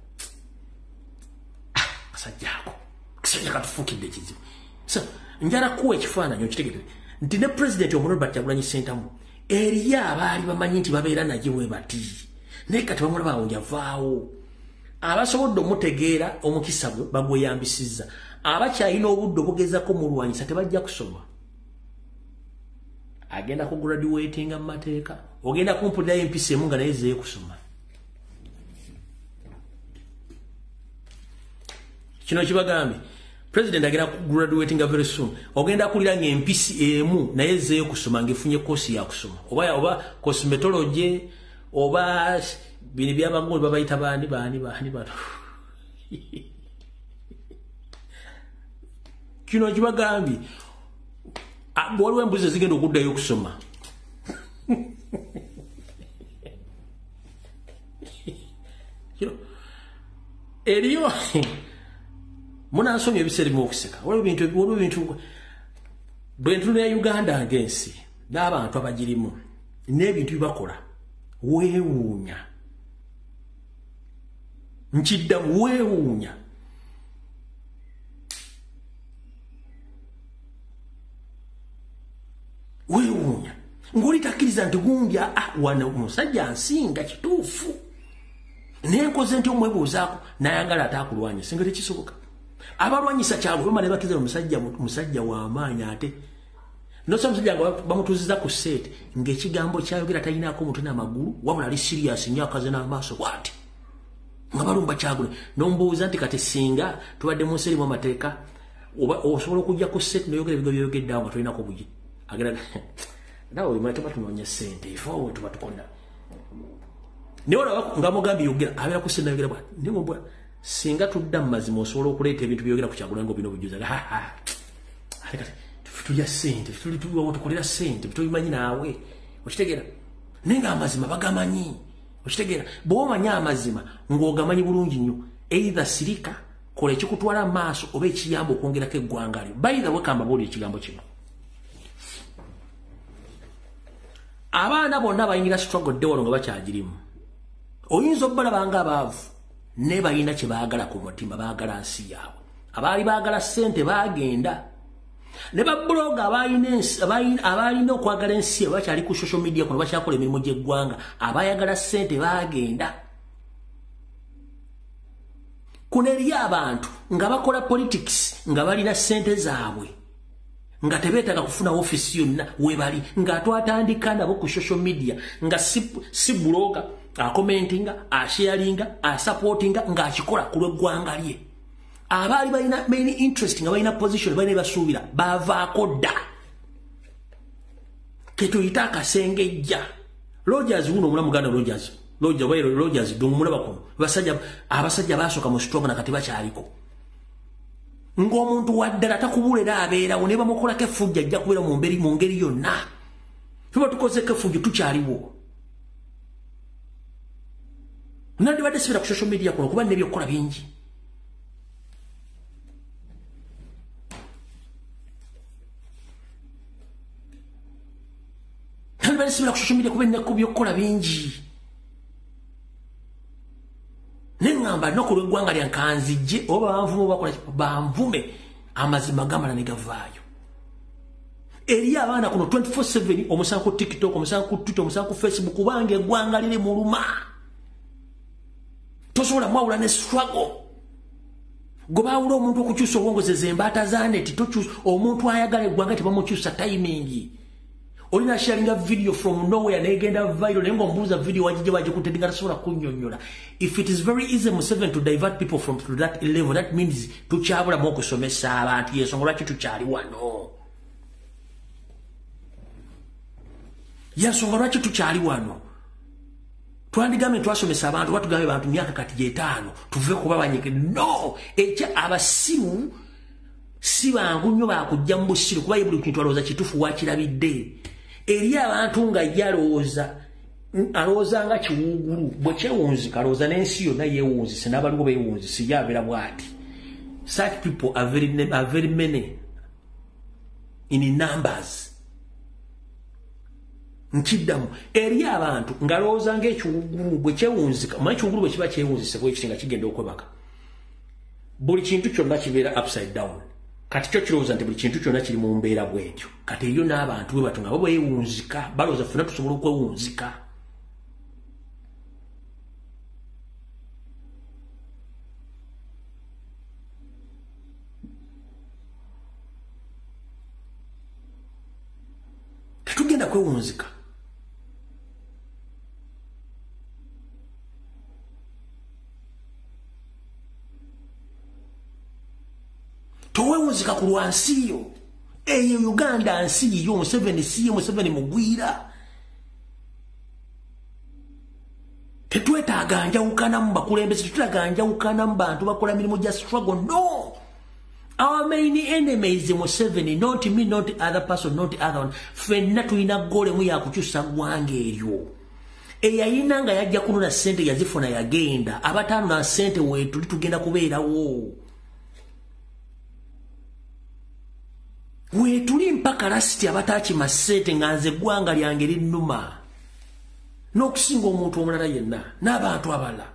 [SPEAKER 2] kasajja ako kasajja katufuukidde kizibu. So njala kuwa ekifaananyi okitegedde nti ne president Robert Kyagulanyi Ssentamu eri abaali bamanyi nti babeera naye bwe bati naye kati bamulaba awo njavaawo abasobodde omutegeera omukisa gwe bagweyambisizza abakyalina obudde obugezako mulwanyisa tebajja kusoma agenda ku graduatinga mu mateeka ogenda kumpulirayo empisa emu nga naye zeeye kusoma kino kibagambye president agenda ku graduatinga very soon ogenda kulira ng'empisi emu naye zeeye kusoma ng'efunye koosi ya kusoma oba cosmetology oba bino byabagulu babayita baani bano kino kibagambye waliwo embuzi zigenda okuddayo okusoma eriyo munansomya ebiseera bimu okuseka waliwo ebintu bwe ntunula Uganda ng'ensi n'abantu abagirimu n'ebintu bibakola weewuunya nkiddamu weewuunya ng'oli takkiriza nti gundi wano omusajja nsinga kituufu naye nkoze nti omwebuuzaako nayagala ataakulwanya singa tekisoboka abalwanyisa kyalo bamala bakiza musajja w'amaanyi ate nosa musajja nga bamutuuziza ku seeti ng'ekigambo kyayogera talinaako omutwe n'amagulu wabula ali siriasi nnyo akaze n'amaaso bw'ati nga balumba Kyagulanyi n'omubuuza nti kati singa tubadde mu nsi erimu amateeka osobola okujja ku seeti n'oyogera ebigo by'oyogeddeawo nga tolinako bugi agenda nawe mwe tuba tunoonya ssente ifo tuba tukola naye olaba nga mugambye yogera abeera ku ssente nayogera bwati naye bwa singa tudda mu mazima osobola okuleeta ebintu byogera ku Kyagulanyi ng'obina obujuza ate kati tulya ssente tukolera ssente tubimanyi naawe okitegeera naye nga amazima bagamanyi okitegeera bw'oba omanyi amazima ng'ogamanyi bulungi nnyo either sirika kola ekikutwala mu maaso oba ekiyamba okwongerako eggwanga lyo bayitha wekamba boolya ekigambo kino abaana bonna bayingira struggle dewalo nga bakyagirimu oyinza obbalaba nga abaavu ne balina kye baagala ku mutima baagala nsi yaabwe abaali baagala ssente baagenda ne babloga abalina okwagala ensi yaabwe bakyali ku social media kuno bakyakola emirimu gy'eggwanga abaayagala ssente baagenda kuno eri abantu nga bakola politics nga balina ssente zaabwe nga tebeetaaga kufuna ofisi yonna webali nga twatandika nabo ku social media nga si blogger akomentinga asharinga asupportinga nga akikola ku lw'eggwanga lye abaali balina main interest nga balina position balina basuubira bavaako dda ketuyita akasengejja Rogers uno omulamu ganda Rogers dumulaba kuno abasajja basooka mu strong na kati bakyaliko ng'omuntu waddala takubulira abeerawo ne bamukolako effujja ajja kubeera mu ngeri yonna tuba tukozeko effujja tukyaliwo nandibadde sibira ku social media kuno kuba n'ebyokukola bingi nandibadde sibira ku social media kuba n'ebyokukola bingi nengamba no kulw'eggwanga lyankanzijje oba banvume bakola banvume amazima gamala ne gavaayo eri abaana kuno 24/7 omusanga ku TikTok omusanga ku Twitter omusanga ku Facebook kubanga eggwanga liri muluma tosobola mwawula ne struggle gobaawula omuntu okukyusa obwongozeza embaata za neti tokyusa omuntu ayagala eggwanga tebamukyusa timing olina sharinga video from nowhere negenda viral nengo mbuza video wajije wajikutetinga tasobola kunnyonnyola if it is very easy Museveni to divert people from to that level that means tukyabula mu okusomesa abantu yensonga lwaki tukyali wano yensonga lwaki tukyali wano twandigambe twasomesa abantu batugambe abantu myaka kati 5 tuve kuba banyike no ekya abasimu si bangu nnyo bakujja mu busiru kuba buli kintu alowooza kituufu wakirabidde eri abantu nga alowooza nga kiwuugulu bwe kyewunzika alowooza n'ensi yonna yeewunzise n'abaliwo beewunzise yabeera bw'ati such people are very many in numbers nkiddamu eri abantu ng'alowooza ng'ekiwuugulu bwe kyewunzika manyi ekiwuugulu bwe kiba kyewunzise bwe kiti nga kigenda okwebaka buli kintu kyonna kibeera upside down kati kyo kirowooza nti buli kintu kyonna kiri mu mbeera bwetyo kati eriyo n'abantu bwe batyo nga bo beewunzika balowooza ffenna tusobola okwewunzika tetugenda kwewunzika towewunzika ku lwansi yo eyo Uganda nsi yo Museveni si Museveni mugwira tetwetaaga njawukana mu bakulembeze tetwetaaga njawukana mu bantu bakola mirimu gya struggle no our main enemy is Museveni not me not other person not other one fenna tulina gole mu yakukyusa ggwanga eryo eyayina nga yajja kunona ssente yazifuna yagenda abataano na ssente wetu tugenda kubeerawo wetuli mpaka lasiti abatakima ssente nga nze eggwanga lyange linnuma n'okusinga omuntu omulala yenna n'abantu abalala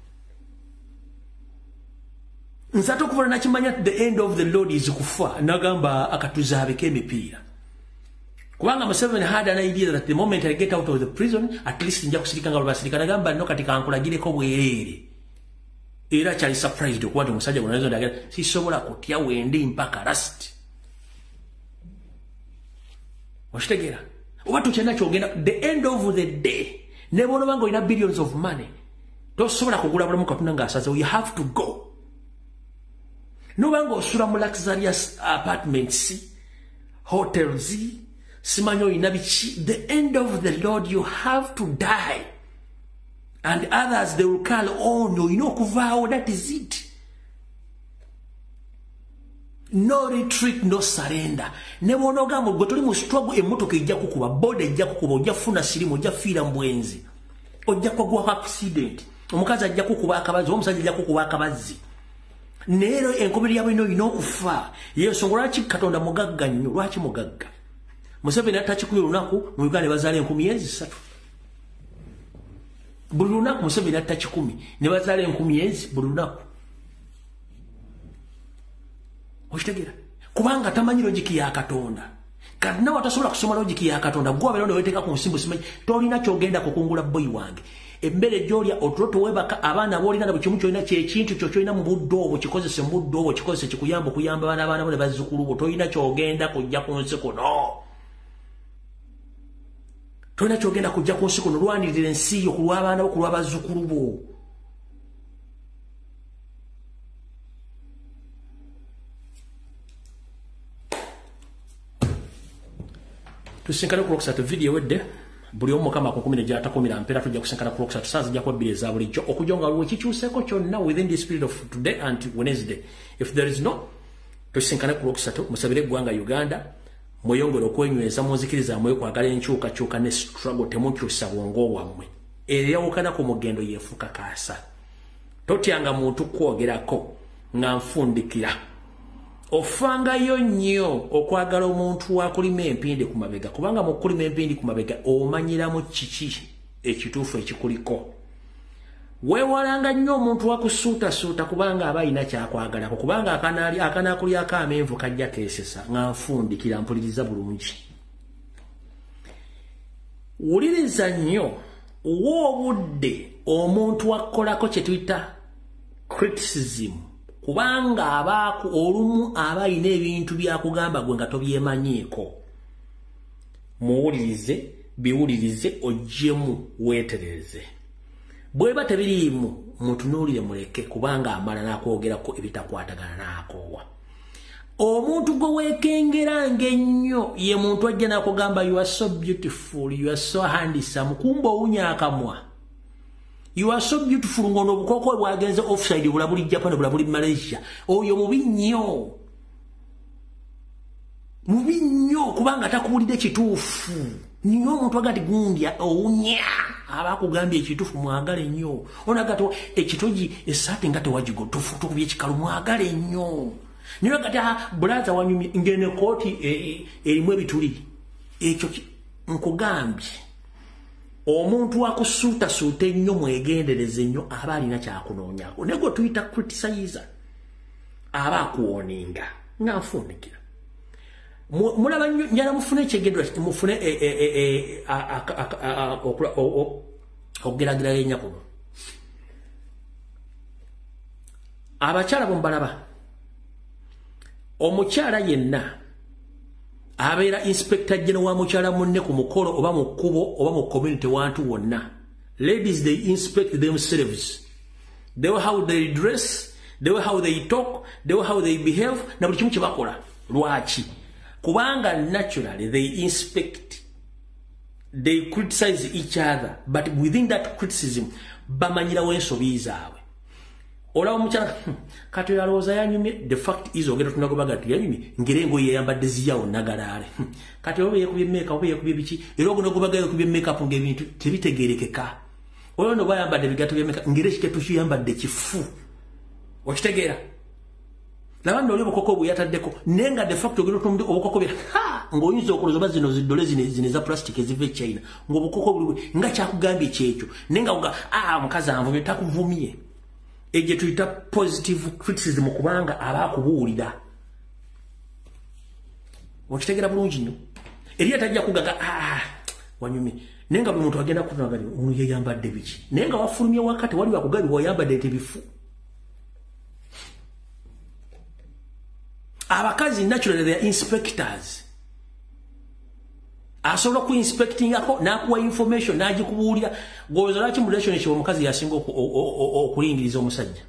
[SPEAKER 2] nzate okuvala nakimanya the end of the Lord is kufa nagamba akatuzaabeko emipiira kubanga Museveni had an idea that the moment I get out of the prison at least nja kusirika nga lwebasirika nagamba no kati kankulagireko bwereere era kyali surprised okuba nti omusajja gunazo ndagala sisobola kutya wende mpaka lasiti washitegera oba tukyenda kyogenda the end of the day nebona banga olina billions of money tosobola kugula bulamu katonda ng'asazewo you have to go nobanga osula mu luxurious apartments hotels simanyi olina biki the end of the Lord you have to die and others they will call on olina okuvaawo that is it no retreat no surrender nebona ogamba gwe tuli mu struggle emmotoka ejja kukuba boda ejja kukuba ojja kufuna sirimu ojja fiira mu bwenzi ojja kwagwa accident omukazi ajja kukuba akabazi omusajja ajja kukuba akabazi neero enkomeri yabo ino olina okufa yensonga lwaki katonda mugagga nnyo lwaki mugagga Museveni atta 10 lunaku mu Uganda bazaala 3,000 buli lunaku Museveni atta 10 ne bazaala 3,000 buli lunaku oshitegera kubanga tamanyi logiki ya katonda kadna watasobola kusoma logiki ya katonda gwa bero neweteeka ku nsimbu simanyi tolina kyogenda kukungula boy wange emmere gy'olya otulo tewebaka abaana boolina na buli kimu kyolina kyekintu kyo kyolina mu budde obwo kikozese mu budde obwo kikozese kikuyamba okuyamba abaana bo ne bazzukulu bo tolina kyogenda kujja ku nsi kuno tolina kyogenda kujja ku nsi kuno lwanirira ensi yo ku lw'abaana bo ku lw'abazzukulu bo tusinkana ku Lwokusatu video wedde buli omu Mukama akukumire gy'atakumira mpera tujja kusinkana ku Lwokusatu saa zijja kuba bbiri eza bulijjo okujonga waliwo kikyuseeko kyonna within the spirit of today and Wednesday. If there is no, tusinkana ku Lwokusatu musabire eggwanga Uganda mweyongere okwenyweza munzikiriza mwe kwagala enkyukakyuka ne struggle temukyusa bwongo wammwe eyawukana ku mugendo yeefuka kaasa totyanga muntu kwogerako nga nfundikira ofangayo nnyo okwagala omuntu wakulima empindi ku mabega kubanga mu kulima empindi ku mabega omanyiramu kiki ekituufu ekikuliko weewalanga nnyo omuntu wakusuutasuuta kubanga aba alina kyakwagalako kubanga akanaakulyako amenvu kajja keesesa nga nfundikira mpuliriza bulungi wuliriza nnyo wa obudde omuntu wakukolako kye tuyita criticism kubanga abaku olumu aba alina ebintu byakugamba gwe nga tobyemanyiiko muwulirize biwulirize ojjemu weetereze bweba tebiriimu mutunuulire muleke kubanga amala n'akwogerako ebitakwatagana n'akoowa omuntu gwe weekengeranga ennyo ye muntu ajja n'akugamba you are so beautiful you are so handsome kumba owunya akamwa you are so beautiful ngono obukooko bwagenze offside bulabuli Japan bulabuli Malaysia oyo mubi nnyo kubanga takuwulidde kituufu niyo omuntu agati gundya owunya aba akugambye ekituufu mwagale nnyo onagato ekitogi esaati nga tewagigo tukubye ekikalu mwagale nnyo niyo agati brother wanyumye ngene kooti erimu ebituli ekyo nkugambye omuntu akusuutasuuta ennyo mwegendereze nnyo aba alina kyakunoonyako naye gwe tuyita criticizer aba akuwoninga nga nfundikira mulaba nnyo njala mufune ekyegendera mufune okugeragerera enya kuno abakyala bomubalaba omukyala yenna abeera inspector general wa mukyala munne ku mukolo oba mu kkubo oba mu community wantu wonna ladies they inspect themselves the way how they dress the way how they talk the way how they behave na buli kimu kye bakola lwaki kubanga naturally they inspect they criticize each other but within that criticism bamanyirawo ensobi zaabwe olaba omukyala kati yalowooza yanyumye the fact is ogenda tunagobaga ti yanyumye ngerengo yeyambadde ziyawo nagalaale kati oba yekubye meka oba yekubye biki era ogunagobaga yekubye makeup ng'ebintu tebitegeerekeka olwo no bayambadde ebigato by'emeka ngere ekiketu kiyambadde kifu okitegeera laba nno oli obukoko bweyataddeko naye nga de facto ogenda otumudde obukoko bya ng'oyinza okulooza oba zino ziddole zino eza plastic eziva e China ng'obukoko buli nga kyakugambye kyekyo naye nga mukazi anvumye takuvumye eje tuyita positive criticism kubanga aba akubuulira okitegera bulungi nnyo eriya tajja kugaga wanyumye naye nga buli muntu agenda kutunagali omuntu yeyambadde biki naye nga wafulumye wakati wali wakugabi wayambadde tebifu abakazi naturally they are inspectors asobola ku inspectingako n'akuwa information n'agikubuulira goza lwaki mu relationship omukazi yasinga okulingiriza omusajja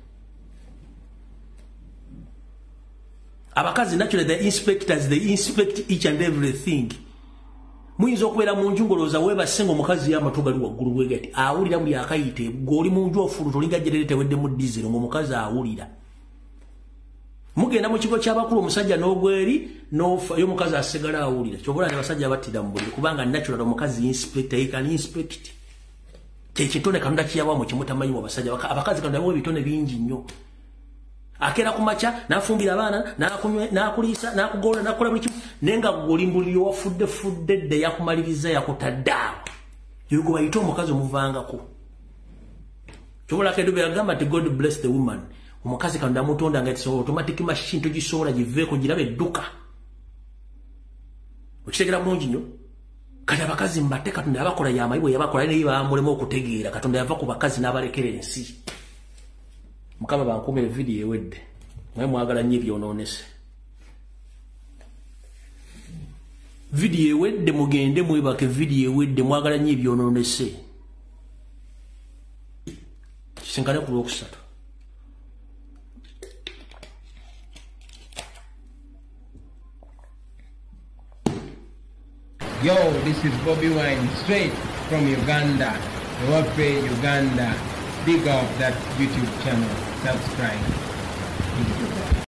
[SPEAKER 2] abakazi naturally they are inspectors they inspect each and everything muyinza okubeera mu nju ngolooza weebasenga omukazi y'amatu gali waggulu bwegati awulira buli akayite ng'oli mu nju ofuluta olinga jerere teweddemu dizero ng'omukazi awulira mugenda mu kigo ky'abakulu omusajja n'ogweri n'ofayo omukazi asigala awulira kyobola ne basajja battira mu buliri kubanga natural omukazi inspector he can inspect kyekitone kanunda kiyawa mu kimutamanyi mu basajja abakazi kanunda mu bitone bingi nnyo akera ku makya n'afumbira abaana n'akuliisa n'akugola n'akola buli kimu naye nga golimbuliri wafudde dde yakumaliriza yakutaddeawo yugo bayita omukazi omuvangako kyobola kedu byagamba nti God bless the woman omukazi kanunda mutonda nga tiso automatic machine togisobola giveeko girabe edduka okitegera bulungi nnyo kati abakazi mbatte Katonda yabakola yamayibwe yabakola naye bamulema okutegeera Katonda yava ku bakazi n'abalekera ensi Mukama bankume video ewedde mwe mwagala nnyo ebyonoonese video ewedde mugende mwebake video ewedde mwagala nnyo ebyonoonese kisinkane ku Lwokusatu
[SPEAKER 1] Yo, this is Bobby Wine, straight from Uganda. Ewape Uganda. Big up that YouTube channel. Subscribe.